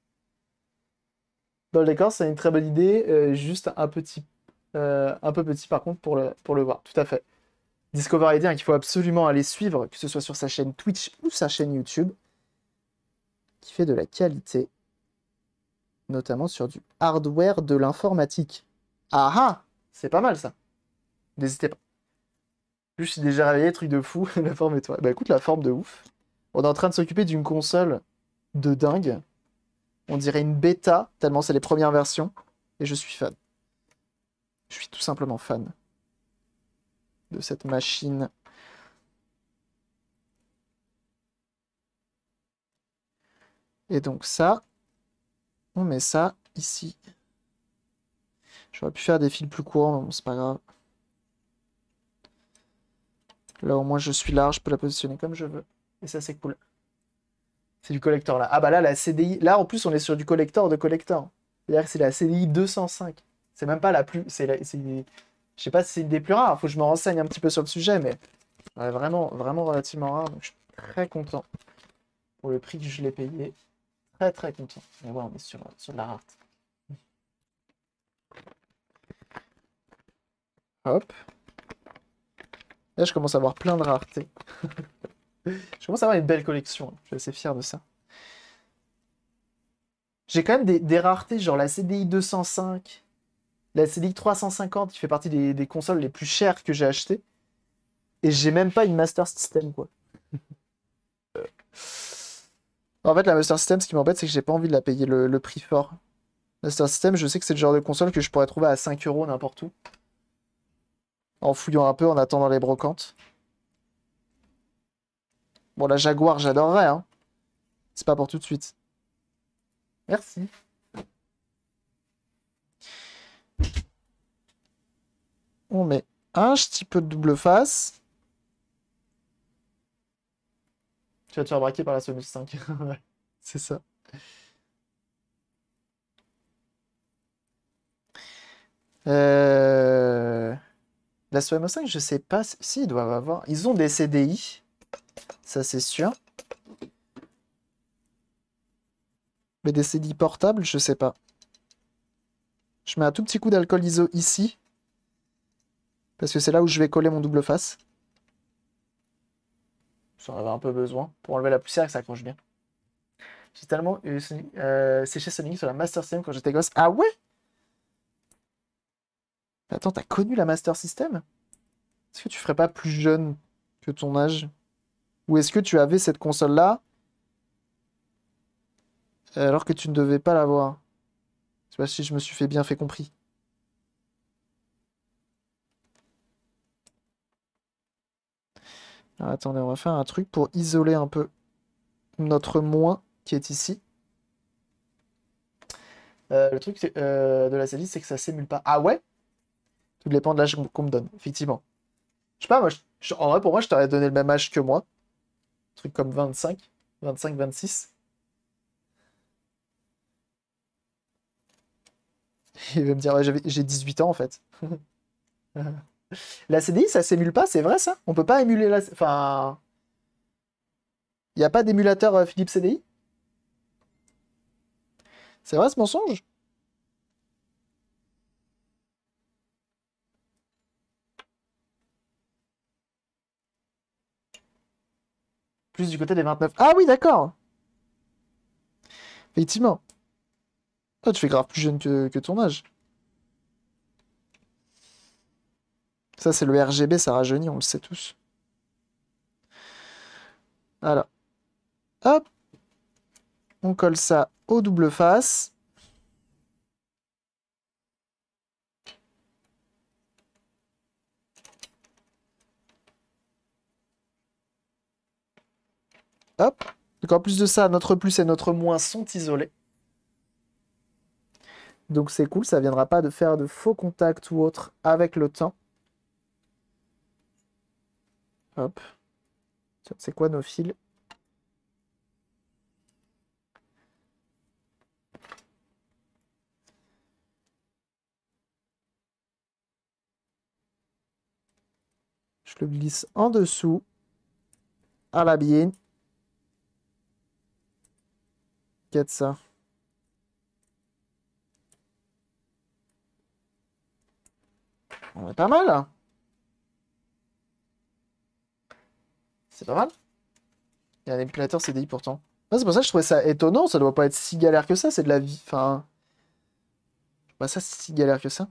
Dans le décor, c'est une très bonne idée. euh, juste un petit, euh, un peu petit, par contre, pour le, pour le voir. Tout à fait. Discovery D un qu'il faut absolument aller suivre, que ce soit sur sa chaîne Twitch ou sa chaîne YouTube, qui fait de la qualité, notamment sur du hardware de l'informatique. Ah ah! C'est pas mal, ça. N'hésitez pas. Plus je suis déjà réveillé, truc de fou. La forme et toi. Bah écoute, la forme de ouf. On est en train de s'occuper d'une console de dingue. On dirait une bêta, tellement c'est les premières versions. Et je suis fan. Je suis tout simplement fan de cette machine. Et donc ça, on met ça ici. J'aurais pu faire des fils plus courts, mais bon, c'est pas grave. Là, au moins, je suis large, je peux la positionner comme je veux. Et ça, c'est cool. C'est du collector, là. Ah bah là, la C D I... Là, en plus, on est sur du collector de collector. C'est-à-dire que c'est la C D I deux cent cinq. C'est même pas la plus... C'est la... c'est- Je sais pas si c'est une des plus rares. Faut que je me renseigne un petit peu sur le sujet, mais... ouais, vraiment, vraiment relativement rare. Donc, je suis très content. Pour le prix que je l'ai payé. Très, très content. Mais ouais, on est sur, sur de la rareté. Hop. Là, je commence à avoir plein de raretés. Je commence à avoir une belle collection. Je suis assez fier de ça. J'ai quand même des, des raretés, genre la C D I deux cent cinq, la C D I trois cent cinquante, qui fait partie des, des consoles les plus chères que j'ai achetées. Et j'ai même pas une Master System, quoi. En fait, la Master System, ce qui m'embête, c'est que j'ai pas envie de la payer le, le prix fort. Master System, je sais que c'est le genre de console que je pourrais trouver à cinq euros n'importe où. En fouillant un peu, en attendant les brocantes. Bon, la Jaguar, j'adorerais, hein. C'est pas pour tout de suite. Merci. On met un petit peu de double face. Tu vas te faire braquer par la Somus cinq. Ouais, c'est ça. Euh... La Somus cinq, je sais pas si ils doivent avoir. Ils ont des C D I. Ça, c'est sûr. Mais des C D I portables, je sais pas. Je mets un tout petit coup d'alcool iso ici. Parce que c'est là où je vais coller mon double face. J'en avais un peu besoin pour enlever la poussière et que ça accroche bien. J'ai tellement eu euh, séché Sonic sur la Master System quand j'étais gosse. Ah ouais? Attends, t'as connu la Master System? Est-ce que tu ferais pas plus jeune que ton âge? Ou est-ce que tu avais cette console-là alors que tu ne devais pas l'avoir? Je sais pas si je me suis fait bien fait compris. Alors, attendez, on va faire un truc pour isoler un peu notre moins qui est ici. Euh, le truc euh, de la série, c'est que ça s'émule pas. Ah ouais? Tout dépend de l'âge qu'on me donne, effectivement. Je sais pas, moi, je- je- en vrai, pour moi, je t'aurais donné le même âge que moi. Un truc comme vingt-cinq, vingt-cinq, vingt-six. Il va me dire, ouais, j'avais- j'ai dix-huit ans en fait. La C D I, ça s'émule pas, c'est vrai ça? On peut pas émuler la. Enfin. Il n'y a pas d'émulateur euh, Philips C D I? C'est vrai ce mensonge? Plus du côté des vingt-neuf. Ah oui, d'accord. Effectivement. Toi, tu fais grave plus jeune que, que ton âge. Ça, c'est le R G B, ça rajeunit, on le sait tous. Voilà. Hop. On colle ça au double face. Hop. Donc en plus de ça, notre plus et notre moins sont isolés. Donc c'est cool, ça ne viendra pas de faire de faux contacts ou autre avec le temps. Hop. Tiens, c'est quoi nos fils? Je le glisse en dessous, à la bienne. Quête ça. On est pas mal, hein. C'est pas mal. Il y a un émulateur C D I pourtant. Ah, c'est pour ça que je trouvais ça étonnant, ça doit pas être si galère que ça, c'est de la vie. Enfin. Bah ça, c'est si galère que ça.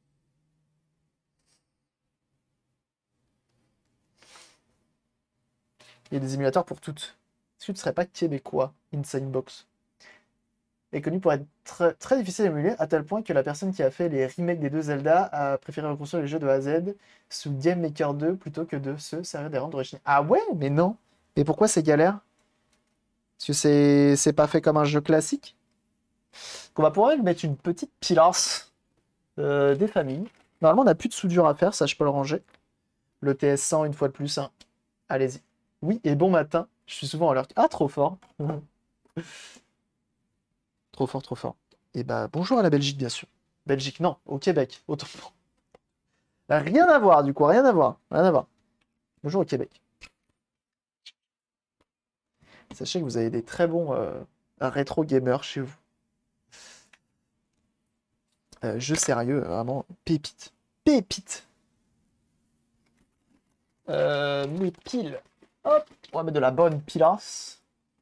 Il y a des émulateurs pour toutes. Est-ce que tu serais pas québécois, Insane Box? Est connu pour être très, très difficile à émuler, à tel point que la personne qui a fait les remakes des deux Zelda a préféré reconstruire les jeux de A à Z sous Game Maker deux plutôt que de se servir des rangs d'origine. Ah ouais, mais non. Et pourquoi c'est galère? Parce que c'est c'est pas fait comme un jeu classique? On va pouvoir lui mettre une petite pilasse euh, des familles. Normalement, on n'a plus de soudure à faire, ça je peux le ranger. Le T S cent, une fois de plus, hein. Allez-y. Oui, et bon matin, je suis souvent à l'heure. Ah, trop fort. Trop fort, trop fort. Et bah, bonjour à la Belgique, bien sûr. Belgique, non, au Québec, autant pour. Rien à voir, du coup, rien à voir. Rien à voir. Bonjour au Québec. Sachez que vous avez des très bons euh, rétro gamers chez vous. Euh, jeu sérieux, vraiment pépite. Pépite. Euh, oui, pile. Hop, on va mettre de la bonne pilasse.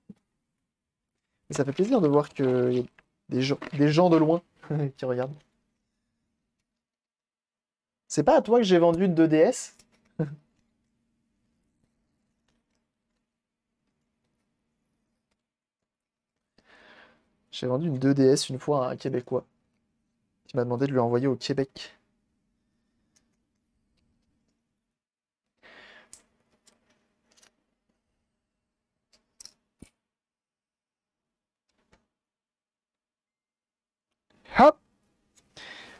Et ça fait plaisir de voir que y a des gens, des gens de loin qui regardent. C'est pas à toi que j'ai vendu une deux D S? J'ai vendu une deux D S une fois à un Québécois qui m'a demandé de lui envoyer au Québec.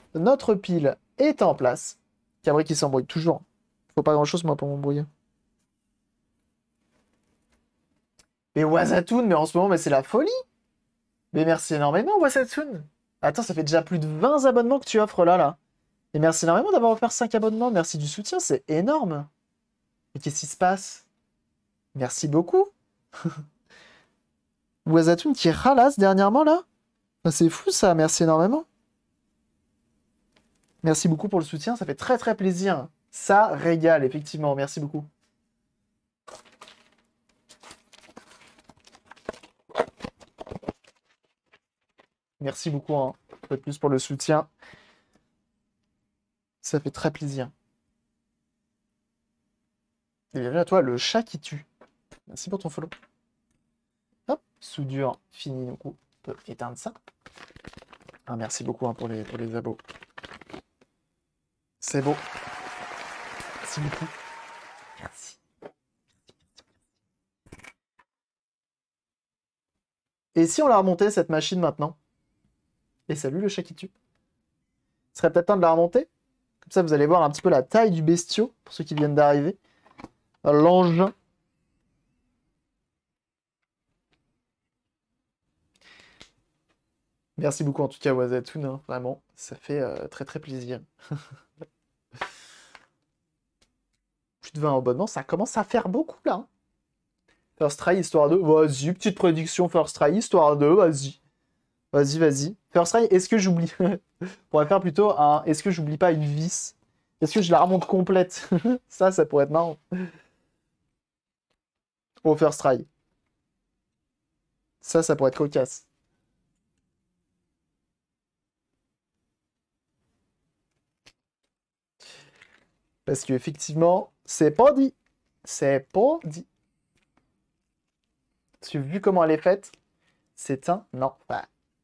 Notre pile est en place. Cabri qui s'embrouille toujours. Faut pas grand-chose, moi, pour m'embrouiller. Mais Wazatoon, mais en ce moment, mais c'est la folie. Mais merci énormément, Wazatoon. Attends, ça fait déjà plus de vingt abonnements que tu offres là, là. Et merci énormément d'avoir offert cinq abonnements. Merci du soutien, c'est énorme. Mais qu'est-ce qui se passe? Merci beaucoup. Wazatoon qui ralasse dernièrement, là. C'est fou, ça. Merci énormément. Merci beaucoup pour le soutien. Ça fait très, très plaisir. Ça régale, effectivement. Merci beaucoup. Merci beaucoup, hein, un peu plus pour le soutien. Ça fait très plaisir. Et bienvenue à toi, le chat qui tue. Merci pour ton follow. Hop, soudure finie, donc on peut éteindre ça. Ah, merci beaucoup, hein, pour les, pour les abos. C'est beau. Merci beaucoup. Merci. Et si on la remontait, cette machine, maintenant? Et salut, le chat qui tue. Il serait peut-être temps de la remonter. Comme ça, vous allez voir un petit peu la taille du bestiau, pour ceux qui viennent d'arriver. L'engin. Merci beaucoup en tout cas, Wazatoon, hein, vraiment, ça fait euh, très très plaisir. Plus de vingt abonnements, ça commence à faire beaucoup là. Hein. First try, histoire deux, vas-y, petite prédiction First try, histoire deux, vas-y. Vas-y, vas-y. First try, est-ce que j'oublie? On pourrait faire plutôt un, est-ce que j'oublie pas une vis? Est-ce que je la remonte complète? Ça, ça pourrait être marrant. Au first try. Ça, ça pourrait être cocasse. Parce qu'effectivement, c'est pas dit. C'est pas dit. Parce que vu comment elle est faite, c'est un enfer.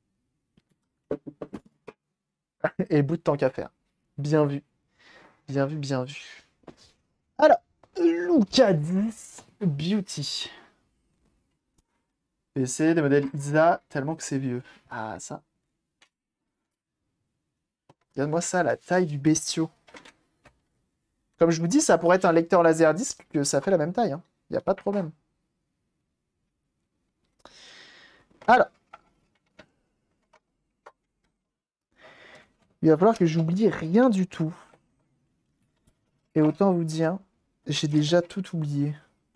Et bout de temps qu'à faire. Bien vu. Bien vu, bien vu. Alors, Luca dix Beauty. Et c'est des modèles Isa tellement que c'est vieux. Ah, ça. Regarde-moi ça, la taille du bestiau. Comme je vous dis, ça pourrait être un lecteur laserdisc que ça fait la même taille. Il hein. n'y a pas de problème. Alors. Il va falloir que j'oublie rien du tout. Et autant vous dire, j'ai déjà tout oublié.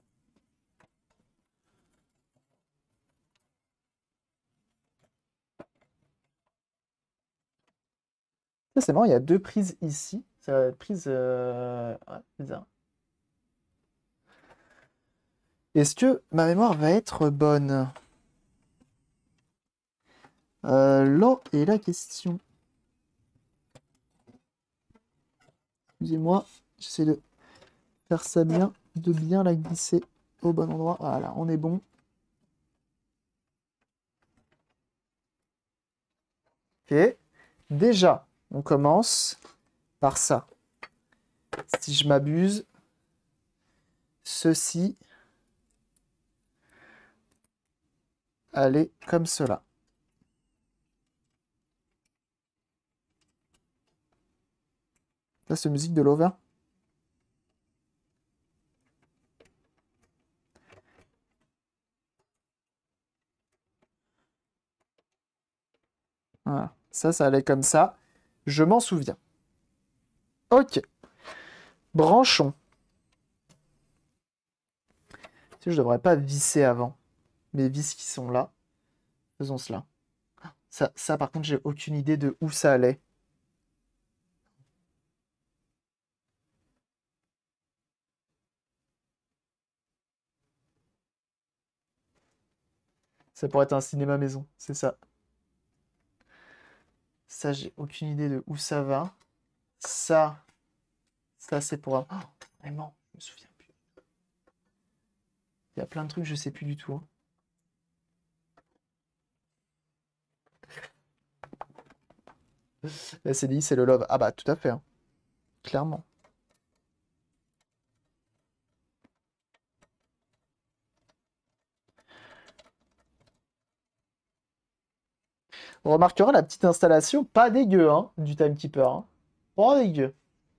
Ça, c'est marrant, il y a deux prises ici. Ça va être prise... Euh... Ouais, bizarre. Est-ce que ma mémoire va être bonne? euh, Là est la question. Excusez-moi, j'essaie de faire ça bien, de bien la glisser au bon endroit. Voilà, on est bon. Ok. Déjà, on commence par ça. Si je m'abuse, ceci allait comme cela. Ça, c'est musique de Lover. Voilà. Ça, ça allait comme ça. Je m'en souviens. Ok. Branchons. Si je devrais pas visser avant. Mes vis qui sont là. Faisons cela. Ça, ça par contre, j'ai aucune idée de où ça allait. Ça pourrait être un cinéma maison, c'est ça. Ça, j'ai aucune idée de où ça va. Ça, ça c'est pour un... Oh, vraiment, je me souviens plus. Il y a plein de trucs, je sais plus du tout. Hein. La C D I, c'est le love. Ah bah, tout à fait. Hein. Clairement. On remarquera la petite installation, pas dégueu, hein, du Timekeeper. Hein. Pas dégueu.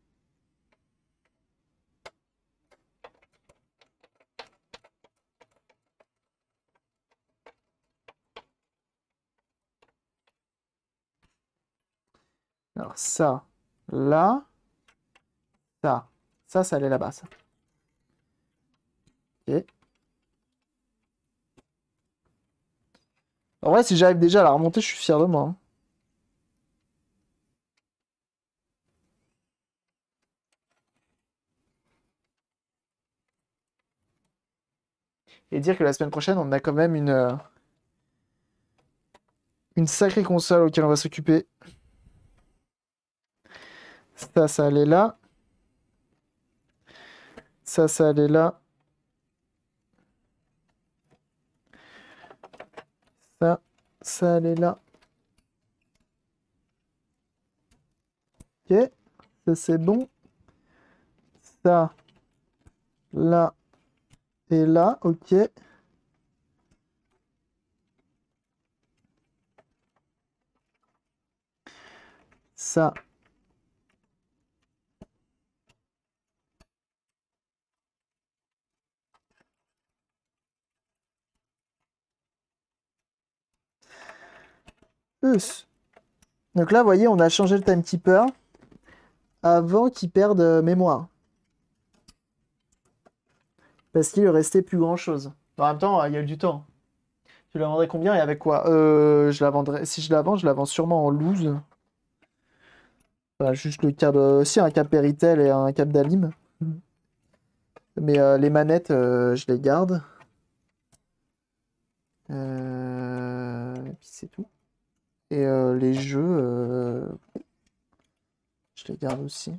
Alors ça, là, ça. Ça, ça allait là-bas, ça. Ok. En vrai, si j'arrive déjà à la remonter, je suis fier de moi. Hein. Et dire que la semaine prochaine, on a quand même une, euh, une sacrée console auquel on va s'occuper. Ça, ça allait là. Ça, ça allait là. Ça, ça allait là. Ok. Ça, c'est bon. Ça, là et là. Ok. Ça. Us. Donc là, vous voyez, on a changé le timekeeper avant qu'il perde euh, mémoire. Parce qu'il lui restait plus grand chose. En même temps, il y a eu du temps. Tu la vendrais combien et avec quoi? Euh, je la vendrais. Si je la vends, je la vends sûrement en loose. Enfin, juste le câble. Aussi un câble Péritel et un câble d'Alim. Mais euh, les manettes, euh, je les garde. Euh, Et puis c'est tout. Et euh, les jeux, euh, je les garde aussi.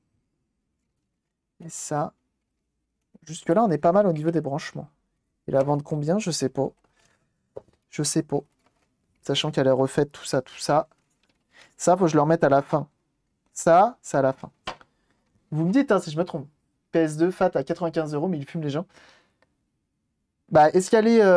Et ça. Jusque-là, on est pas mal au niveau des branchements. Et la vendre combien? Je sais pas. Je sais pas. Sachant qu'elle est refaite, tout ça, tout ça. Ça, faut que je le remette à la fin. Ça, c'est à la fin. Vous me dites hein, si je me trompe. P S deux Fat à quatre-vingt-quinze euros, mais il fume les gens. Bah, est-ce qu'elle est,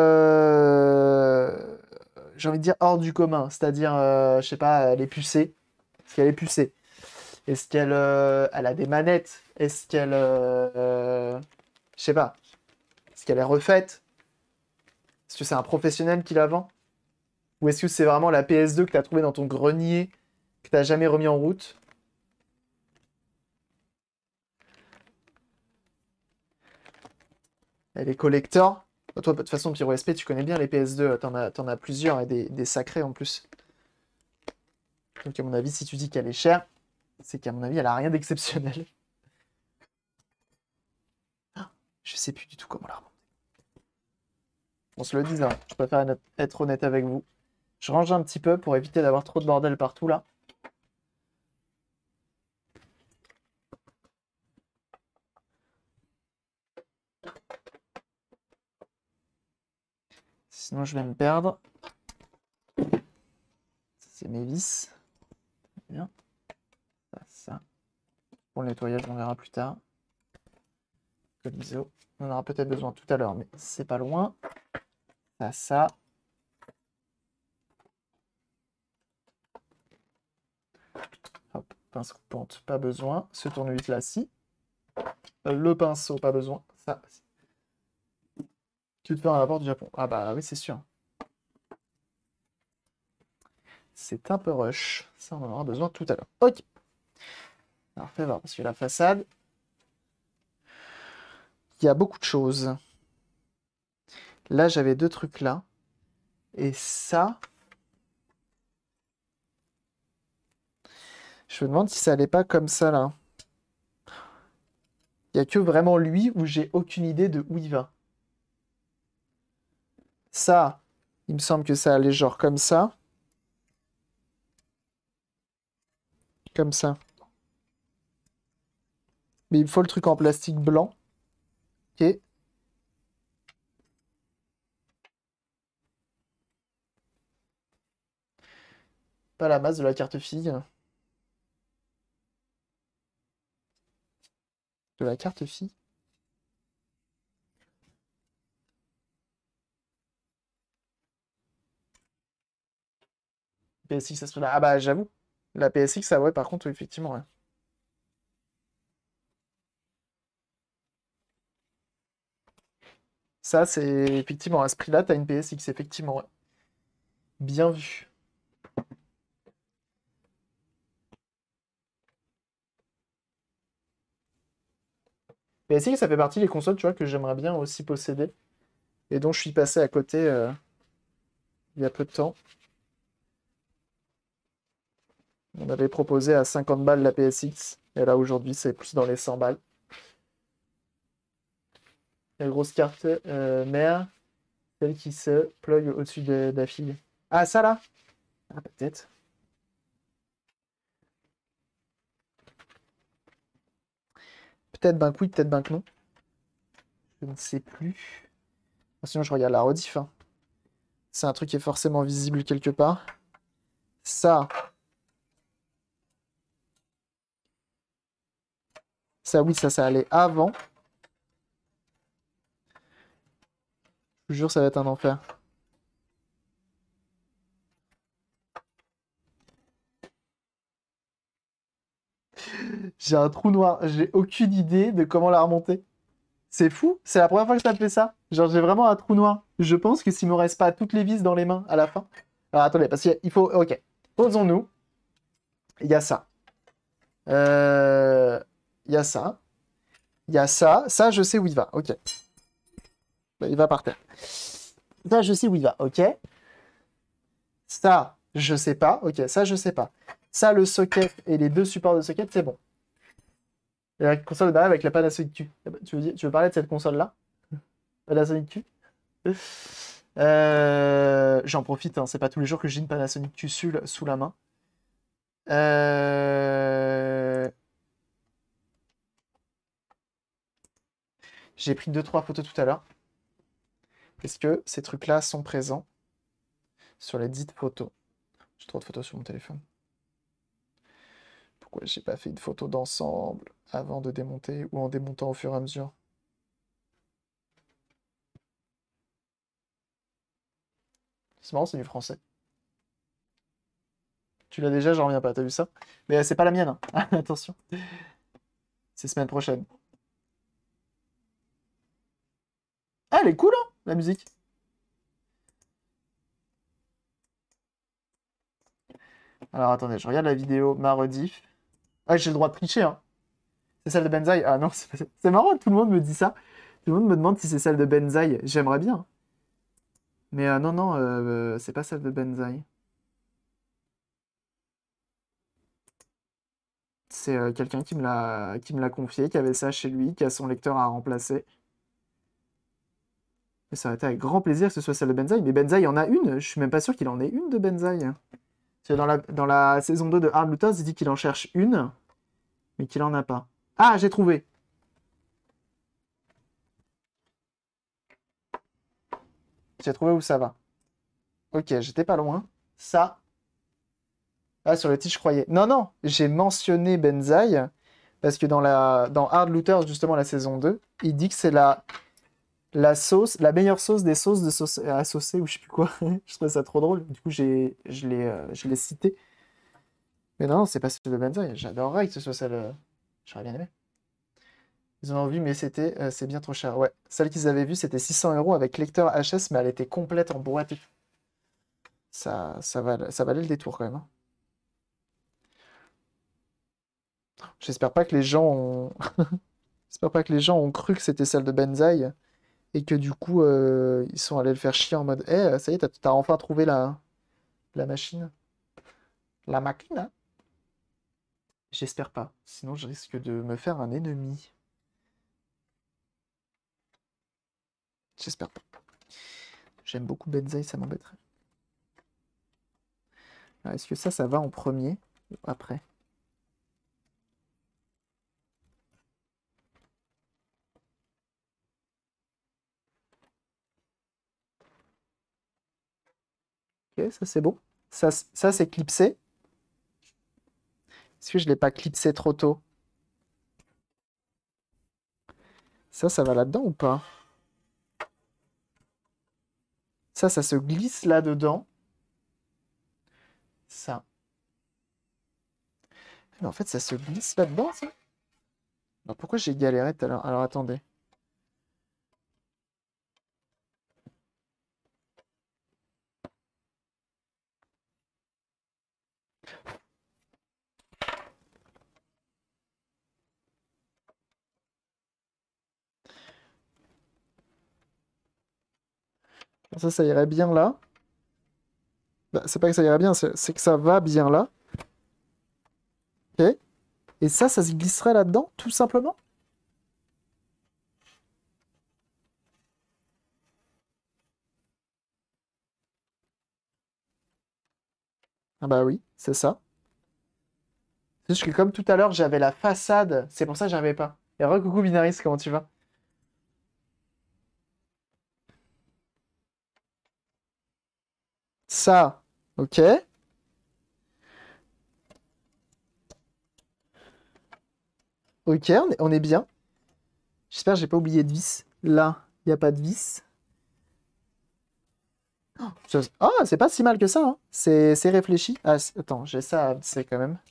euh, j'ai envie de dire, hors du commun? C'est-à-dire, euh, je sais pas, elle est pucée. Est-ce qu'elle est pucée? Est-ce qu'elle euh, elle a des manettes? Est-ce qu'elle... euh, euh, je sais pas. Est-ce qu'elle est refaite? Est-ce que c'est un professionnel qui la vend? Ou est-ce que c'est vraiment la P S deux que tu as trouvée dans ton grenier, que tu n'as jamais remis en route? Elle est collector. Bah, toi, de toute façon, Pyro S P, tu connais bien les P S deux. T'en as, t'en as plusieurs et des, des sacrés en plus. Donc, à mon avis, si tu dis qu'elle est chère, c'est qu'à mon avis, elle a rien d'exceptionnel. Ah, je sais plus du tout comment la remonter. On se le dit, hein. Je préfère être honnête avec vous. Je range un petit peu pour éviter d'avoir trop de bordel partout là. Sinon, je vais me perdre. C'est mes vis. Bien. Ça, ça. Pour le nettoyage, on verra plus tard. Comme I S O. On en aura peut-être besoin tout à l'heure, mais c'est pas loin. Ça, ça. Hop, pince coupante, pas besoin. Ce tournevis là, si. Euh, le pinceau, pas besoin. Ça, si. Tu veux te faire un rapport du Japon? Ah bah oui, c'est sûr. C'est un peu rush. Ça, on en aura besoin tout à l'heure. Ok. Alors, fais voir, parce que la façade, il y a beaucoup de choses. Là, j'avais deux trucs là. Et ça... Je me demande si ça allait pas comme ça, là. Il n'y a que vraiment lui où j'ai aucune idée de où il va. Ça, il me semble que ça allait genre comme ça. Comme ça. Mais il me faut le truc en plastique blanc. Ok. Pas la masse de la carte fille. De la carte fille. P S X à ce prix-là. Ah bah j'avoue. La P S X, ça ouais, par contre, oui, effectivement, ouais. Ça, c'est effectivement à ce prix-là, t'as une P S X, effectivement, ouais. Bien vu. P S X, ça fait partie des consoles, tu vois, que j'aimerais bien aussi posséder. Et dont je suis passé à côté euh, il y a peu de temps. On avait proposé à cinquante balles la P S X. Et là, aujourd'hui, c'est plus dans les cent balles. La grosse carte euh, mère, celle qui se plug au-dessus de, de la fille. Ah, ça là? Ah, peut-être. Peut-être ben que oui, peut-être ben que non. Je ne sais plus. Sinon, je regarde la rediff, hein. C'est un truc qui est forcément visible quelque part. Ça. Ça, oui, ça, ça allait avant. Je vous jure, ça va être un enfer. J'ai un trou noir. J'ai aucune idée de comment la remonter. C'est fou. C'est la première fois que ça me fait ça. Genre, j'ai vraiment un trou noir. Je pense que s'il me reste pas toutes les vis dans les mains à la fin. Alors, attendez, parce qu'il faut... Ok. Posons-nous. Il y a ça. Euh, Il y a ça. Il y a ça. Ça, je sais où il va. Ok. Bah, il va par terre. Ça, je sais où il va. Ok. Ça, je sais pas. Ok, ça, je sais pas. Ça, le socket et les deux supports de socket, c'est bon. Et la console de derrière avec la Panasonic Q. Tu veux, dire- tu veux parler de cette console-là? Panasonic Q? Euh, J'en profite, hein, c'est pas tous les jours que j'ai une Panasonic Q sous, sous la main. Euh, J'ai pris deux trois photos tout à l'heure. Est-ce que ces trucs-là sont présents sur les dites photos? J'ai trop de photos sur mon téléphone. Pourquoi j'ai pas fait une photo d'ensemble avant de démonter ou en démontant au fur et à mesure? C'est marrant, c'est du français. Tu l'as déjà, j'en reviens pas, t'as vu ça? Mais euh, c'est pas la mienne, hein. Attention. C'est semaine prochaine. Ah, elle est cool, hein, la musique. Alors attendez, je regarde la vidéo, ma rediff. Ah, j'ai le droit de tricher, hein. C'est celle de Benzaï? Ah non, c'est pas... c'est marrant, tout le monde me dit ça. Tout le monde me demande si c'est celle de Benzaï. J'aimerais bien. Mais euh, non, non, euh, c'est pas celle de Benzaï. C'est euh, quelqu'un qui me l'a qui me l'a confié, qui avait ça chez lui, qui a son lecteur à remplacer. Et ça aurait été avec grand plaisir que ce soit celle de Benzaï. Mais Benzaï en a une. Je suis même pas sûr qu'il en ait une de Benzaï. Parce que Dans la, dans la saison deux de Hard Looters, il dit qu'il en cherche une, mais qu'il en a pas. Ah, j'ai trouvé. J'ai trouvé où ça va. Ok, j'étais pas loin. Ça. Ah, sur le titre, je croyais. Non, non, j'ai mentionné Benzaï parce que dans, la, dans Hard Looters, justement, la saison deux, il dit que c'est la, la sauce, la meilleure sauce des sauces de sauce à saucer ou je sais plus quoi. Je trouvais ça trop drôle. Du coup, j'ai, je l'ai, euh, je l'ai cité. Mais non, c'est pas celle de Benzaï. J'adorerais que ce soit celle. euh, J'aurais bien aimé. Ils en ont vu, mais c'était, euh, c'est bien trop cher. Ouais, celle qu'ils avaient vue, c'était six cents euros avec lecteur H S, mais elle était complète en boîte. Ça, ça, val- ça valait le détour quand même, hein. J'espère pas que les gens ont... J'espère pas que les gens ont cru que c'était celle de Benzaï et que du coup euh, ils sont allés le faire chier en mode Eh, ça y est, t'as t'as enfin trouvé la, la machine. La machine, hein. J'espère pas. Sinon, je risque de me faire un ennemi. J'espère pas. J'aime beaucoup Benzaï, ça m'embêterait. Alors, est-ce que ça, ça va en premier ou après? Ok, ça c'est bon. Ça, c- ça c'est clipsé. Est-ce que je l'ai pas clipsé trop tôt? Ça, ça va là-dedans ou pas? Ça, ça se glisse là-dedans. Mais en fait, ça se glisse là-dedans, ça? Alors, pourquoi j'ai galéré tout à l'heure? Alors, attendez. Ça, ça irait bien là. Bah, c'est pas que ça irait bien, c'est c'est que ça va bien là. Ok. Et ça, ça se glisserait là-dedans, tout simplement? Ah bah oui, c'est ça. C'est juste que comme tout à l'heure, j'avais la façade, c'est pour ça que j'arrivais pas. Et re-coucou Binaris, comment tu vas? Ça, ok. Ok, on est, on est bien. J'espère que j'ai pas oublié de vis. Là, il n'y a pas de vis. Ça- Ah, c'est pas si mal que ça, hein. C'est c'est réfléchi. Ah, c'est- attends, j'ai ça à visser quand même.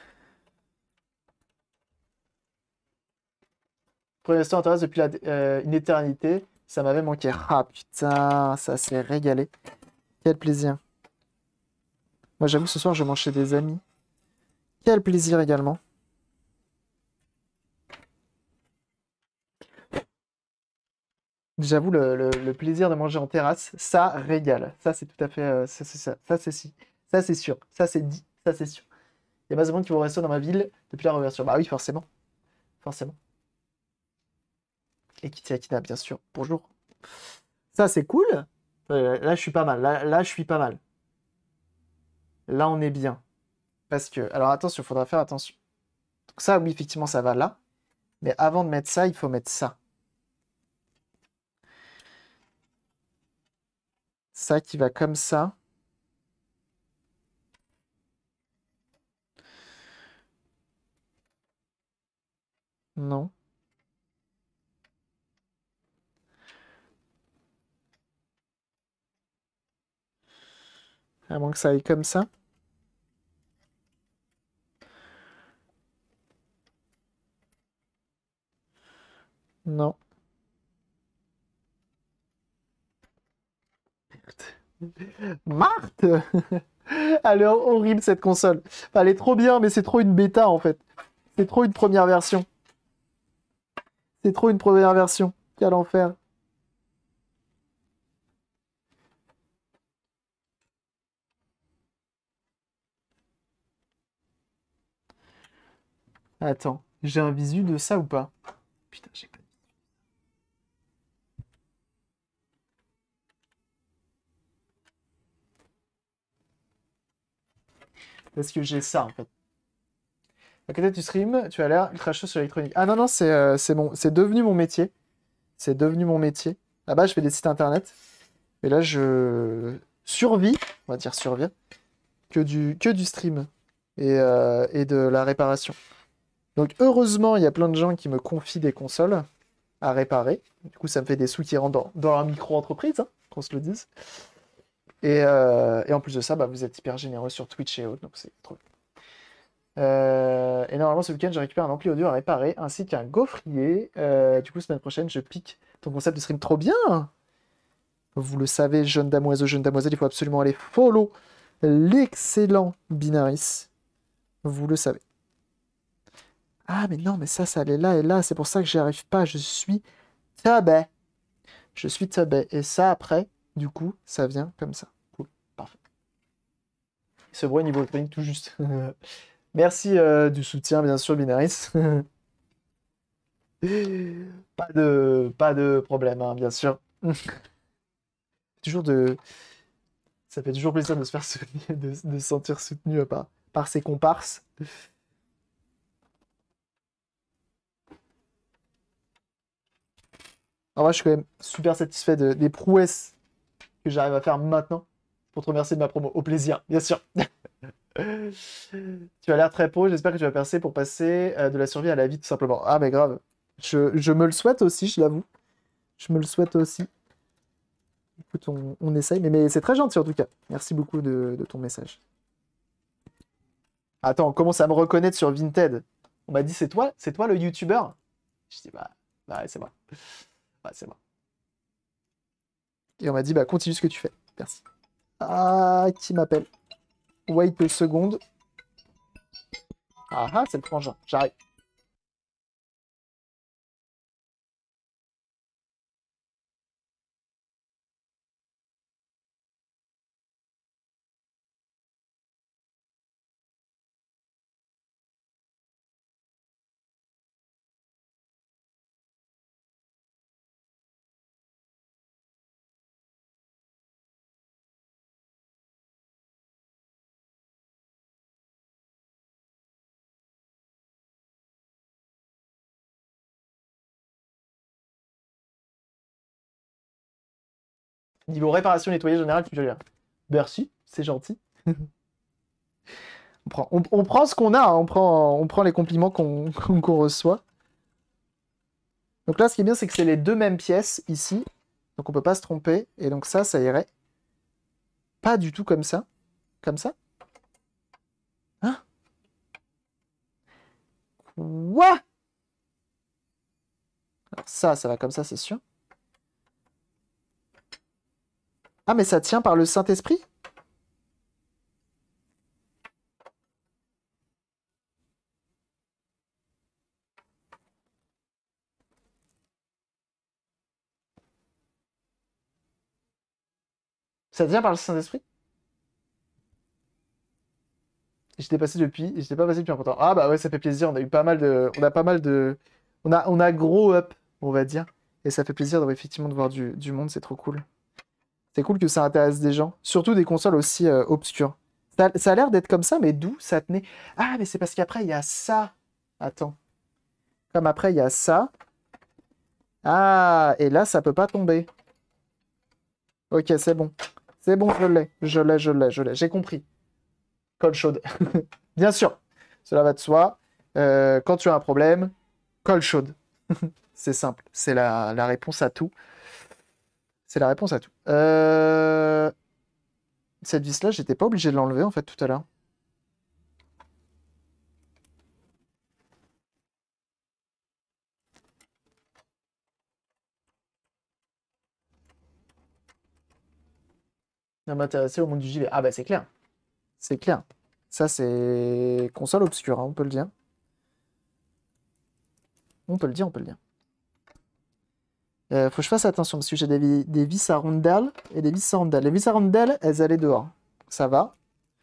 Premier instant en terrasse depuis la- euh, une éternité. Ça m'avait manqué. Ah putain, ça s'est régalé. Quel plaisir. Moi, j'avoue, ce soir, je mange chez des amis. Quel plaisir également. J'avoue, le, le- le plaisir de manger en terrasse, ça régale. Ça, c'est tout à fait. euh, ça, c'est ça. Ça, c'est si. Ça, c'est sûr. Ça, c'est dit. Ça, c'est sûr. Il y a pas de monde qui vont rester dans ma ville depuis la réouverture. Bah oui, forcément. Forcément. Et Kitty Akina, bien sûr. Bonjour. Ça, c'est cool. Euh, là, je suis pas mal. Là, là, je suis pas mal. Là, on est bien. Parce que. Alors, attention, il faudra faire attention. Donc, ça, oui, effectivement, ça va là. Mais avant de mettre ça, il faut mettre ça. Ça qui va comme ça. Non. À moins que ça aille comme ça. Non. Marthe! Elle est horrible cette console. Enfin, elle est trop bien, mais c'est trop une bêta en fait. C'est trop une première version. C'est trop une première version. Quel enfer. Attends, j'ai un visu de ça ou pas? Putain, j'ai pas. Parce que j'ai ça en fait. À côté du stream, tu as l'air ultra chaud sur l'électronique. Ah non, non, c'est euh, c'est mon... c'est devenu mon métier. C'est devenu mon métier. Là-bas, je fais des sites internet. Et là, je survis, on va dire survie, que du, que du stream et, euh, et de la réparation. Donc heureusement, il y a plein de gens qui me confient des consoles à réparer. Du coup, ça me fait des sous qui rentrent dans, dans la micro-entreprise, hein, qu'on se le dise. Et, euh, et en plus de ça, bah, vous êtes hyper généreux sur Twitch et autres, donc c'est trop bien. Euh, et normalement, ce week-end, je récupère un ampli audio à réparer, ainsi qu'un gaufrier. Euh, du coup, semaine prochaine, je pique ton concept de stream. Trop bien! Vous le savez, jeune damoiseau, jeune damoiselle, il faut absolument aller follow l'excellent Binaris. Vous le savez. Ah, mais non, mais ça, ça allait là et là. C'est pour ça que j'y arrive pas. Je suis tabé. Je suis tabé. Et ça, après, du coup, ça vient comme ça. Cool. Parfait. Ce bruit niveau électronique tout juste. Merci euh, du soutien, bien sûr, Binaris. Pas de, pas de problème, hein, bien sûr. Toujours de... Ça fait toujours plaisir de se faire soutenir, de, de se sentir soutenu euh, par, par ses comparses. Alors moi, je suis quand même super satisfait de- des prouesses que j'arrive à faire maintenant. Pour te remercier de ma promo. Au plaisir, bien sûr. Tu as l'air très pro, j'espère que tu vas percer pour passer euh, de la survie à la vie, tout simplement. Ah, mais grave. Je, je me le souhaite aussi, je l'avoue. Je me le souhaite aussi. Écoute, on, on essaye, mais, mais c'est très gentil en tout cas. Merci beaucoup de, de ton message. Attends, on commence à me reconnaître sur Vinted. On m'a dit, c'est toi, c'est toi le youtubeur? Je dis, bah, bah ouais, c'est moi. Ouais, c'est moi. Et on m'a dit, bah, continue ce que tu fais. Merci. Ah, qui m'appelle? Wait a seconde. Ah ah, c'est le frangin. J'arrive. Niveau réparation, nettoyage général, tu gères. Merci, c'est gentil. On prend, on, on prend ce qu'on a, hein, on, prend, on prend les compliments qu'on qu'on reçoit. Donc là, ce qui est bien, c'est que c'est les deux mêmes pièces ici. Donc on peut pas se tromper. Et donc ça, ça irait pas du tout comme ça. Comme ça. Hein? Quoi? Alors ça, ça va comme ça, c'est sûr. Ah, mais ça tient par le Saint-Esprit? Ça tient par le Saint-Esprit? J'étais passé depuis, j'étais pas passé depuis un peu de temps. Ah bah ouais, ça fait plaisir. On a eu pas mal de, on a pas mal de, on a, on a grow up, on va dire, et ça fait plaisir d'avoir effectivement de voir du, du monde. C'est trop cool. C'est cool que ça intéresse des gens, surtout des consoles aussi euh, obscures. Ça, ça a l'air d'être comme ça, mais d'où ça tenait? Ah, mais c'est parce qu'après il y a ça. Attends. Comme après il y a ça. Ah, et là ça peut pas tomber. Ok, c'est bon. C'est bon, je l'ai. Je l'ai, je l'ai, je l'ai. J'ai compris. Colle chaude. Bien sûr. Cela va de soi. Euh, quand tu as un problème, colle chaude. C'est simple. C'est la, la réponse à tout. C'est la réponse à tout. Euh... Cette vis-là, j'étais pas obligé de l'enlever en fait tout à l'heure. Ça m'intéressait au monde du J V. Ah bah c'est clair. C'est clair. Ça c'est console obscure, hein, on peut le dire. On peut le dire, on peut le dire. Euh, faut que je fasse attention parce que j'ai des, vis- des vis à rondelles et des vis sans rondelles. Les vis à rondelles, elles allaient dehors. Ça va.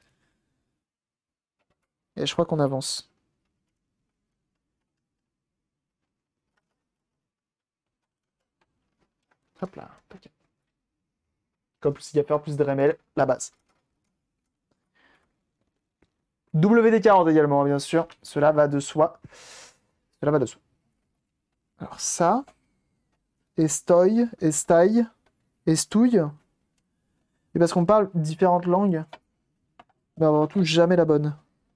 Et je crois qu'on avance. Hop là. Ok. Comme plus il y a faire plus de Dremel, la base. W D quarante également, bien sûr. Cela va de soi. Cela va de soi. Alors ça. Estoy, estaille, estouille. Et parce qu'on parle différentes langues, mais avant tout, jamais la bonne.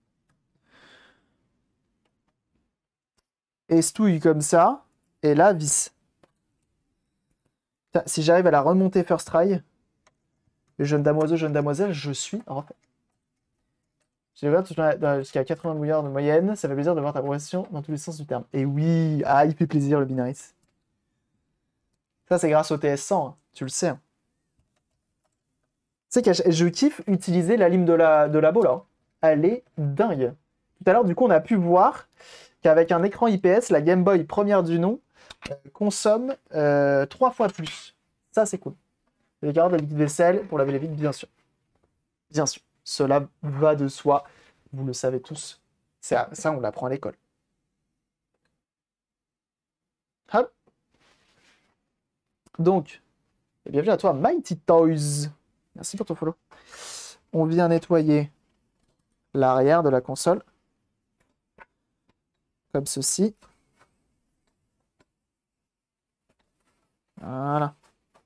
Estouille comme ça, et là, vis. Putain, si j'arrive à la remonter first try, jeune damoiseau, jeune damoiselle, je suis en fait. J'ai vu jusqu'à quatre-vingts milliards de moyenne, ça fait plaisir de voir ta progression dans tous les sens du terme. Et oui, ah, il fait plaisir le Binaris. Ça, c'est grâce au T S cent, hein, tu le sais. Hein. Tu sais que je kiffe utiliser la lime de la, de la Labo, là. Elle est dingue. Tout à l'heure, du coup, on a pu voir qu'avec un écran I P S, la Game Boy première du nom euh, consomme euh, trois fois plus. Ça, c'est cool. Les carottes, la liquide vaisselle, pour laver les vides, bien sûr. Bien sûr. Cela va de soi. Vous le savez tous. Ça, ça on l'apprend à l'école. Hop. Donc, bienvenue à toi, Mighty Toys. Merci pour ton follow. On vient nettoyer l'arrière de la console. Comme ceci. Voilà.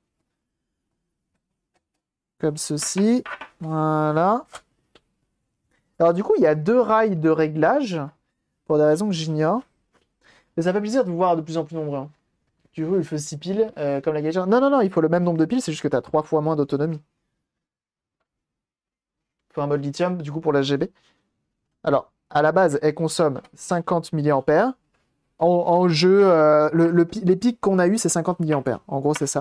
Comme ceci. Voilà. Alors du coup, il y a deux rails de réglage, pour des raisons que j'ignore. Mais ça fait plaisir de vous voir de plus en plus nombreux. Hein. Du coup, il faut six piles, euh, comme la gageure. Non, non, non, il faut le même nombre de piles, c'est juste que tu as trois fois moins d'autonomie. Il faut un mode lithium, du coup, pour la G B. Alors, à la base, elle consomme cinquante milliampères. En, en jeu, euh, le, le, les pics qu'on a eu, c'est cinquante milliampères. En gros, c'est ça.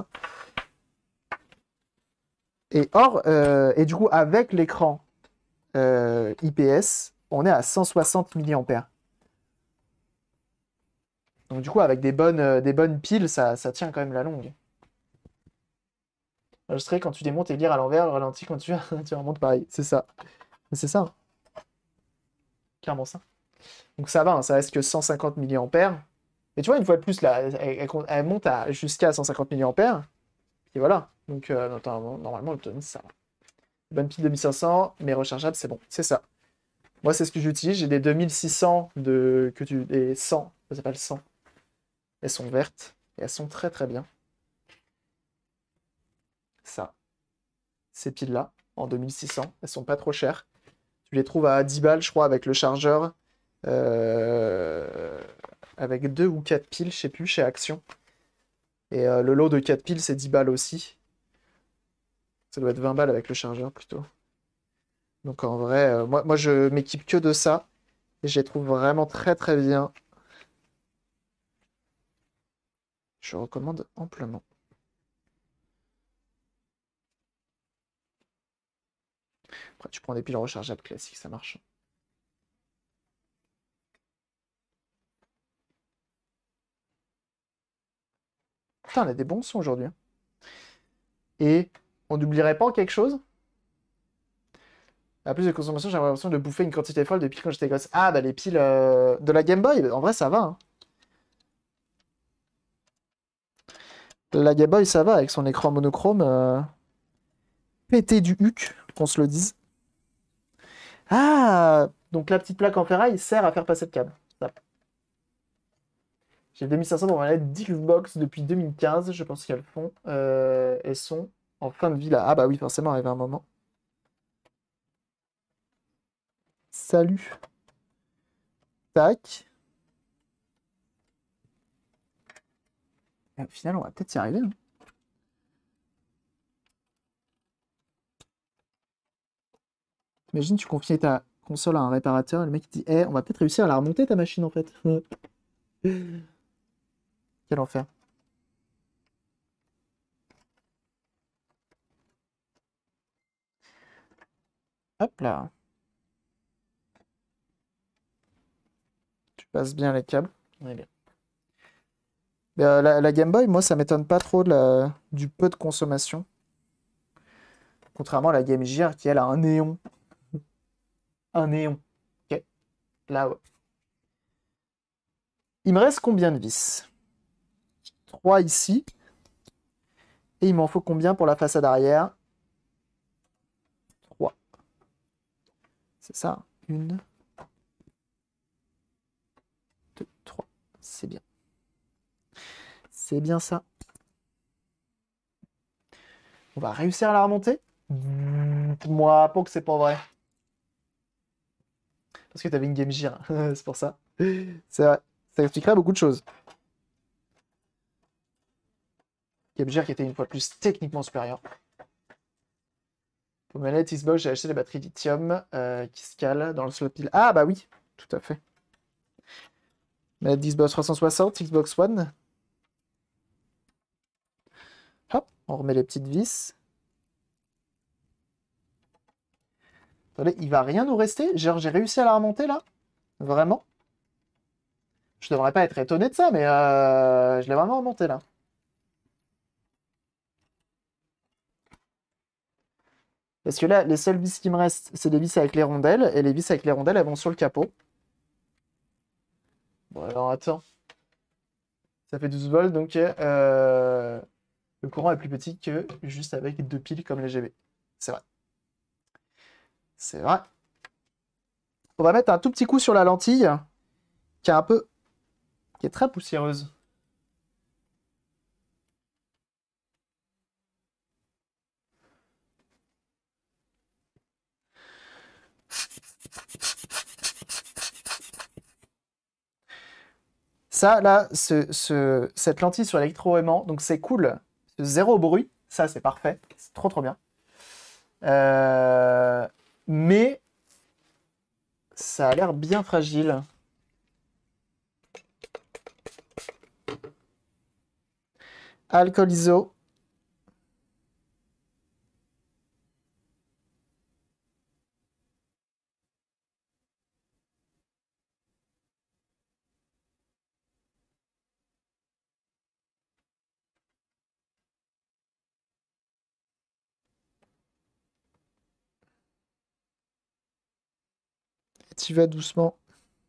Et or, euh, et du coup, avec l'écran euh, I P S, on est à cent soixante milliampères. Donc du coup, avec des bonnes, euh, des bonnes piles, ça, ça tient quand même la longue. Enregistré quand tu démontes et lire à l'envers, ralenti quand tu, tu remontes pareil. C'est ça. C'est ça. Hein. Clairement ça. Donc ça va, hein, ça reste que cent cinquante milliampères. Et tu vois, une fois de plus, là, elle, elle, elle monte à, jusqu'à cent cinquante milliampères. Et voilà. Donc euh, normalement, normalement l'autonomie, c'est ça. Bonne pile deux mille cinq cents, mais rechargeable, c'est bon. C'est ça. Moi, c'est ce que j'utilise. J'ai des deux mille six cents de... que tu... des cent. Ça s'appelle cent. Elles sont vertes. Et elles sont très très bien. Ça. Ces piles-là, en deux mille six cents. Elles sont pas trop chères. Tu les trouves à dix balles, je crois, avec le chargeur. Euh... Avec deux ou quatre piles, je sais plus, chez Action. Et euh, le lot de quatre piles, c'est dix balles aussi. Ça doit être vingt balles avec le chargeur, plutôt. Donc en vrai, euh, moi, moi je m'équipe que de ça. Et je les trouve vraiment très très bien. Je recommande amplement. Après, tu prends des piles rechargeables classiques, ça marche. Putain, on a des bons sons aujourd'hui. Hein. Et on n'oublierait pas quelque chose? À plus de consommation, j'ai l'impression de bouffer une quantité folle depuis quand j'étais gosse. Ah, bah les piles euh, de la Game Boy, en vrai, ça va. Hein. La Game Boy, ça va, avec son écran monochrome. Euh... Pété du huc, qu'on se le dise. Ah, donc la petite plaque en ferraille sert à faire passer le câble. Ça. J'ai deux mille cinq cents pour ma manette d'Xbox depuis deux mille quinze. Je pense qu'elles font. Euh, elles sont en fin de vie là. Ah bah oui, forcément, arrivé un moment. Salut. Tac. Et au final, on va peut-être y arriver. Hein. Imagine, tu confiais ta console à un réparateur et le mec dit Eh, on va peut-être réussir à la remonter ta machine en fait. Quel enfer. Hop là. Tu passes bien les câbles. On est bien. Mais, euh, la, la Game Boy, moi, ça m'étonne pas trop de la- du peu de consommation. Contrairement à la Game Gear qui, elle, a un néon. Un néon. Ok. Là, ouais. Il me reste combien de vis? trois ici. Et il m'en faut combien pour la façade arrière? trois. C'est ça. Une. Deux, trois. C'est bien. C'est bien ça. On va réussir à la remonter? Moi, pas que c'est pas vrai. Parce que t'avais une Game Gear. C'est pour ça. C'est vrai. Ça expliquerait beaucoup de choses. Game Gear qui était une fois de plus techniquement supérieur. Pour ma manette Xbox, j'ai acheté les batteries lithium euh, qui se calent dans le slot pile. Ah bah oui, tout à fait. Manette Xbox trois cent soixante, Xbox One. Hop, on remet les petites vis. Attendez, il va rien nous rester? Genre, j'ai réussi à la remonter là? Vraiment? Je devrais pas être étonné de ça, mais euh, je l'ai vraiment remonté là. Parce que là, les seules vis qui me restent, c'est les vis avec les rondelles. Et les vis avec les rondelles, elles vont sur le capot. Bon, alors attends. Ça fait douze volts, donc euh, le courant est plus petit que juste avec deux piles comme les G B. C'est vrai. C'est vrai. On va mettre un tout petit coup sur la lentille, qui est un peu... qui est très poussiéreuse. Ça, là, ce, ce- cette lentille sur électro-aimant, donc c'est cool. Zéro bruit, ça c'est parfait. C'est trop trop bien. Euh, Mais Ça a l'air bien fragile. Alcool iso. Et tu vas doucement.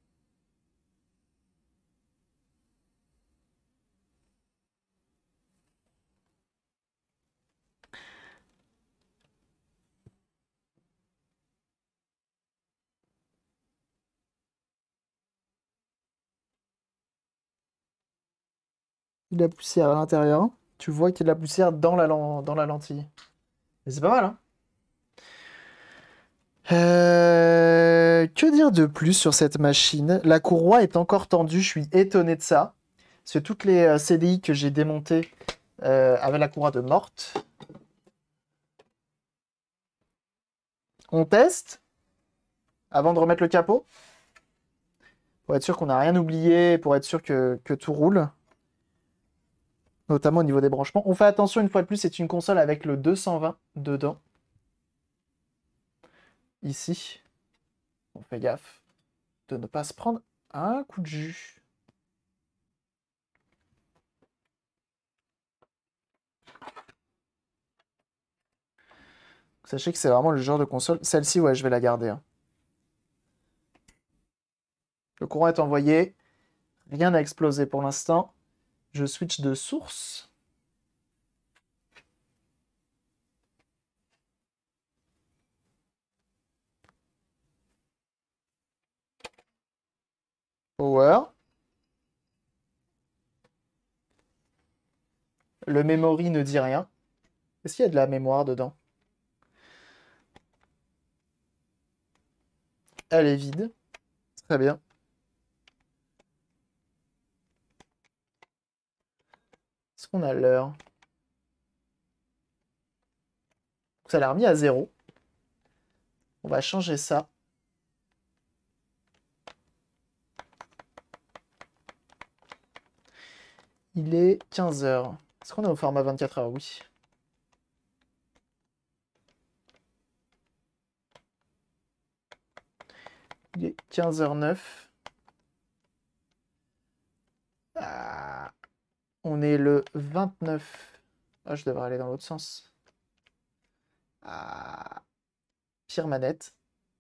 De la poussière à l'intérieur. Tu vois qu'il y a de la poussière dans la, lan- dans la lentille. Mais c'est pas mal, hein? Euh, Que dire de plus sur cette machine? La courroie est encore tendue, je suis étonné de ça. Parce que toutes les euh, C D I que j'ai démontées euh, avaient la courroie de morte. On teste avant de remettre le capot. Pour être sûr qu'on n'a rien oublié, pour être sûr que, que tout roule. Notamment au niveau des branchements. On fait attention une fois de plus, c'est une console avec le deux cent vingt dedans. Ici. On fait gaffe de ne pas se prendre un coup de jus. Sachez que c'est vraiment le genre de console. Celle-ci, ouais, je vais la garder, hein. Le courant est envoyé. Rien n'a explosé pour l'instant. Je switch de source. Power. Le memory ne dit rien. Est-ce qu'il y a de la mémoire dedans? Elle est vide. Très bien. Est-ce qu'on a l'heure? Ça l'a remis à zéro. On va changer ça. Il est quinze heures. Est-ce qu'on est au format vingt-quatre heures? Oui. Il est quinze heures neuf. Ah, on est le vingt-neuf. Ah, je devrais aller dans l'autre sens. Ah, pire manette.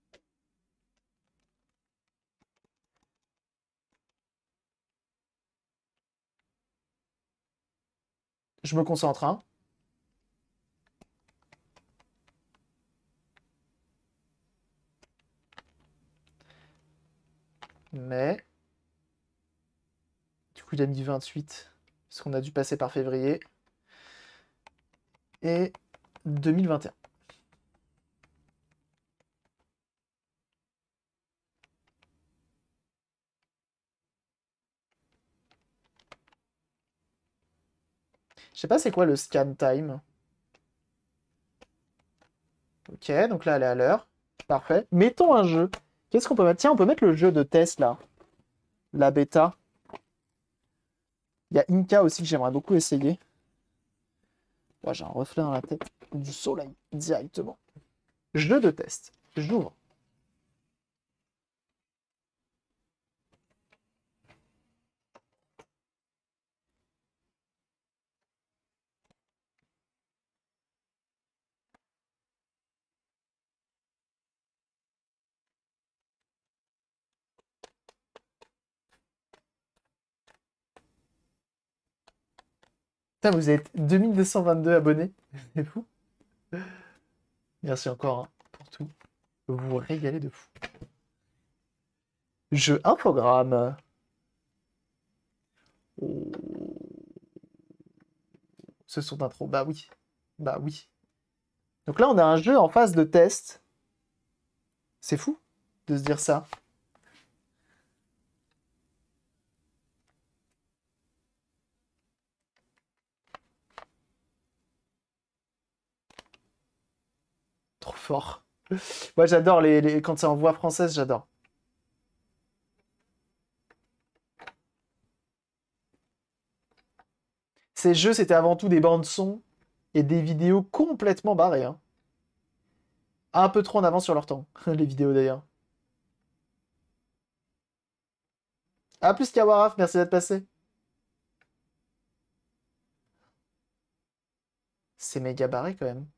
Je me concentre, hein. Mais... Du coup, il a mis vingt-huit. Parce qu'on a dû passer par février. Et deux mille vingt et un. Je sais pas c'est quoi le scan time. Ok, donc là, elle est à l'heure. Parfait. Mettons un jeu. Qu'est-ce qu'on peut mettre? Tiens, on peut mettre le jeu de test, là. La bêta. Il y a Inca aussi que j'aimerais beaucoup essayer. Ouais, j'ai un reflet dans la tête. Du soleil, directement. Jeu de test. J'ouvre. Putain, vous êtes deux mille deux cent vingt-deux abonnés. C'est fou. Merci encore, hein, pour tout. Vous vous régalez de fou. Jeu infogramme. Oh. Ce sont d'intro. Bah oui. Bah oui. Donc là, on a un jeu en phase de test. C'est fou de se dire ça. Trop fort. Moi, j'adore les, les- quand c'est en voix française, j'adore. ces jeux, c'était avant tout des bandes son et des vidéos complètement barrées. Hein. Un peu trop en avance sur leur temps, les vidéos d'ailleurs. A plus Kawaraf, merci d'être passé. C'est méga barré quand même.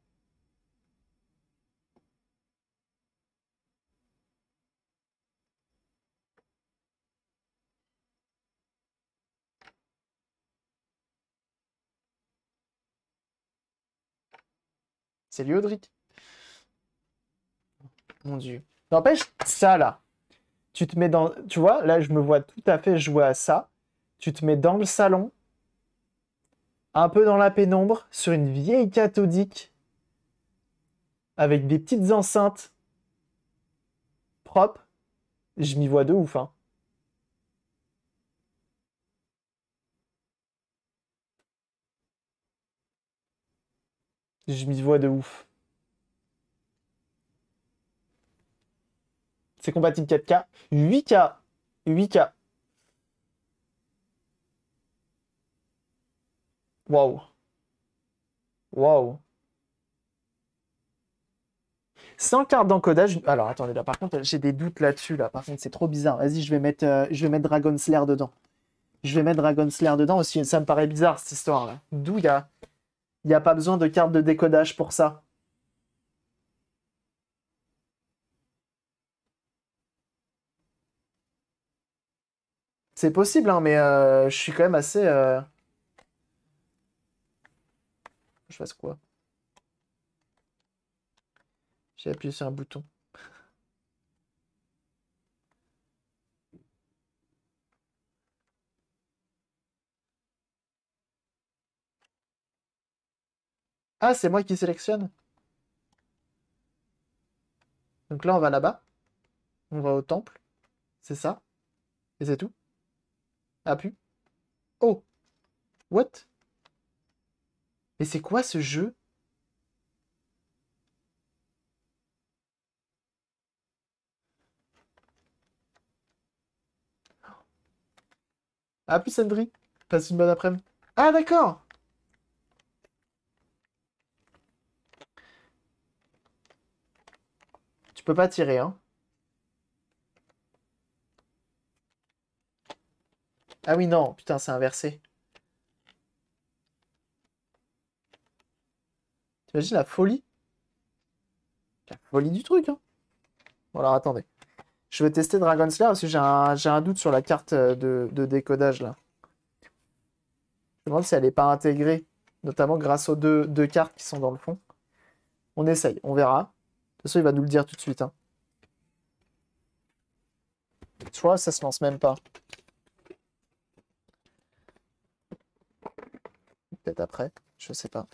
C'est lui, Audric. Mon Dieu. N'empêche, ça là. Tu te mets dans... Tu vois, là, je me vois tout à fait jouer à ça. Tu te mets dans le salon, un peu dans la pénombre, sur une vieille cathodique, avec des petites enceintes propres. Je m'y vois de ouf, hein. Je m'y vois de ouf. C'est compatible quatre K. huit K. huit K. Waouh. Waouh. Sans carte d'encodage. Alors attendez, là par contre, j'ai des doutes là-dessus. Là. Par contre, c'est trop bizarre. Vas-y, je vais mettre, euh, je vais mettre Dragon Slayer dedans. Je vais mettre Dragon Slayer dedans aussi. Ça me paraît bizarre cette histoire-là. D'où il y a, y a pas besoin de carte de décodage pour ça. C'est possible, hein, mais euh, je suis quand même assez. Euh... Je fasse quoi? J'ai appuyé sur un bouton. Ah, c'est moi qui sélectionne. Donc là, on va là-bas. On va au temple. C'est ça. Et c'est tout. Appuie. Oh. What? Mais c'est quoi ce jeu? Ah, plus Sandry. Passe une bonne après-midi. Ah, d'accord. Tu peux pas tirer, hein. Ah oui, non. Putain, c'est inversé. T'imagines la folie? La folie du truc, hein. Bon, alors, attendez. Je vais tester Dragon Slayer parce que j'ai un, j'ai un doute sur la carte de, de décodage, là. Je me demande si elle n'est pas intégrée, notamment grâce aux deux, deux cartes qui sont dans le fond. On essaye, on verra. De toute façon, il va nous le dire tout de suite. Hein. Je crois que ça se lance même pas. Peut-être après, je sais pas.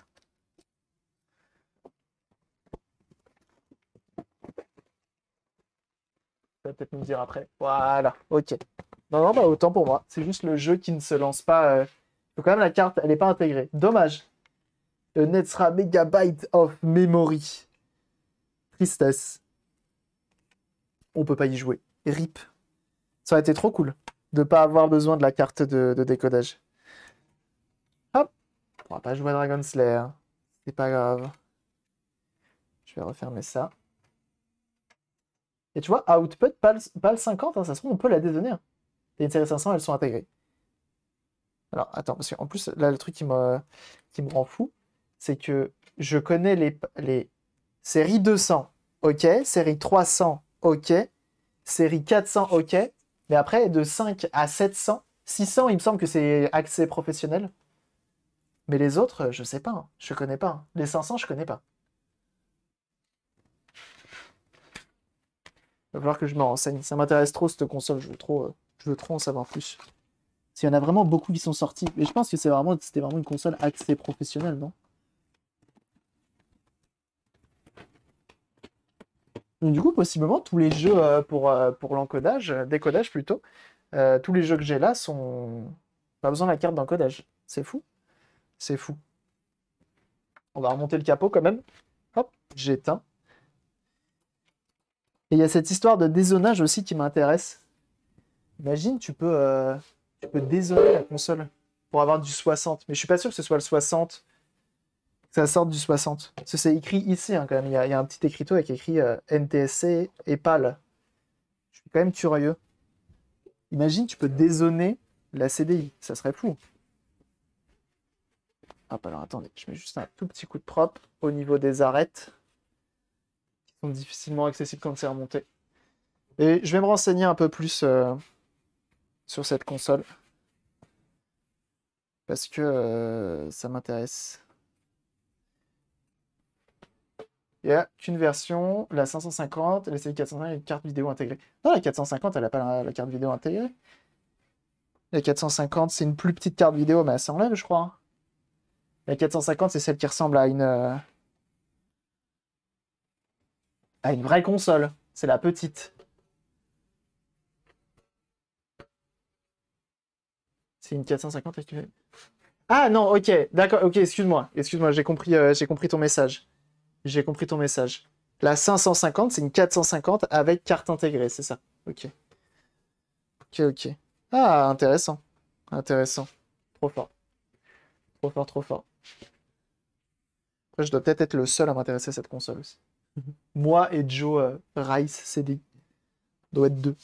Il va peut-être nous dire après. Voilà, ok. Non, non, bah autant pour moi. C'est juste le jeu qui ne se lance pas. Euh... Donc quand même, la carte, elle n'est pas intégrée. Dommage. Le Netsra Megabyte of Memory. Tristesse. On peut pas y jouer. Rip. Ça aurait été trop cool de pas avoir besoin de la carte de, de décodage. Hop. On va pas jouer à Dragon Slayer. C'est pas grave. Je vais refermer ça. Et tu vois, Output, pas le, pas le cinquante, hein, ça se trouve, on peut la dézonner. Hein. Les séries cinq cents, elles sont intégrées. Alors, attends, parce qu'en plus, là, le truc qui me, qui me rend fou, c'est que je connais les, les séries deux cents, ok, série trois cents, ok, série quatre cents, ok, mais après, de cinq à sept cents, six cents, il me semble que c'est accès professionnel. Mais les autres, je sais pas, hein, je connais pas. Hein. Les cinq cents, je connais pas. Il va falloir que je me renseigne. Ça m'intéresse trop, cette console, je veux trop, euh, je veux trop en savoir plus. S'il y en a vraiment beaucoup qui sont sortis. Mais je pense que c'est vraiment, c'était vraiment une console accès professionnel, non? Donc du coup, possiblement, tous les jeux euh, pour, euh, pour l'encodage, euh, décodage plutôt, euh, tous les jeux que j'ai là sont... Pas besoin de la carte d'encodage. C'est fou. C'est fou. On va remonter le capot quand même. Hop, j'éteins. Et il y a cette histoire de dézonage aussi qui m'intéresse. Imagine, tu peux, euh, tu peux dézoner la console pour avoir du soixante. Mais je suis pas sûr que ce soit le soixante. Que ça sorte du soixante. Parce que c'est écrit ici, hein, quand même. Il y, a, il y a un petit écriteau avec écrit euh, N T S C et P A L. Je suis quand même curieux. Imagine, tu peux dézoner la C D I. Ça serait fou. Hop, alors attendez. Je mets juste un tout petit coup de propre au niveau des arêtes. Qui sont difficilement accessibles quand c'est remonté. Et je vais me renseigner un peu plus euh, sur cette console. Parce que euh, ça m'intéresse. Il n'y a qu'une version, la cinq cent cinquante, la C D I quatre cent cinquante et une carte vidéo intégrée. Non, la quatre cent cinquante, elle n'a pas la, la carte vidéo intégrée. La quatre cent cinquante, c'est une plus petite carte vidéo, mais elle s'enlève, je crois. La quatre cent cinquante, c'est celle qui ressemble à une, euh, à une vraie console. C'est la petite. C'est une quatre cent cinquante avec... Ah non, ok, d'accord, ok, excuse-moi. Excuse-moi, j'ai compris, euh, j'ai compris ton message. J'ai compris ton message. La cinq cent cinquante, c'est une quatre cent cinquante avec carte intégrée, c'est ça. Ok. Ok, ok. Ah, intéressant. Intéressant. Trop fort. Trop fort, trop fort. Après, je dois peut-être être le seul à m'intéresser à cette console aussi. Moi et Joe euh, Rice C D I. On doit être deux.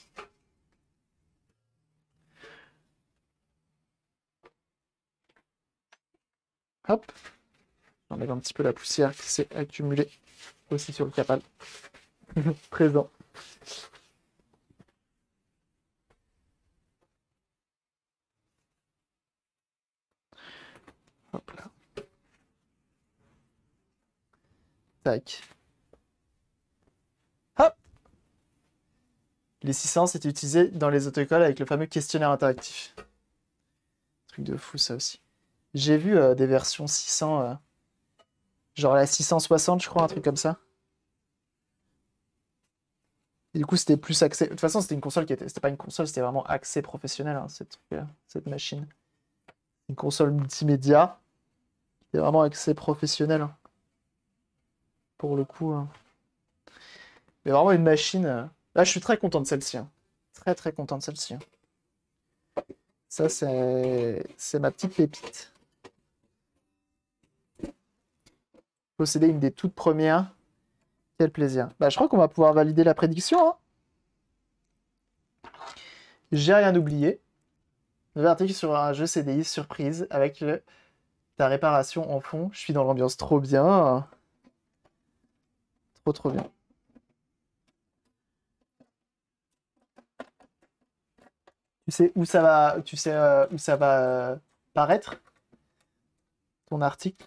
Hop. J'enlève un petit peu la poussière qui s'est accumulée aussi sur le capal. Présent. Hop là. Tac. Hop. Les six cents, c'était utilisé dans les autocolles avec le fameux questionnaire interactif. Truc de fou, ça aussi. J'ai vu euh, des versions six cents, euh, genre la six cent soixante, je crois, un truc comme ça. Et du coup, c'était plus axé. De toute façon, c'était une console qui était. C'était pas une console, c'était vraiment axé professionnel, hein, cette, truc cette machine. Une console multimédia. C'est vraiment axé professionnel. Hein. Pour le coup. Hein. Mais vraiment une machine. euh, Là, je suis très content de celle-ci. Hein. Très, très content de celle-ci. Hein. Ça, c'est. C'est ma petite pépite. Posséder une des toutes premières. Quel plaisir. Bah, je crois qu'on va pouvoir valider la prédiction. Hein. J'ai rien oublié. Nouvel article sur un jeu C D I surprise avec le... ta réparation en fond. Je suis dans l'ambiance trop bien. Trop trop bien. Tu sais où ça va, tu sais euh, où ça va euh, paraître ton article.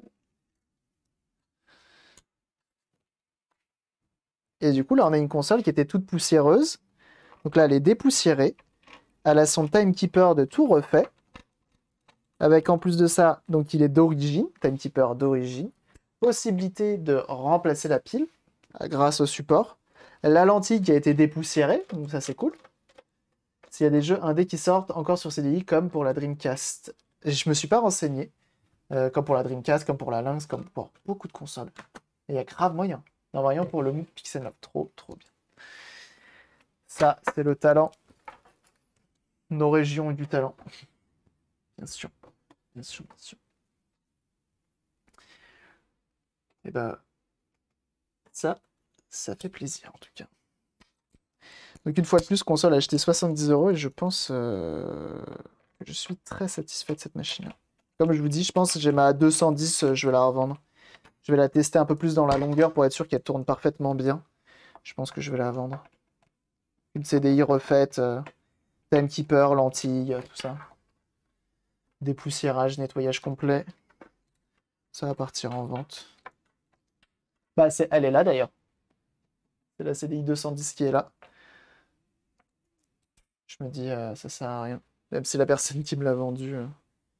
Et du coup là on a une console qui était toute poussiéreuse. Donc là elle est dépoussiérée. Elle a son timekeeper de tout refait. Avec en plus de ça, donc il est d'origine, timekeeper d'origine. Possibilité de remplacer la pile grâce au support. La lentille qui a été dépoussiérée, donc ça c'est cool. S'il y a des jeux indés qui sortent encore sur C D I, comme pour la Dreamcast. Et je me suis pas renseigné, euh, comme pour la Dreamcast, comme pour la Lynx, comme pour beaucoup de consoles. Et il y a grave moyen. Il y a moyen pour le Moog Pixel Lab. Trop, trop bien. Ça, c'est le talent. Nos régions ont du talent. Bien sûr. Bien sûr, bien sûr. Et bah, ça, ça fait plaisir en tout cas. Donc une fois de plus, console a acheté soixante-dix euros et je pense euh, que je suis très satisfait de cette machine-là. Comme je vous dis, je pense que j'ai ma deux cent dix, euh, je vais la revendre. Je vais la tester un peu plus dans la longueur pour être sûr qu'elle tourne parfaitement bien. Je pense que je vais la vendre. Une C D I refaite, euh, timekeeper, lentilles, euh, tout ça. Dépoussiérage, nettoyage complet. Ça va partir en vente. Bah, c'est, elle est là d'ailleurs. C'est la C D I deux cent dix qui est là. Je me dis, euh, ça sert à rien. Même si la personne qui me l'a vendue, euh,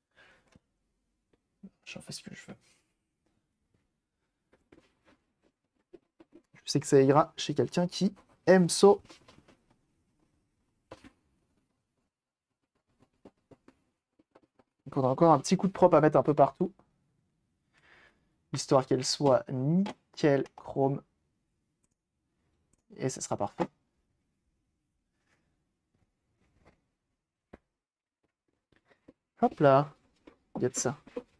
j'en fais ce que je veux. Je sais que ça ira chez quelqu'un qui aime ça. Donc on a encore un petit coup de propre à mettre un peu partout. Histoire qu'elle soit nickel chrome. Et ce sera parfait. Hop là. Regarde ça.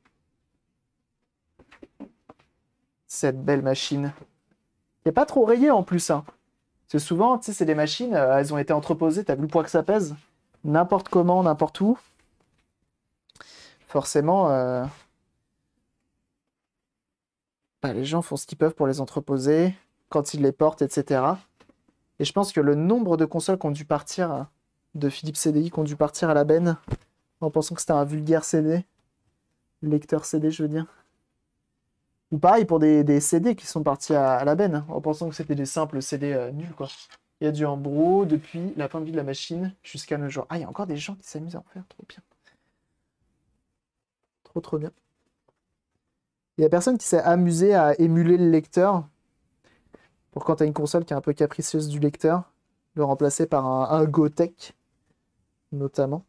Cette belle machine. Qui est pas trop rayée en plus, hein. Parce que souvent, tu sais, c'est des machines, euh, elles ont été entreposées, t'as vu le poids que ça pèse? N'importe comment, n'importe où. Forcément, euh, bah, les gens font ce qu'ils peuvent pour les entreposer, quand ils les portent, et cetera. Et je pense que le nombre de consoles qui ont dû partir, de Philips C D I, qui ont dû partir à la benne, en pensant que c'était un vulgaire C D, lecteur C D, je veux dire. Ou pareil pour des, des C D qui sont partis à, à la benne, hein, en pensant que c'était des simples C D euh, nuls, quoi. Il y a du embro depuis la fin de vie de la machine jusqu'à nos jours. Ah, il y a encore des gens qui s'amusent à en faire, trop bien. Trop, trop bien. Il y a personne qui s'est amusé à émuler le lecteur pour quand tu as une console qui est un peu capricieuse du lecteur, le remplacer par un, un Gotek, notamment.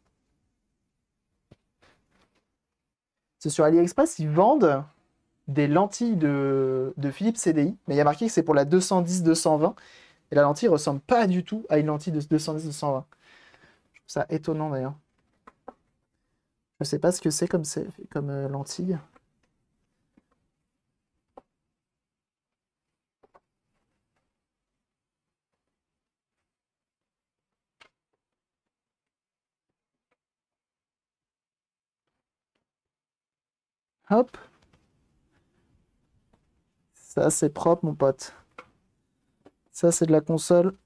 C'est sur AliExpress, ils vendent des lentilles de, de Philips C D I, mais il y a marqué que c'est pour la deux cent dix deux cent vingt, et la lentille ressemble pas du tout à une lentille de deux cent dix deux cent vingt. Je trouve ça étonnant d'ailleurs. Je sais pas ce que c'est comme, c'est, comme euh, lentille. Hop. Ça, c'est propre, mon pote. Ça, c'est de la console.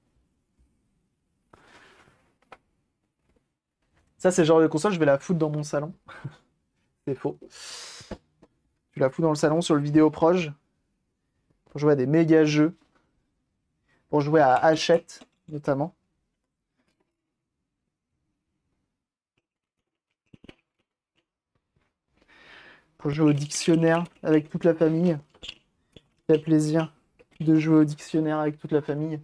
Ça, c'est le genre de console, je vais la foutre dans mon salon. C'est faux. Je la fous dans le salon sur le vidéo proche. Pour jouer à des méga jeux. Pour jouer à Hachette, notamment. Pour jouer au dictionnaire avec toute la famille. Ça fait plaisir de jouer au dictionnaire avec toute la famille.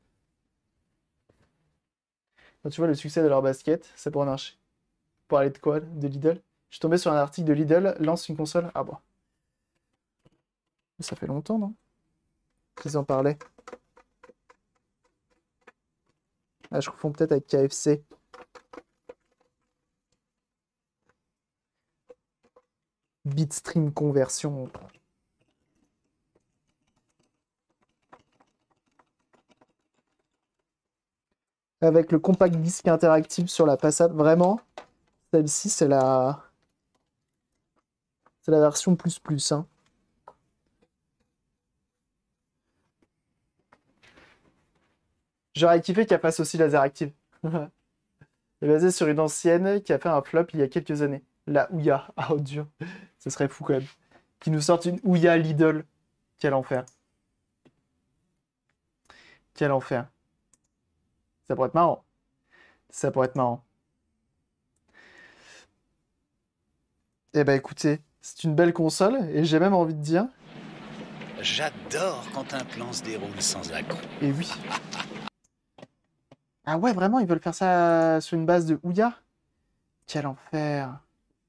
Quand tu vois le succès de leur basket, ça pourrait marcher. Pour parler de quoi? De Lidl? Je suis tombé sur un article de Lidl, lance une console. Ah bon. Ça fait longtemps, non? Qu'ils en parlaient. Ah, je confonds peut-être avec K F C. Bitstream conversion. Avec le compact disque interactif sur la façade. Vraiment, celle-ci, c'est la... C'est la version plus plus, hein. J'aurais kiffé qu'elle fasse aussi laser active. Elle est basée sur une ancienne qui a fait un flop il y a quelques années. La Ouya. Ah, oh dur. Ce serait fou quand même. Qui nous sorte une Ouya Lidl. Quel enfer. Quel enfer. Ça pourrait être marrant. Ça pourrait être marrant. Eh ben écoutez, c'est une belle console et j'ai même envie de dire. J'adore quand un plan se déroule sans accroc. Et oui. Ah ouais, vraiment, ils veulent faire ça sur une base de Ouya? Quel enfer.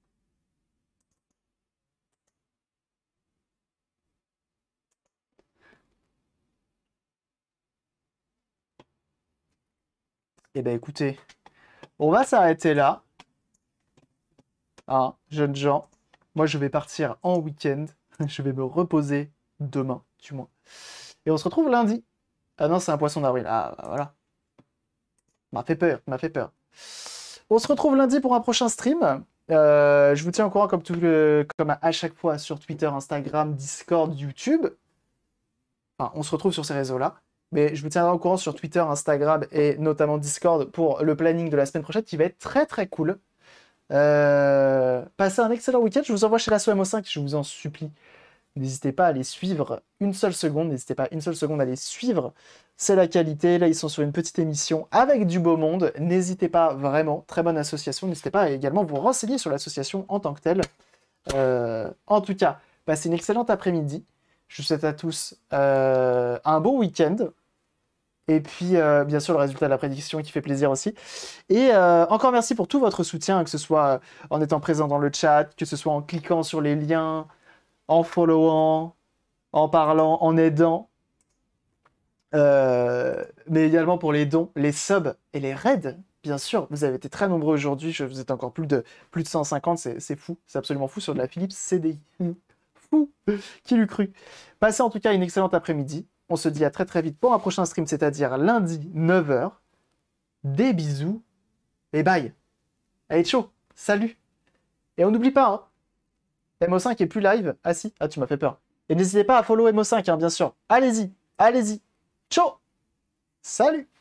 Eh ben écoutez, on va s'arrêter là. Hein, jeunes gens. Moi, je vais partir en week-end. Je vais me reposer demain, du moins. Et on se retrouve lundi. Ah non, c'est un poisson d'avril. Ah, bah, voilà. M'a fait peur, m'a fait peur. On se retrouve lundi pour un prochain stream. Euh, je vous tiens au courant comme, tout le, comme à chaque fois sur Twitter, Instagram, Discord, YouTube. Enfin, on se retrouve sur ces réseaux-là. Mais je vous tiendrai au courant sur Twitter, Instagram et notamment Discord pour le planning de la semaine prochaine qui va être très très cool. Euh, passez un excellent week-end. Je vous envoie chez la S O M O cinq, je vous en supplie. N'hésitez pas à les suivre une seule seconde. N'hésitez pas une seule seconde à les suivre. C'est la qualité. Là, ils sont sur une petite émission avec du beau monde. N'hésitez pas vraiment. Très bonne association. N'hésitez pas à également vous renseigner sur l'association en tant que telle. Euh, en tout cas, passez une excellente après-midi. Je vous souhaite à tous euh, un beau week-end. Et puis, euh, bien sûr, le résultat de la prédiction qui fait plaisir aussi. Et euh, encore merci pour tout votre soutien, que ce soit en étant présent dans le chat, que ce soit en cliquant sur les liens, en followant, en parlant, en aidant. Euh, mais également pour les dons, les subs et les raids, bien sûr, vous avez été très nombreux aujourd'hui. Je vous êtes encore plus de, plus de cent cinquante. C'est fou. C'est absolument fou sur de la Philips C D I. Fou. Qui l'eût cru? Passez en tout cas une excellente après-midi. On se dit à très très vite pour un prochain stream, c'est-à-dire lundi neuf heures. Des bisous et bye. Allez, chaud. Salut. Et on n'oublie pas, hein, M O cinq est plus live. Ah si, ah tu m'as fait peur. Et n'hésitez pas à follow M O cinq, hein, bien sûr. Allez-y, allez-y. Ciao. Salut.